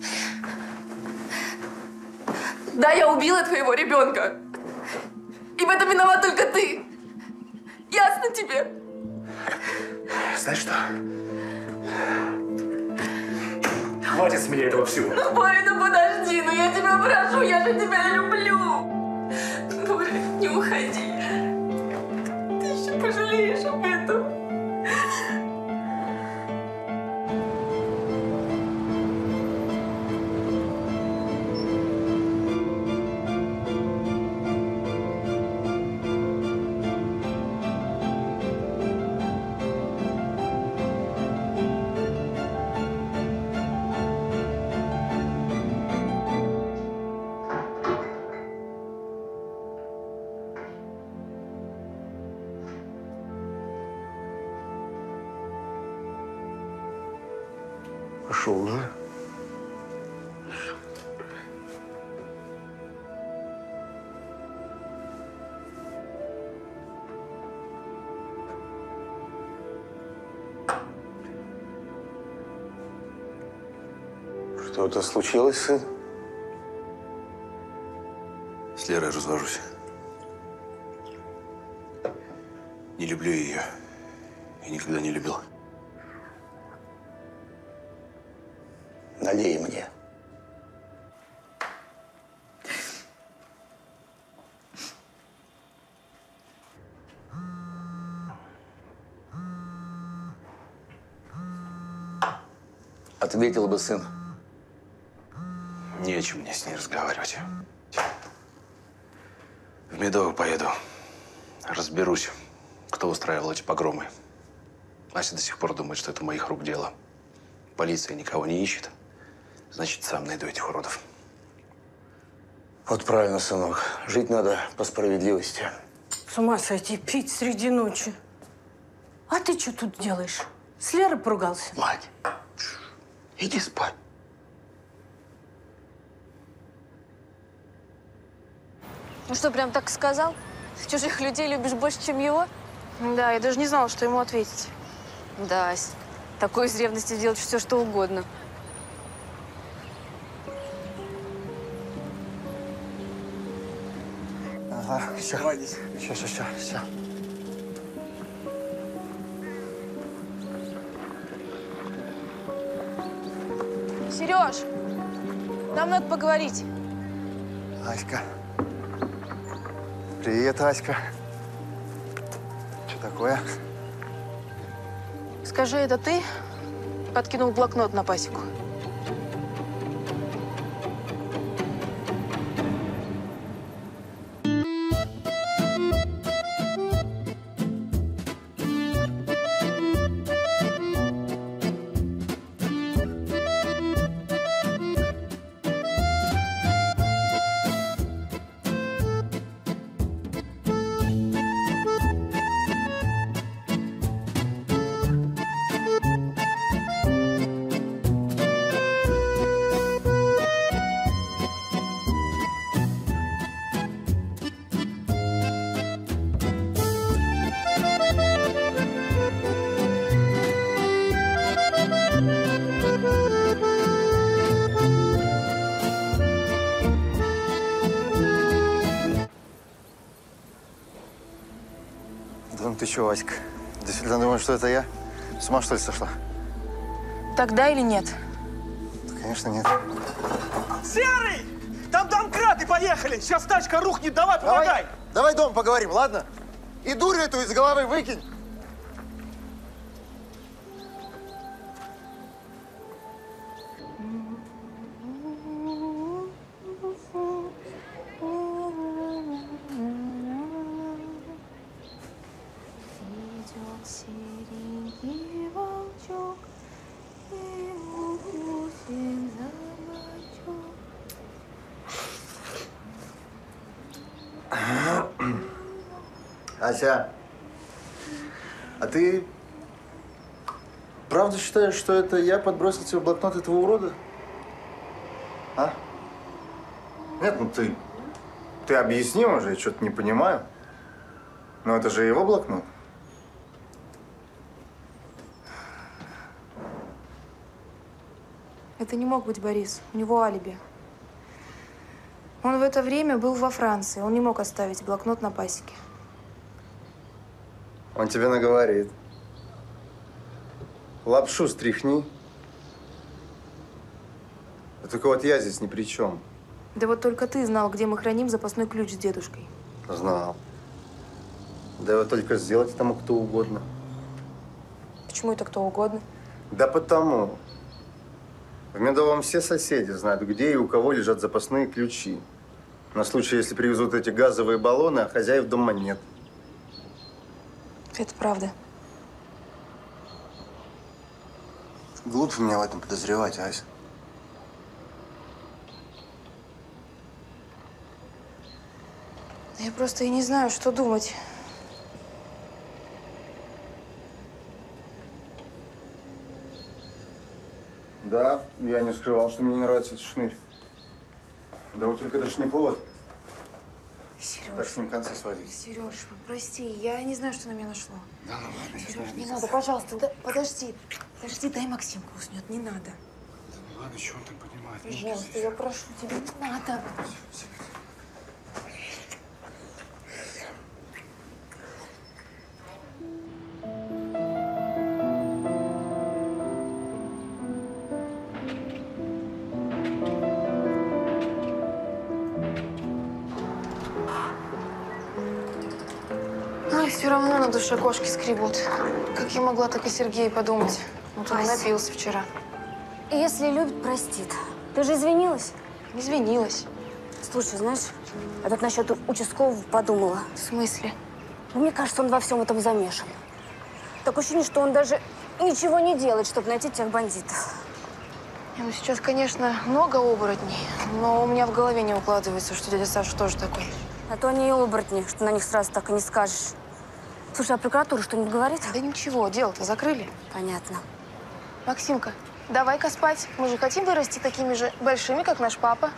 Да, я убила твоего ребенка. И в этом виноват только ты. Ясно тебе? Знаешь что? Хватит с меня этого всего. Ну, Боря, ну подожди, ну я тебя прошу, я же тебя люблю. Боря, не уходи. Ты еще пожалеешь об этом. ушел уже. Что-то случилось, сын? С Лерой развожусь. Не люблю ее. И никогда не любил. Налей мне. Ответил бы сын. Не о чем мне с ней разговаривать. В Медово поеду. Разберусь, кто устраивал эти погромы. Ася до сих пор думает, что это моих рук дело. Полиция никого не ищет. Значит, сам найду этих уродов. Вот правильно, сынок. Жить надо по справедливости. С ума сойти, пить среди ночи. А ты что тут делаешь? С Лерой поругался? Мать, иди спать. Ну что, прям так сказал? Чужих людей любишь больше, чем его? Да, я даже не знала, что ему ответить. Да, Ась, такой из ревности делать все, что угодно. Ага, все. Все. Сереж, нам надо поговорить. Аська. Привет, Аська. Что такое? Скажи, это ты подкинул блокнот на пасеку? Да ну ты чего, Аська? Действительно думаешь, что это я? С ума, что ли, сошла? Тогда или нет? Конечно, нет. Серый! Там домкраты поехали! Сейчас тачка рухнет, давай, помогай! Давай дома поговорим, ладно? И дурь эту из головы выкинь. Ася, а ты правда считаешь, что это я подбросил тебе в блокнот этого урода? А? Нет, ну ты объясни уже, я что-то не понимаю. Но это же его блокнот. Это не мог быть Борис. У него алиби. Он в это время был во Франции. Он не мог оставить блокнот на пасеке. Он тебе наговорит. Лапшу стряхни. Да только вот я здесь ни при чем. Да вот только ты знал, где мы храним запасной ключ с дедушкой. Знал. Да его только сделать тому кто угодно. Почему это кто угодно? Да потому. В Медовом все соседи знают, где и у кого лежат запасные ключи. На случай, если привезут эти газовые баллоны, а хозяев дома нет. Это правда. Глупо меня в этом подозревать, Ася. Я просто и не знаю, что думать. Да, я не скрывал, что мне не нравится этот шнырь. Да вот только это ж не повод. Сереж, так с ним концы сводить. Сереж, прости, я не знаю, что на меня нашло. Да, ну ладно, Сереж, не надо, пожалуйста, да, подожди. Подожди, дай Максимка уснет, не надо. Да ну ладно, что он там понимает? Пожалуйста, я прошу тебя, не надо. Ай, все равно на душе кошки скребут. Как я могла так и Сергею подумать? Вот он напился вчера. Если любит, простит. Ты же извинилась? Извинилась. Слушай, знаешь, я тут насчет участкового подумала. В смысле? Мне кажется, он во всем этом замешан. Такое ощущение, что он даже ничего не делает, чтобы найти тех бандитов. Ну, сейчас, конечно, много оборотней, но у меня в голове не укладывается, что дядя Саша тоже такой. А то они и оборотни, что на них сразу так и не скажешь. Слушай, а прокуратура что-нибудь говорит? Да ничего, дело-то закрыли. Понятно. Максимка, давай-ка спать. Мы же хотим вырасти такими же большими, как наш папа.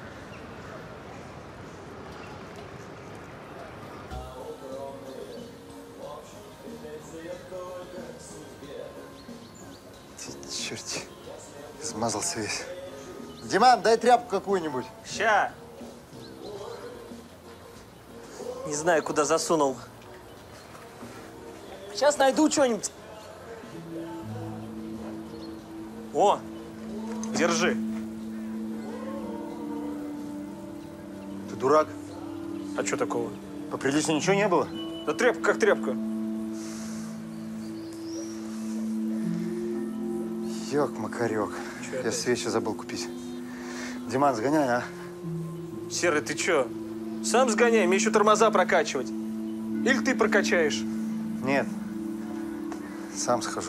Черти, смазался весь. Диман, дай тряпку какую-нибудь. Ща. Не знаю, куда засунул. Сейчас найду что-нибудь. О, держи. Ты дурак? А что такого? Поприличнее ничего не было? Да тряпка как тряпка. Ёк-макарёк. Я свечи забыл купить. Диман, сгоняй, а? Серый, ты чё? Сам сгоняй, мне еще тормоза прокачивать. Или ты прокачаешь? Нет. Сам схожу.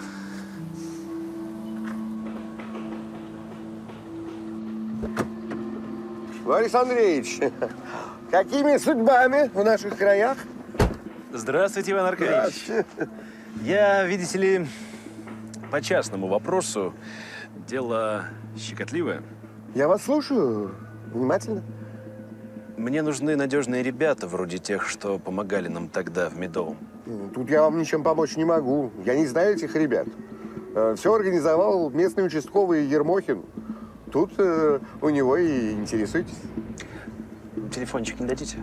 Борис Андреевич, какими судьбами в наших краях? Здравствуйте, Иван Аркадьевич. Я, видите ли, по частному вопросу. Дело щекотливое. Я вас слушаю внимательно. Мне нужны надежные ребята, вроде тех, что помогали нам тогда в Медовом. Тут я вам ничем помочь не могу. Я не знаю этих ребят. Все организовал местный участковый Ермохин. Тут у него и интересуйтесь. Телефончик не дадите?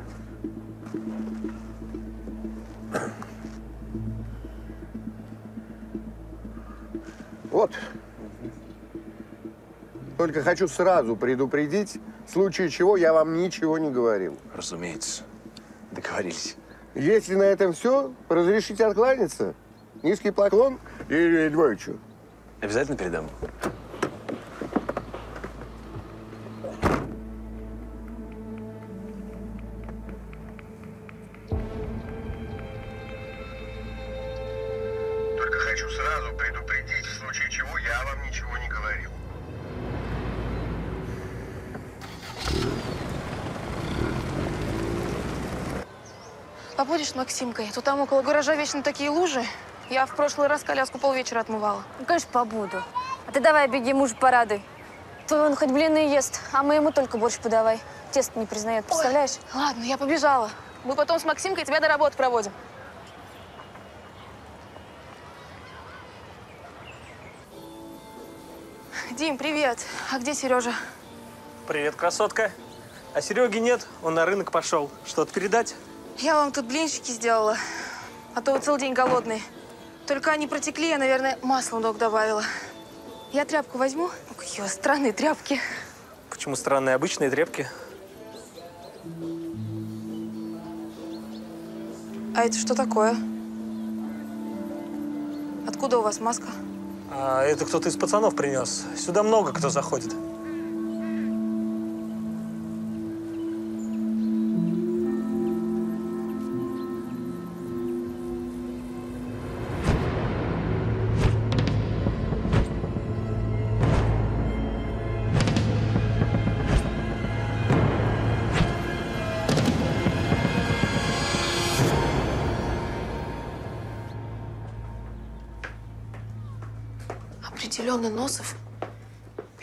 Вот. Только хочу сразу предупредить, в случае чего я вам ничего не говорил. Разумеется. Договорились. Если на этом все, разрешите откланяться. Низкий поклон и Львовичу. Обязательно передам. Только хочу сразу предупредить, в случае чего я вам ничего не говорил. Побудешь с Максимкой? То там около гаража вечно такие лужи. Я в прошлый раз коляску полвечера отмывала. Ну, конечно, побуду. А ты давай беги, мужа порадуй. То он хоть блины ест, а мы ему только борщ подавай. Тесто не признает, представляешь? Ой, ладно, я побежала. Мы потом с Максимкой тебя до работы проводим. Дим, привет. А где Сережа? Привет, красотка. А Сереги нет, он на рынок пошел. Что-то передать? Я вам тут блинчики сделала, а то вы целый день голодные. Только они протекли, я, наверное, масло много добавила. Я тряпку возьму? Ну, какие у вас странные тряпки. Почему странные обычные тряпки? А это что такое? Откуда у вас маска? А это кто-то из пацанов принес. Сюда много кто заходит. Определенно Носов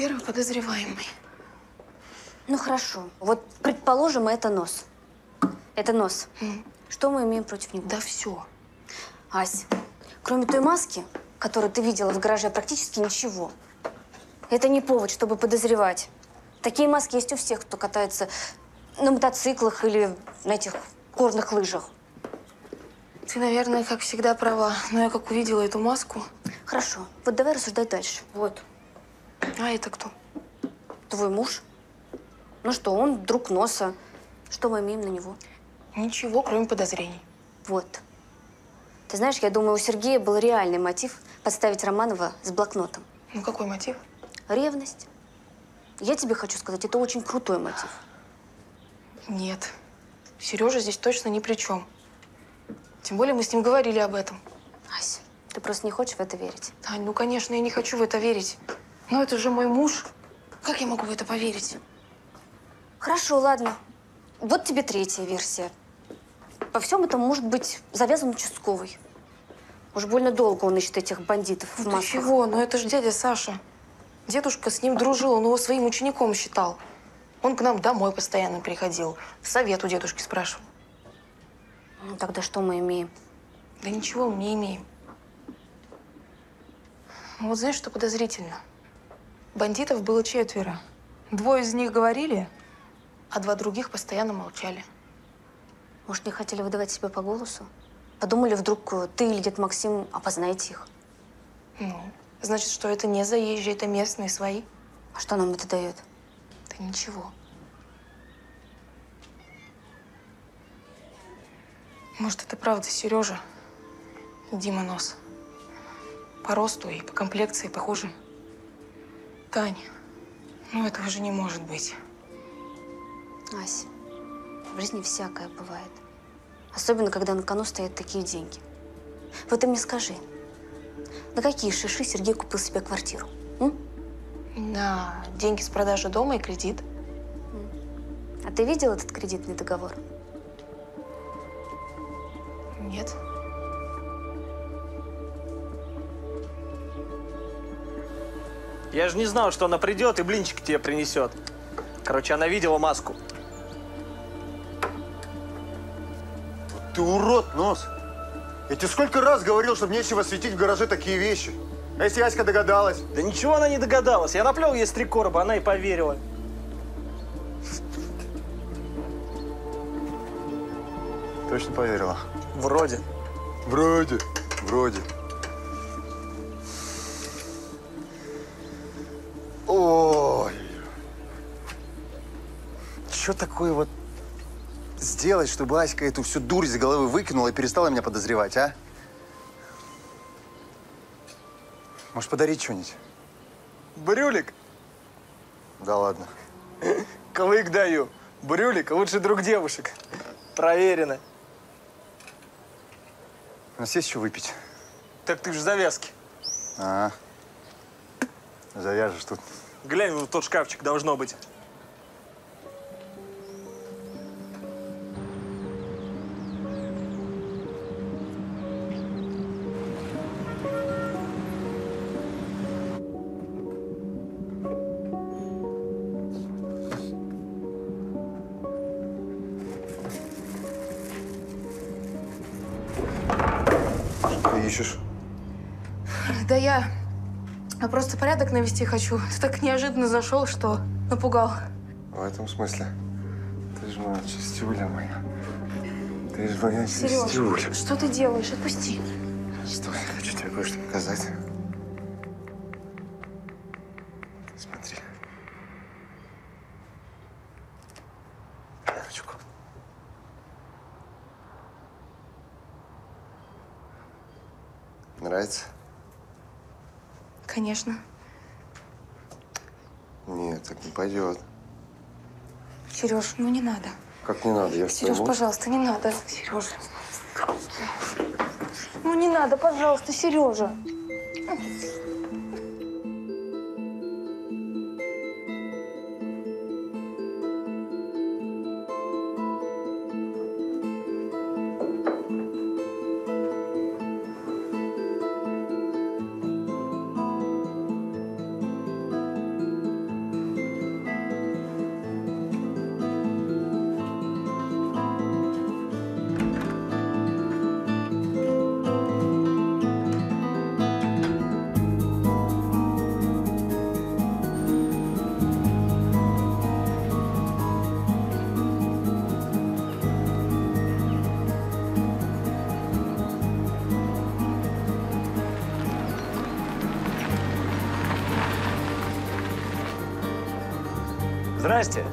Первый подозреваемый. Ну хорошо. Вот предположим, это нос. Это нос. Что мы имеем против него? Да все. Ась, кроме той маски, которую ты видела в гараже, практически ничего. Это не повод, чтобы подозревать. Такие маски есть у всех, кто катается на мотоциклах или на этих горных лыжах. Ты, наверное, как всегда права. Но я как увидела эту маску… Хорошо. Вот давай рассуждать дальше. Вот. А это кто? Твой муж. Ну что, он друг носа. Что мы имеем на него? Ничего, кроме подозрений. Вот. Ты знаешь, я думаю, у Сергея был реальный мотив подставить Романова с блокнотом. Ну, какой мотив? Ревность. Я тебе хочу сказать, это очень крутой мотив. Нет. Сережа здесь точно ни при чем. Тем более мы с ним говорили об этом. Ась, ты просто не хочешь в это верить? Ань, ну, конечно, я не хочу в это верить. Но это же мой муж. Как я могу в это поверить? Хорошо, ладно. Вот тебе третья версия. Во всем этом может быть завязан участковый. Уж больно долго он ищет этих бандитов в Ну, масках. ты чего? Ну, это же дядя Саша. Дедушка с ним дружил, он его своим учеником считал. Он к нам домой постоянно приходил. Совет у дедушки спрашивал. Ну, тогда что мы имеем? Да ничего мы не имеем. Ну, вот знаешь, что подозрительно? Бандитов было 4. 2 из них говорили, а 2 других постоянно молчали. Может, не хотели выдавать себя по голосу? Подумали, вдруг ты или дед Максим опознаете их. Ну, значит, что это не заезжие, это местные свои. А что нам это дает? Да ничего. Может, это правда Сережа и Дима Нос. По росту и по комплекции похожи. Тань, ну этого же не может быть. Ась, в жизни всякое бывает. Особенно, когда на кону стоят такие деньги. Вот ты мне скажи, на какие шиши Сергей купил себе квартиру? На деньги с продажи дома и кредит. А ты видел этот кредитный договор? Нет. Я же не знал, что она придет и блинчик тебе принесет. Короче, она видела маску. Ты урод, Нос. Я тебе сколько раз говорил, чтобы нечего светить в гараже такие вещи. А если Аська догадалась? Да ничего она не догадалась. Я наплел ей с 3 короба, она и поверила. Точно поверила? Вроде. Вроде. Ой. Что такое вот сделать, чтобы Аська эту всю дурь из головы выкинула и перестала меня подозревать, а? Может, подарить что-нибудь? Брюлик? Да ладно. Клык даю. Брюлик – лучший друг девушек. Проверено. У нас есть что выпить? Так ты же завязки. Ага. Завяжешь тут. Глянь, вот тот шкафчик должно быть. Ты ищешь? Да я просто порядок навести хочу. Ты так неожиданно зашел, что напугал. В этом смысле? Ты же моя чистюля моя. Ты же моя Сереж, чистюля. что ты делаешь? Отпусти. Стой, хочу тебе кое-что показать. Смотри. На ручку. Нравится? Конечно. Нет, так не пойдет. Сереж, ну не надо. Как не надо? Я в Сереж, твоем- пожалуйста, не надо. Сережа. Ну не надо, пожалуйста, Сережа. Здрасте.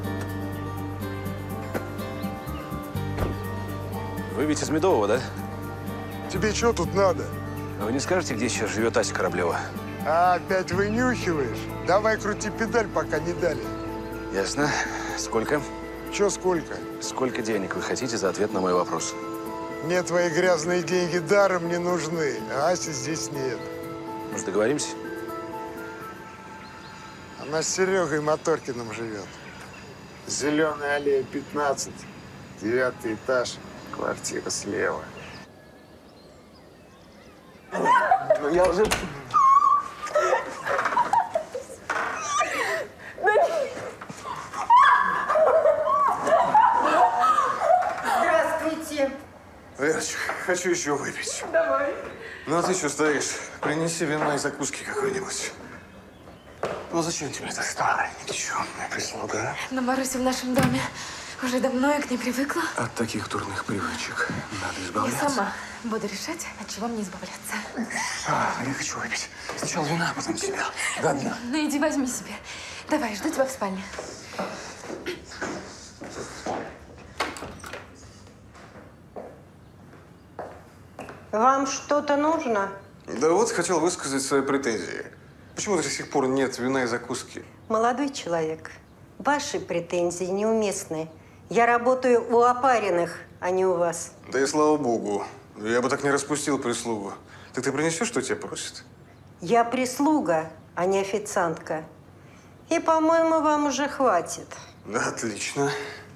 Вы ведь из Медового, да? Тебе что тут надо? Вы не скажете, где сейчас живет Ася Кораблева? А, опять вынюхиваешь? Давай крути педаль, пока не дали. Ясно. Сколько? Че сколько? Сколько денег вы хотите за ответ на мой вопрос? Мне твои грязные деньги даром не нужны, а Аси здесь нет. Может, договоримся? Она с Серегой Моторкиным живет. Зеленая аллея, 15. 9-й этаж. Квартира слева. Ну, я уже... Здравствуйте. Верочка, хочу еще выпить. Давай. Ну, а ты что стоишь? Принеси вина и закуски какой-нибудь. Ну, зачем тебе эта старая, никчемная прислуга, а? Но Маруся в нашем доме уже давно я к ней привыкла. От таких дурных привычек надо Я избавляться. сама буду решать, от чего мне избавляться. Я хочу выпить. Сначала вина, а потом себя. До дна. Ну иди возьми себе. Давай, жду тебя в спальне. Вам что-то нужно? Да вот, хотел высказать свои претензии. Почему до сих пор нет вина и закуски? Молодой человек, ваши претензии неуместны. Я работаю у опаренных, а не у вас. Да и слава богу. Я бы так не распустил прислугу. Так ты принесешь, что тебя просит? Я прислуга, а не официантка. И, по-моему, вам уже хватит. Да, отлично.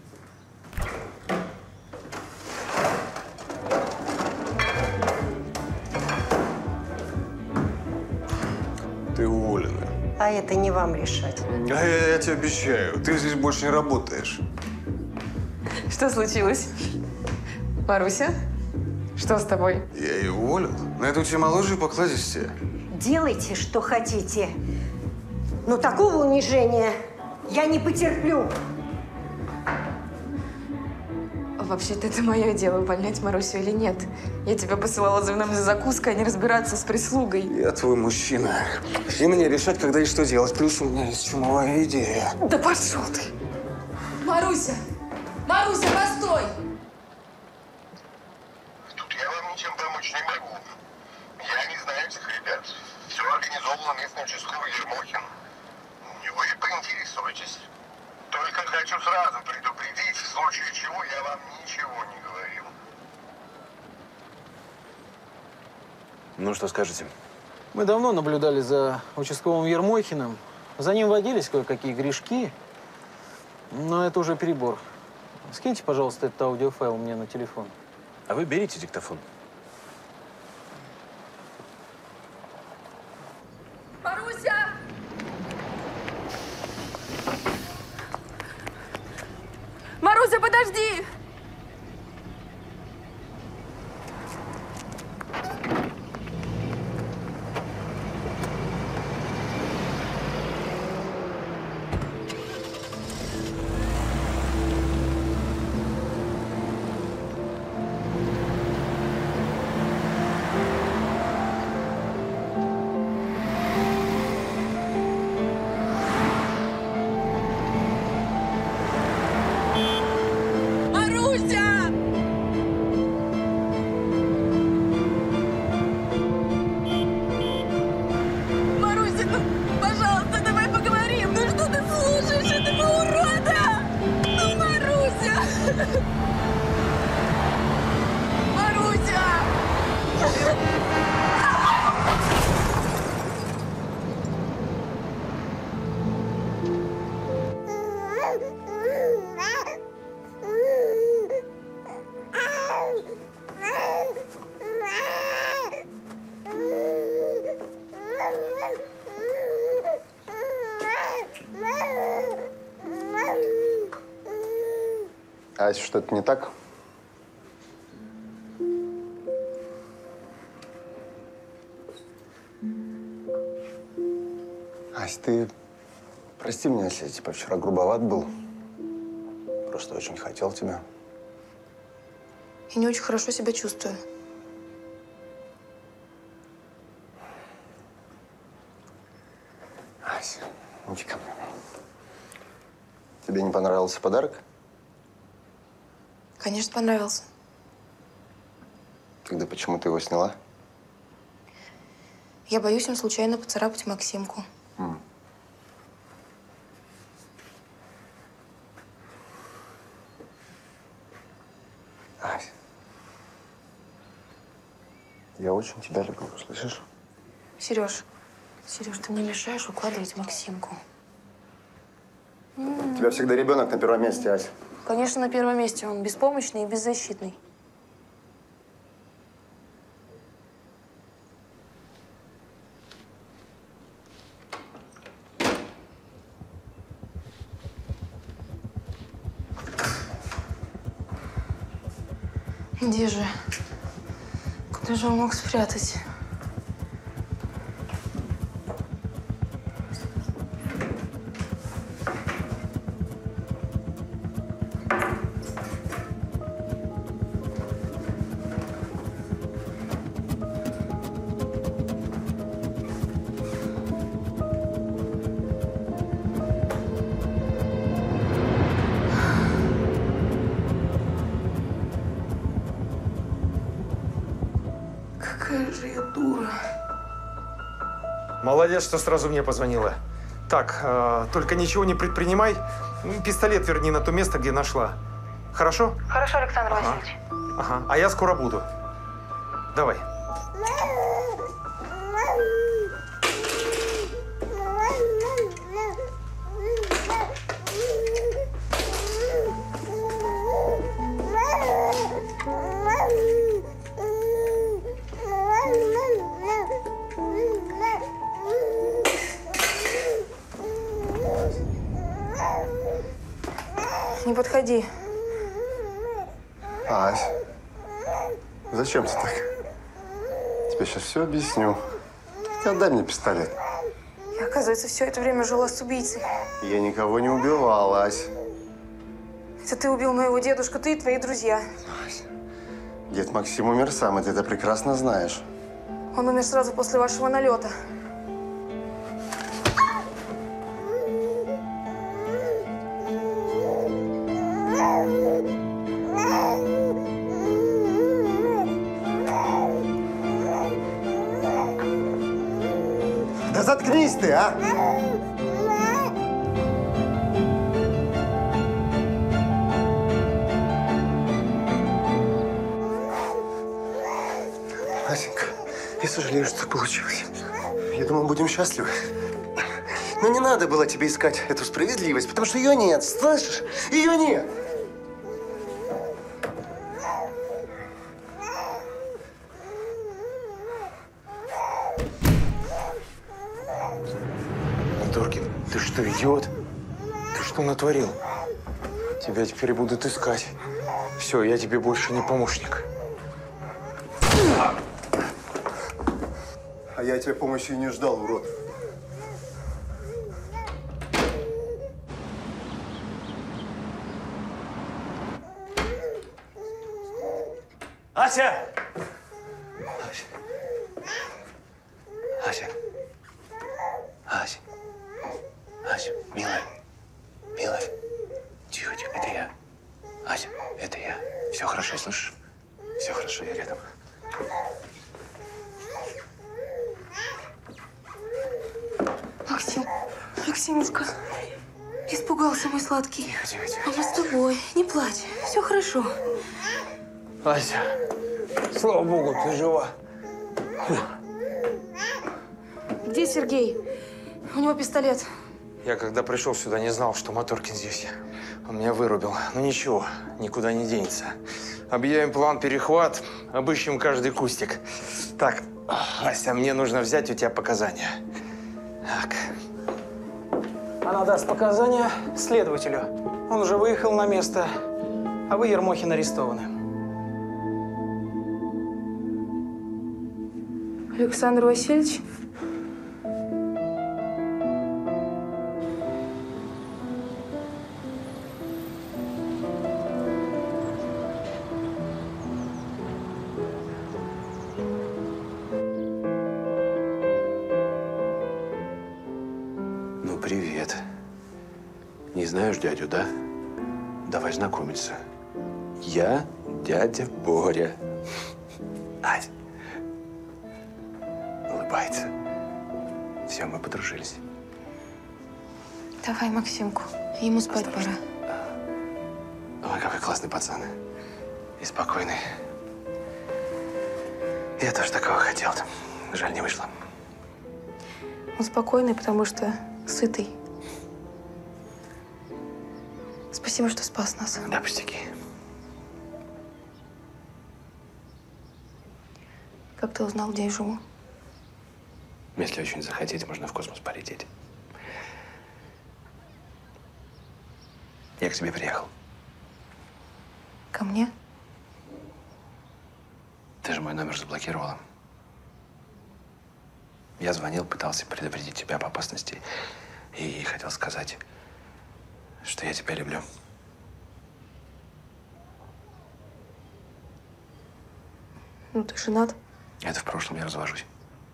Ты уволена. А это не вам решать. А я тебе обещаю, ты здесь больше не работаешь. Что случилось? Маруся? Что с тобой? Я ее уволил. На это у тебя моложе и покладистее. Делайте, что хотите. Но такого унижения я не потерплю. Вообще-то это мое дело, увольнять Марусю или нет. Я тебя посылала за вином за закуской, а не разбираться с прислугой. Я твой мужчина. И мне решать, когда и что делать. Плюс у меня есть чумовая идея. Да пошел ты! Маруся! Маруся, постой! Я вам ничем помочь не могу. Я не знаю этих ребят. Все организовано местный участковый Ермохин. Вы поинтересуйтесь. Только хочу сразу предупредить, в случае чего я вам ничего не говорил. Ну, что скажете? Мы давно наблюдали за участковым Ермохиным. За ним водились кое-какие грешки, но это уже перебор. Скиньте, пожалуйста, этот аудиофайл мне на телефон. А вы берите диктофон. Маруся! Маруся, подожди! Маруся! Маруся, ну, пожалуйста, давай поговорим. Ну что ты слушаешь этого урода? Ну, Маруся! Маруся! Ась, что-то не так? Ась, ты прости меня, если я типа вчера грубоват был. Просто очень хотел тебя. Я не очень хорошо себя чувствую. Ася, иди ко мне. Ты Тебе не понравился подарок? Конечно, понравился. Тогда почему ты его сняла? Я боюсь им случайно поцарапать Максимку. Ась, я очень тебя люблю, слышишь? Сереж, ты мне мешаешь укладывать Максимку. У тебя всегда ребенок на первом месте, Ась. Конечно, на первом месте. Он беспомощный и беззащитный. Где же? Куда же он мог спрятать? Какая же я дура. Молодец, что сразу мне позвонила. Так, только ничего не предпринимай. Пистолет верни на то место, где нашла. Хорошо? Хорошо, Александр Васильевич. Ага. А я скоро буду. Давай. Не подходи. Ась, зачем ты так? Тебе сейчас все объясню. Отдай мне пистолет. Я, оказывается, все это время жила с убийцей. Я никого не убивал, Ась. Это ты убил моего дедушку, ты и твои друзья. Дед Максим умер сам, и ты это прекрасно знаешь. Он умер сразу после вашего налета. Да заткнись ты, а! Асенька, я сожалею, что так получилось. Я думал, будем счастливы. Но не надо было тебе искать эту справедливость, потому что ее нет, слышишь? Ее нет! Торкин, ты что, идиот? Ты что натворил? Тебя теперь будут искать. Все, я тебе больше не помощник. А я тебе помощи и не ждал, урод. Ася! Ася. Ася. Ася, милая. Милая. Тихо, тихо, это я. Ася, это я. Все хорошо, слышишь? Все хорошо, я рядом. Максим, Максимушка, испугался мой сладкий. Тихо, тихо, тихо. А мы с тобой. Не плачь, все хорошо. Ася, слава богу, ты жива. Где Сергей? У него пистолет. Я когда пришел сюда, не знал, что Моторкин здесь. Он меня вырубил. Ну ничего, никуда не денется. Объявим план перехват, обыщем каждый кустик. Так, Ася, мне нужно взять у тебя показания. Так. Она даст показания следователю. Он уже выехал на место, а вы, Ермохин, арестованы. Александр Васильевич? Ну, привет. Не знаешь дядю, да? Давай знакомиться. Я дядя Боря. Ась. Улыбается. Все, мы подружились. Давай Максимку. Ему спать пора. Ой, какой классный пацан. И спокойный. Я тоже такого хотел. Жаль, не вышло. Он спокойный, потому что сытый. Спасибо, что спас нас. Да, пустяки. Как ты узнал, где я живу? Если очень захотеть, можно в космос полететь. Я к тебе приехал. Ко мне? Ты же мой номер заблокировала. Я звонил, пытался предупредить тебя об опасности. И хотел сказать, что я тебя люблю. Ну, ты женат? Это в прошлом, я развожусь.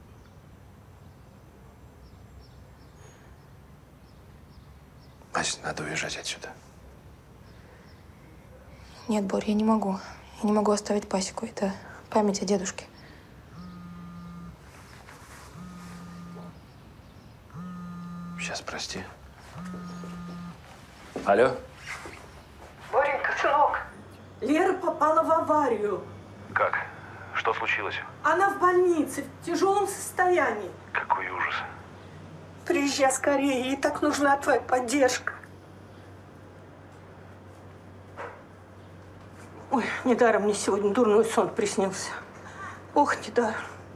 Значит, надо уезжать отсюда. Нет, Борь, я не могу. Я не могу оставить пасеку. Это память о дедушке. Сейчас, прости. Алло? Боренька, сынок, Лера попала в аварию. Как? Что случилось? Она в больнице, в тяжелом состоянии. Какой ужас. Приезжай скорее, ей так нужна твоя поддержка. Ой, недаром мне сегодня дурной сон приснился. Ох, недаром.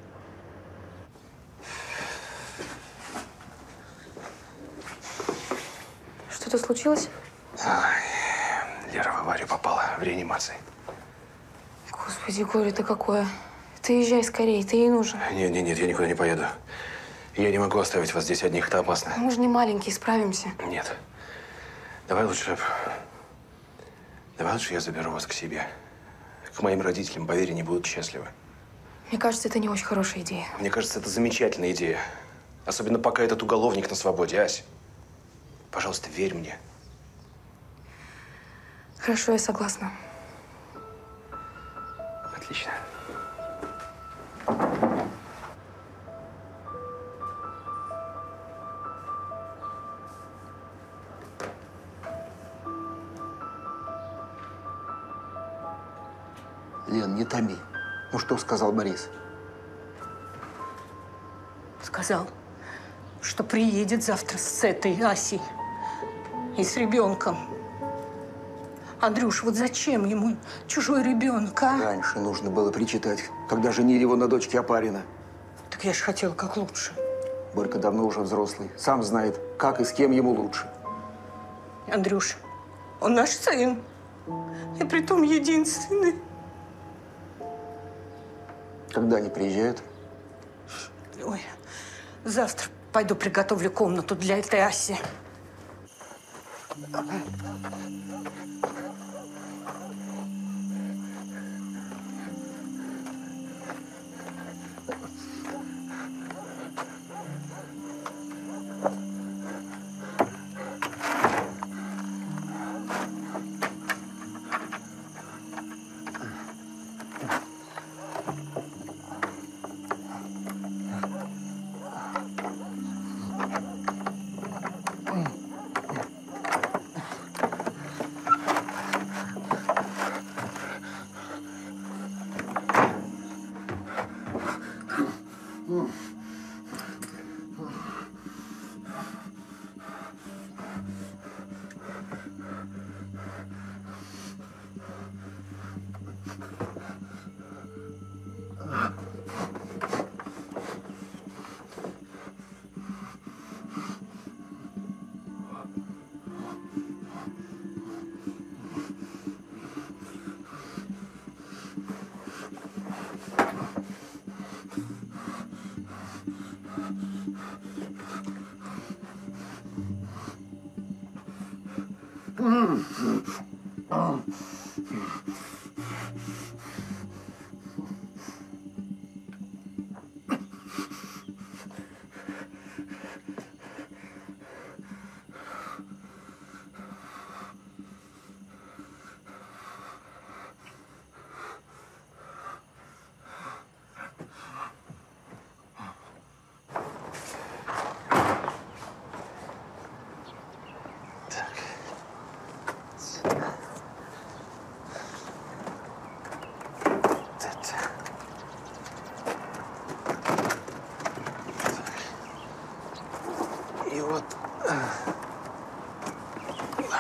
Что-то случилось? Ай, Лера в аварию попала, в реанимации. Господи, горе-то какое. Ты езжай скорее, ты ей нужен. Нет, я никуда не поеду. Я не могу оставить вас здесь одних, это опасно. Мы же не маленькие, справимся. Нет. Давай лучше я заберу вас к себе. К моим родителям, поверь, они будут счастливы. Мне кажется, это не очень хорошая идея. Мне кажется, это замечательная идея. Особенно пока этот уголовник на свободе, Ась. Пожалуйста, верь мне. Хорошо, я согласна. Отлично. Лен, не томи. Ну, что сказал Борис? Сказал, что приедет завтра с этой Асей и с ребенком. Андрюш, вот зачем ему чужой ребенок, а? Раньше нужно было причитать, когда женили его на дочке Опарина. Так я же хотела как лучше. Борька давно уже взрослый, сам знает, как и с кем ему лучше. Андрюш, он наш сын. И притом единственный. Когда они приезжают? Ой, завтра пойду приготовлю комнату для этой Аси.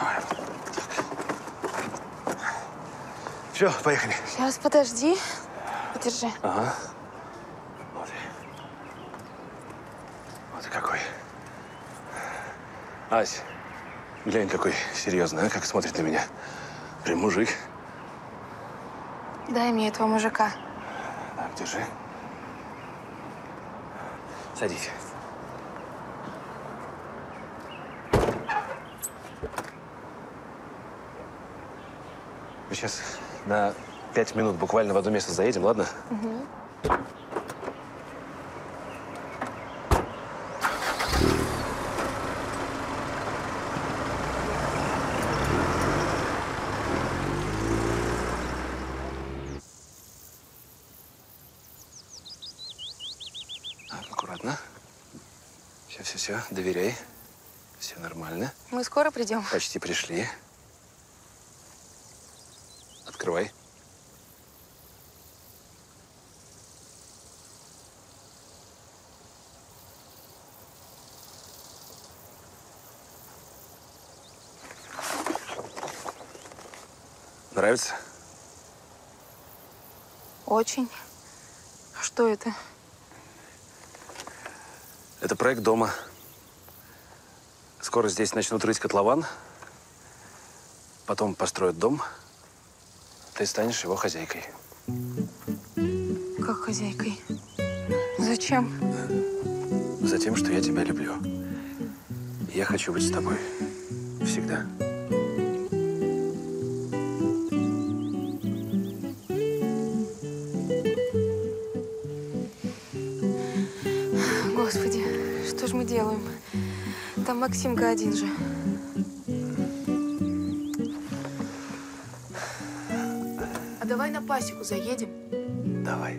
Все, поехали. Сейчас, подожди. Подержи. Ага. Вот. Вот какой. Ась, глянь, какой серьезный, а? Как смотрит на меня. Прям мужик. Дай мне этого мужика. Так, держи. Садись. Мы сейчас на 5 минут буквально в одно место заедем, ладно? Угу. Так, аккуратно. Все, доверяй. Все нормально. Мы скоро придем? Почти пришли. Открывай. Нравится? Очень. А что это? Это проект дома. Скоро здесь начнут рыть котлован. Потом построят дом. Ты станешь его хозяйкой. Как хозяйкой? Зачем? Затем, что я тебя люблю. И я хочу быть с тобой. Всегда. Господи, что ж мы делаем? Там Максимка один же. А давай на пасеку заедем. Давай.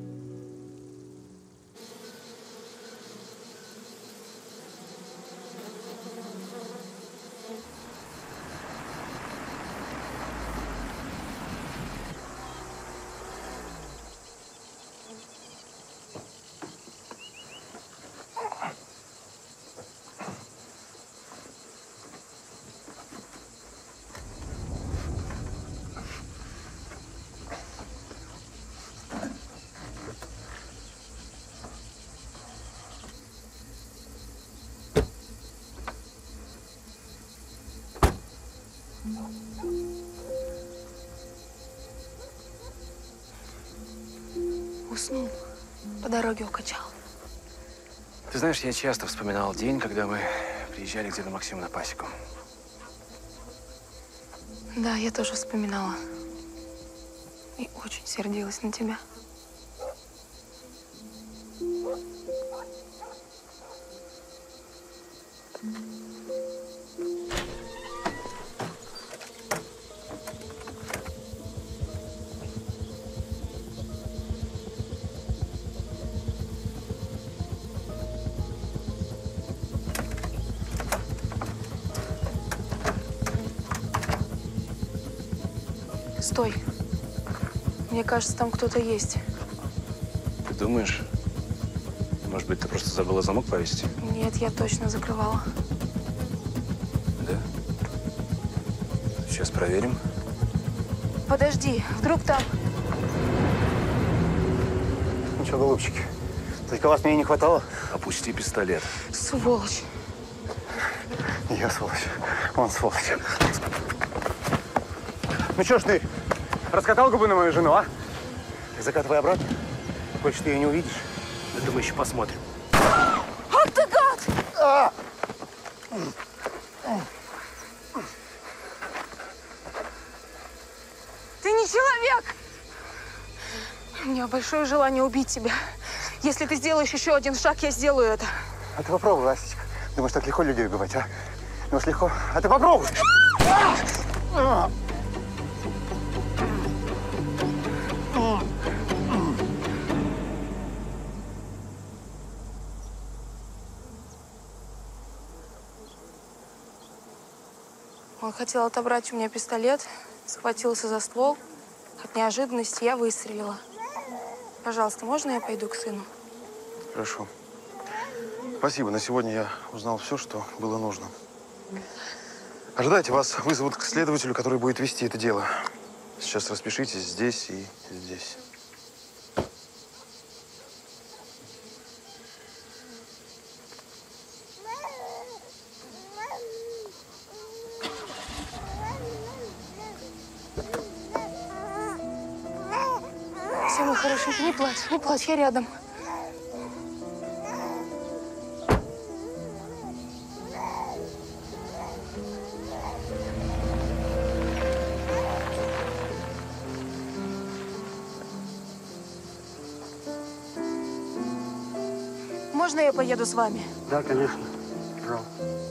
Уснул. По дороге укачал. Ты знаешь, я часто вспоминал день, когда мы приезжали к деду Максиму на пасеку. Да, я тоже вспоминала. И очень сердилась на тебя. Стой. Мне кажется, там кто-то есть. Ты думаешь? Может быть, ты просто забыла замок повесить? Нет, я точно закрывала. Да? Сейчас проверим. Подожди, вдруг там… Ну что, голубчики, только вас мне и не хватало? Опусти пистолет. Сволочь. Я сволочь. Он сволочь. Ну что ж ты, раскатал губы на мою жену, а? Закатывай обратно. Больше ты ее не увидишь. Это мы еще посмотрим. Ах ты гад! Ты не человек! У меня большое желание убить тебя. Если ты сделаешь еще один шаг, я сделаю это. А ты попробуй, Асечка. Думаешь, так легко людей убивать, а? Думаешь, легко? А ты попробуй! Он хотел отобрать у меня пистолет, схватился за ствол. От неожиданности я выстрелила. Пожалуйста, можно я пойду к сыну? Хорошо. Спасибо. На сегодня я узнал все, что было нужно. Ожидайте, вас вызовут к следователю, который будет вести это дело. Сейчас распишитесь здесь и здесь. Все, мой хороший, не плачь, я рядом. Можно я поеду с вами? Да, конечно. Пожалуйста.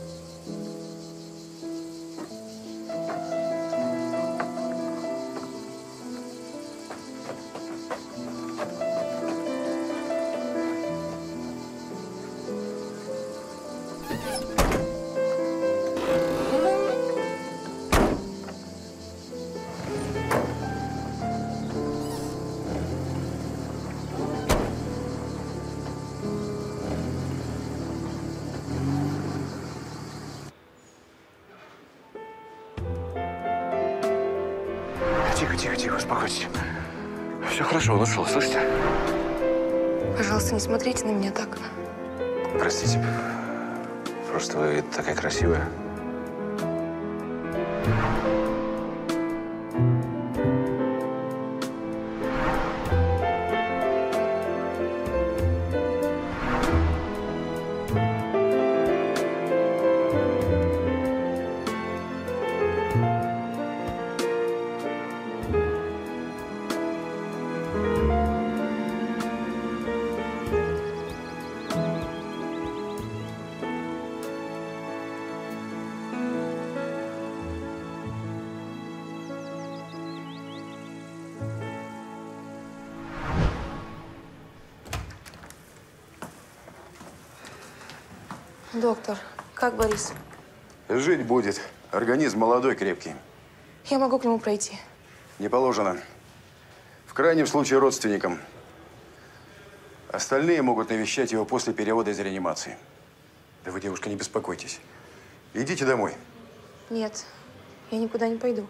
Тихо, тихо, тихо, успокойтесь. Все хорошо, он ушел, слышите? Пожалуйста, не смотрите на меня так. Простите. Просто вы такая красивая. Доктор, как Борис? Жить будет. Организм молодой, крепкий. Я могу к нему пройти? Не положено. В крайнем случае родственникам. Остальные могут навещать его после перевода из реанимации. Да вы, девушка, не беспокойтесь. Идите домой. Нет, я никуда не пойду.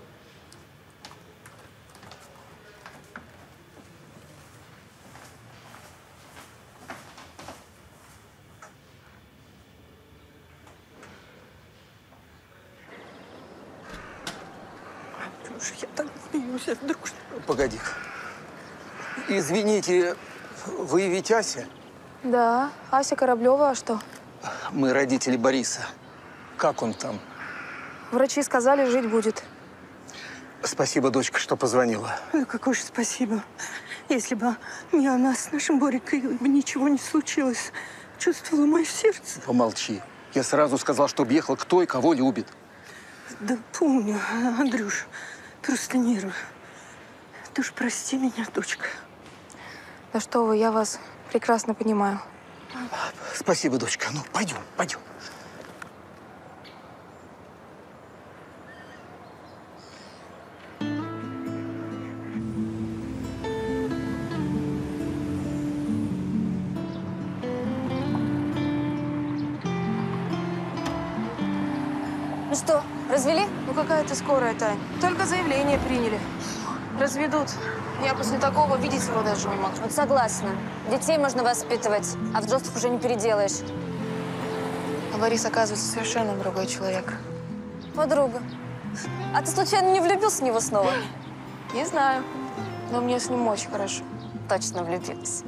Я так боюсь, Андрюш. Погоди. Извините, вы ведь Ася? Да, Ася Кораблева, а что? Мы родители Бориса. Как он там? Врачи сказали, жить будет. Спасибо, дочка, что позвонила. Ну, какое же спасибо. Если бы не она с нашим Борикой, бы ничего не случилось. Чувствовала мое сердце. Помолчи. Я сразу сказал, чтобы ехал кто и кого любит. Да помню, Андрюш. Просто нервы. Ты уж прости меня, дочка. Да что вы, я вас прекрасно понимаю. Спасибо, дочка. Ну, пойдем, пойдем. Ну что, развели? Ну какая ты скорая, Тань. Только заявление приняли. Разведут. Я после такого видеть его даже не могу. Вот согласна. Детей можно воспитывать, а взрослых уже не переделаешь. А Борис, оказывается, совершенно другой человек. Подруга. А ты случайно не влюбился в него снова? Не знаю. Но мне с ним очень хорошо. Точно влюбилась.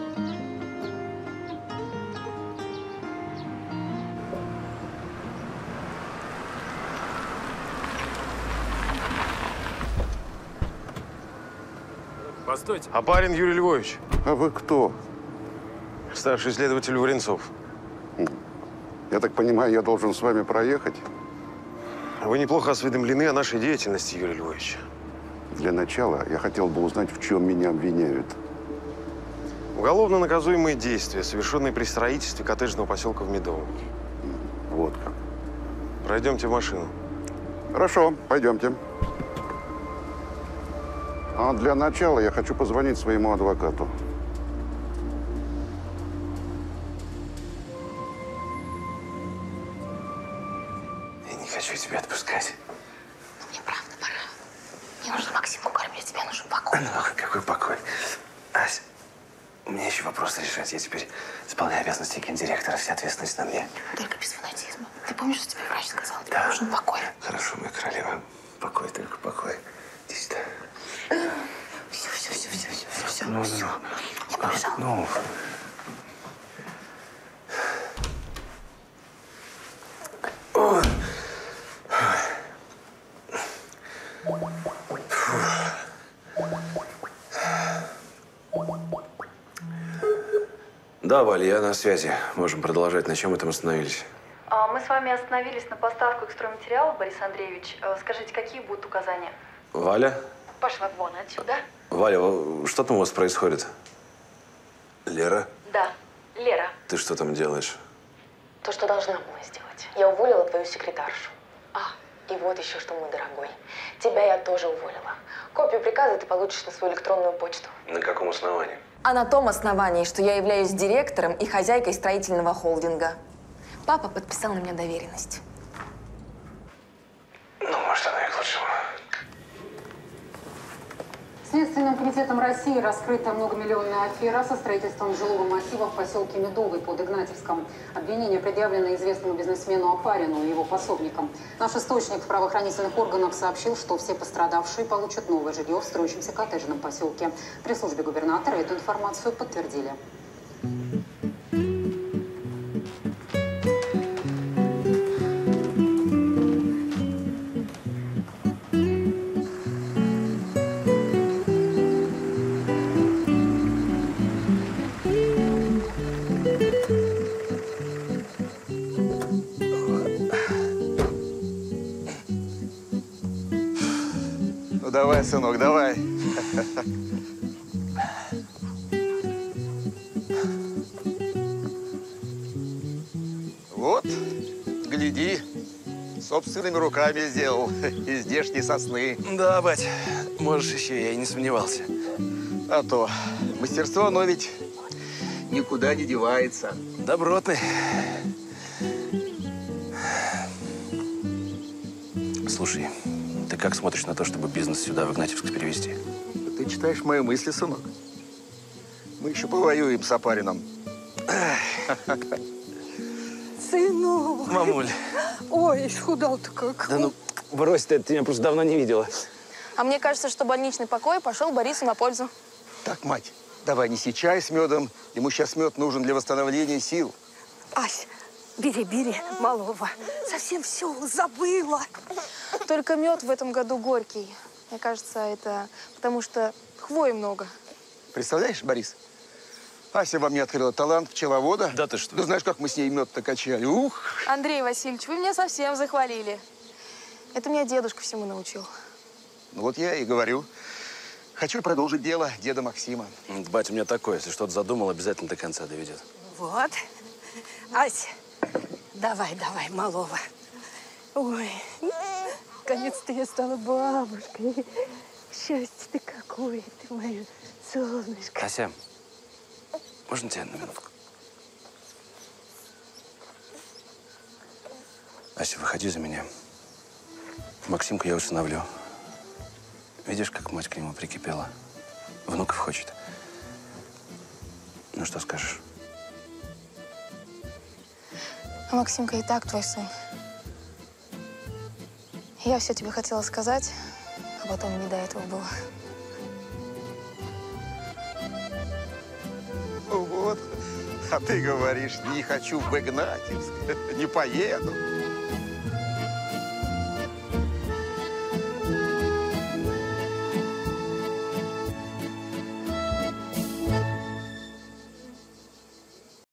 Постойте. Опарин Юрий Львович. А вы кто? Старший следователь Варенцов. Я так понимаю, я должен с вами проехать? Вы неплохо осведомлены о нашей деятельности, Юрий Львович. Для начала я хотел бы узнать, в чем меня обвиняют. Уголовно наказуемые действия, совершенные при строительстве коттеджного поселка в Медовом. Вот как. Пройдемте в машину. Хорошо, пойдемте. А для начала я хочу позвонить своему адвокату. Я не хочу тебя отпускать. Вась, я теперь исполняю обязанности гендиректора. Вся ответственность на мне. Только без фанатизма. Ты помнишь, что тебе врач сказал? Тебе Да. нужен покой. Хорошо, моя королева. Покой, только покой. Иди сюда. Все. Ну. Я побежала. Ну. Ой. Да, Валя, я на связи. Можем продолжать. На чем мы там остановились? Мы с вами остановились на поставку стройматериалов, Борис Андреевич. Скажите, какие будут указания? Валя? Пошла вон отсюда. Валя, что там у вас происходит? Лера? Да, Лера. Ты что там делаешь? То, что должна была сделать. Я уволила твою секретаршу. И вот еще что, мой дорогой. Тебя я тоже уволила. Копию приказа ты получишь на свою электронную почту. На каком основании? А на том основании, что я являюсь директором и хозяйкой строительного холдинга. Папа подписал на меня доверенность. Ну, может, оно и к лучшему. Следственным комитетом России раскрыта многомиллионная афера со строительством жилого массива в поселке Медовый под Игнатьевском. Обвинение предъявлено известному бизнесмену Опарину и его пособникам. Наш источник в правоохранительных органах сообщил, что все пострадавшие получат новое жилье в строящемся коттеджном поселке. При службе губернатора эту информацию подтвердили. Ну давай, сынок, давай. Вот, гляди, собственными руками сделал из здешней сосны. Да, бать, можешь еще, я и не сомневался. А то мастерство, оно ведь никуда не девается. Добротный. Слушай, ты как смотришь на то, чтобы бизнес сюда, в Игнатьевск, перевести? Ты читаешь мои мысли, сынок. Мы еще повоюем с Опарином. Сынок. Мамуль. Ой, исхудал-то как. Да ну, брось ты меня просто давно не видела. А мне кажется, что больничный покой пошел Борису на пользу. Так, мать, давай не сей чай с медом. Ему сейчас мед нужен для восстановления сил. Ась, бери малого. Совсем все забыла. Только мед в этом году горький. Мне кажется, это потому что хвои много. Представляешь, Борис? Ася во мне открыла талант пчеловода. Да ты что? Да знаешь, как мы с ней мед-то качали. Ух! Андрей Васильевич, вы меня совсем захвалили. Это меня дедушка всему научил. Ну вот я и говорю. Хочу продолжить дело деда Максима. Батя у меня такой, если что-то задумал, обязательно до конца доведет. Вот. Ася, давай, малого. Ой, наконец-то я стала бабушкой. Счастье-то какое ты, мое солнышко. Ася, можно тебя на минутку? Ася, выходи за меня. Максимку я усыновлю. Видишь, как мать к нему прикипела? Внуков хочет. Ну, что скажешь? А Максимка и так твой сын. Я все тебе хотела сказать, а потом не до этого было. Вот. А ты говоришь, не хочу в Игнатьевск, не поеду.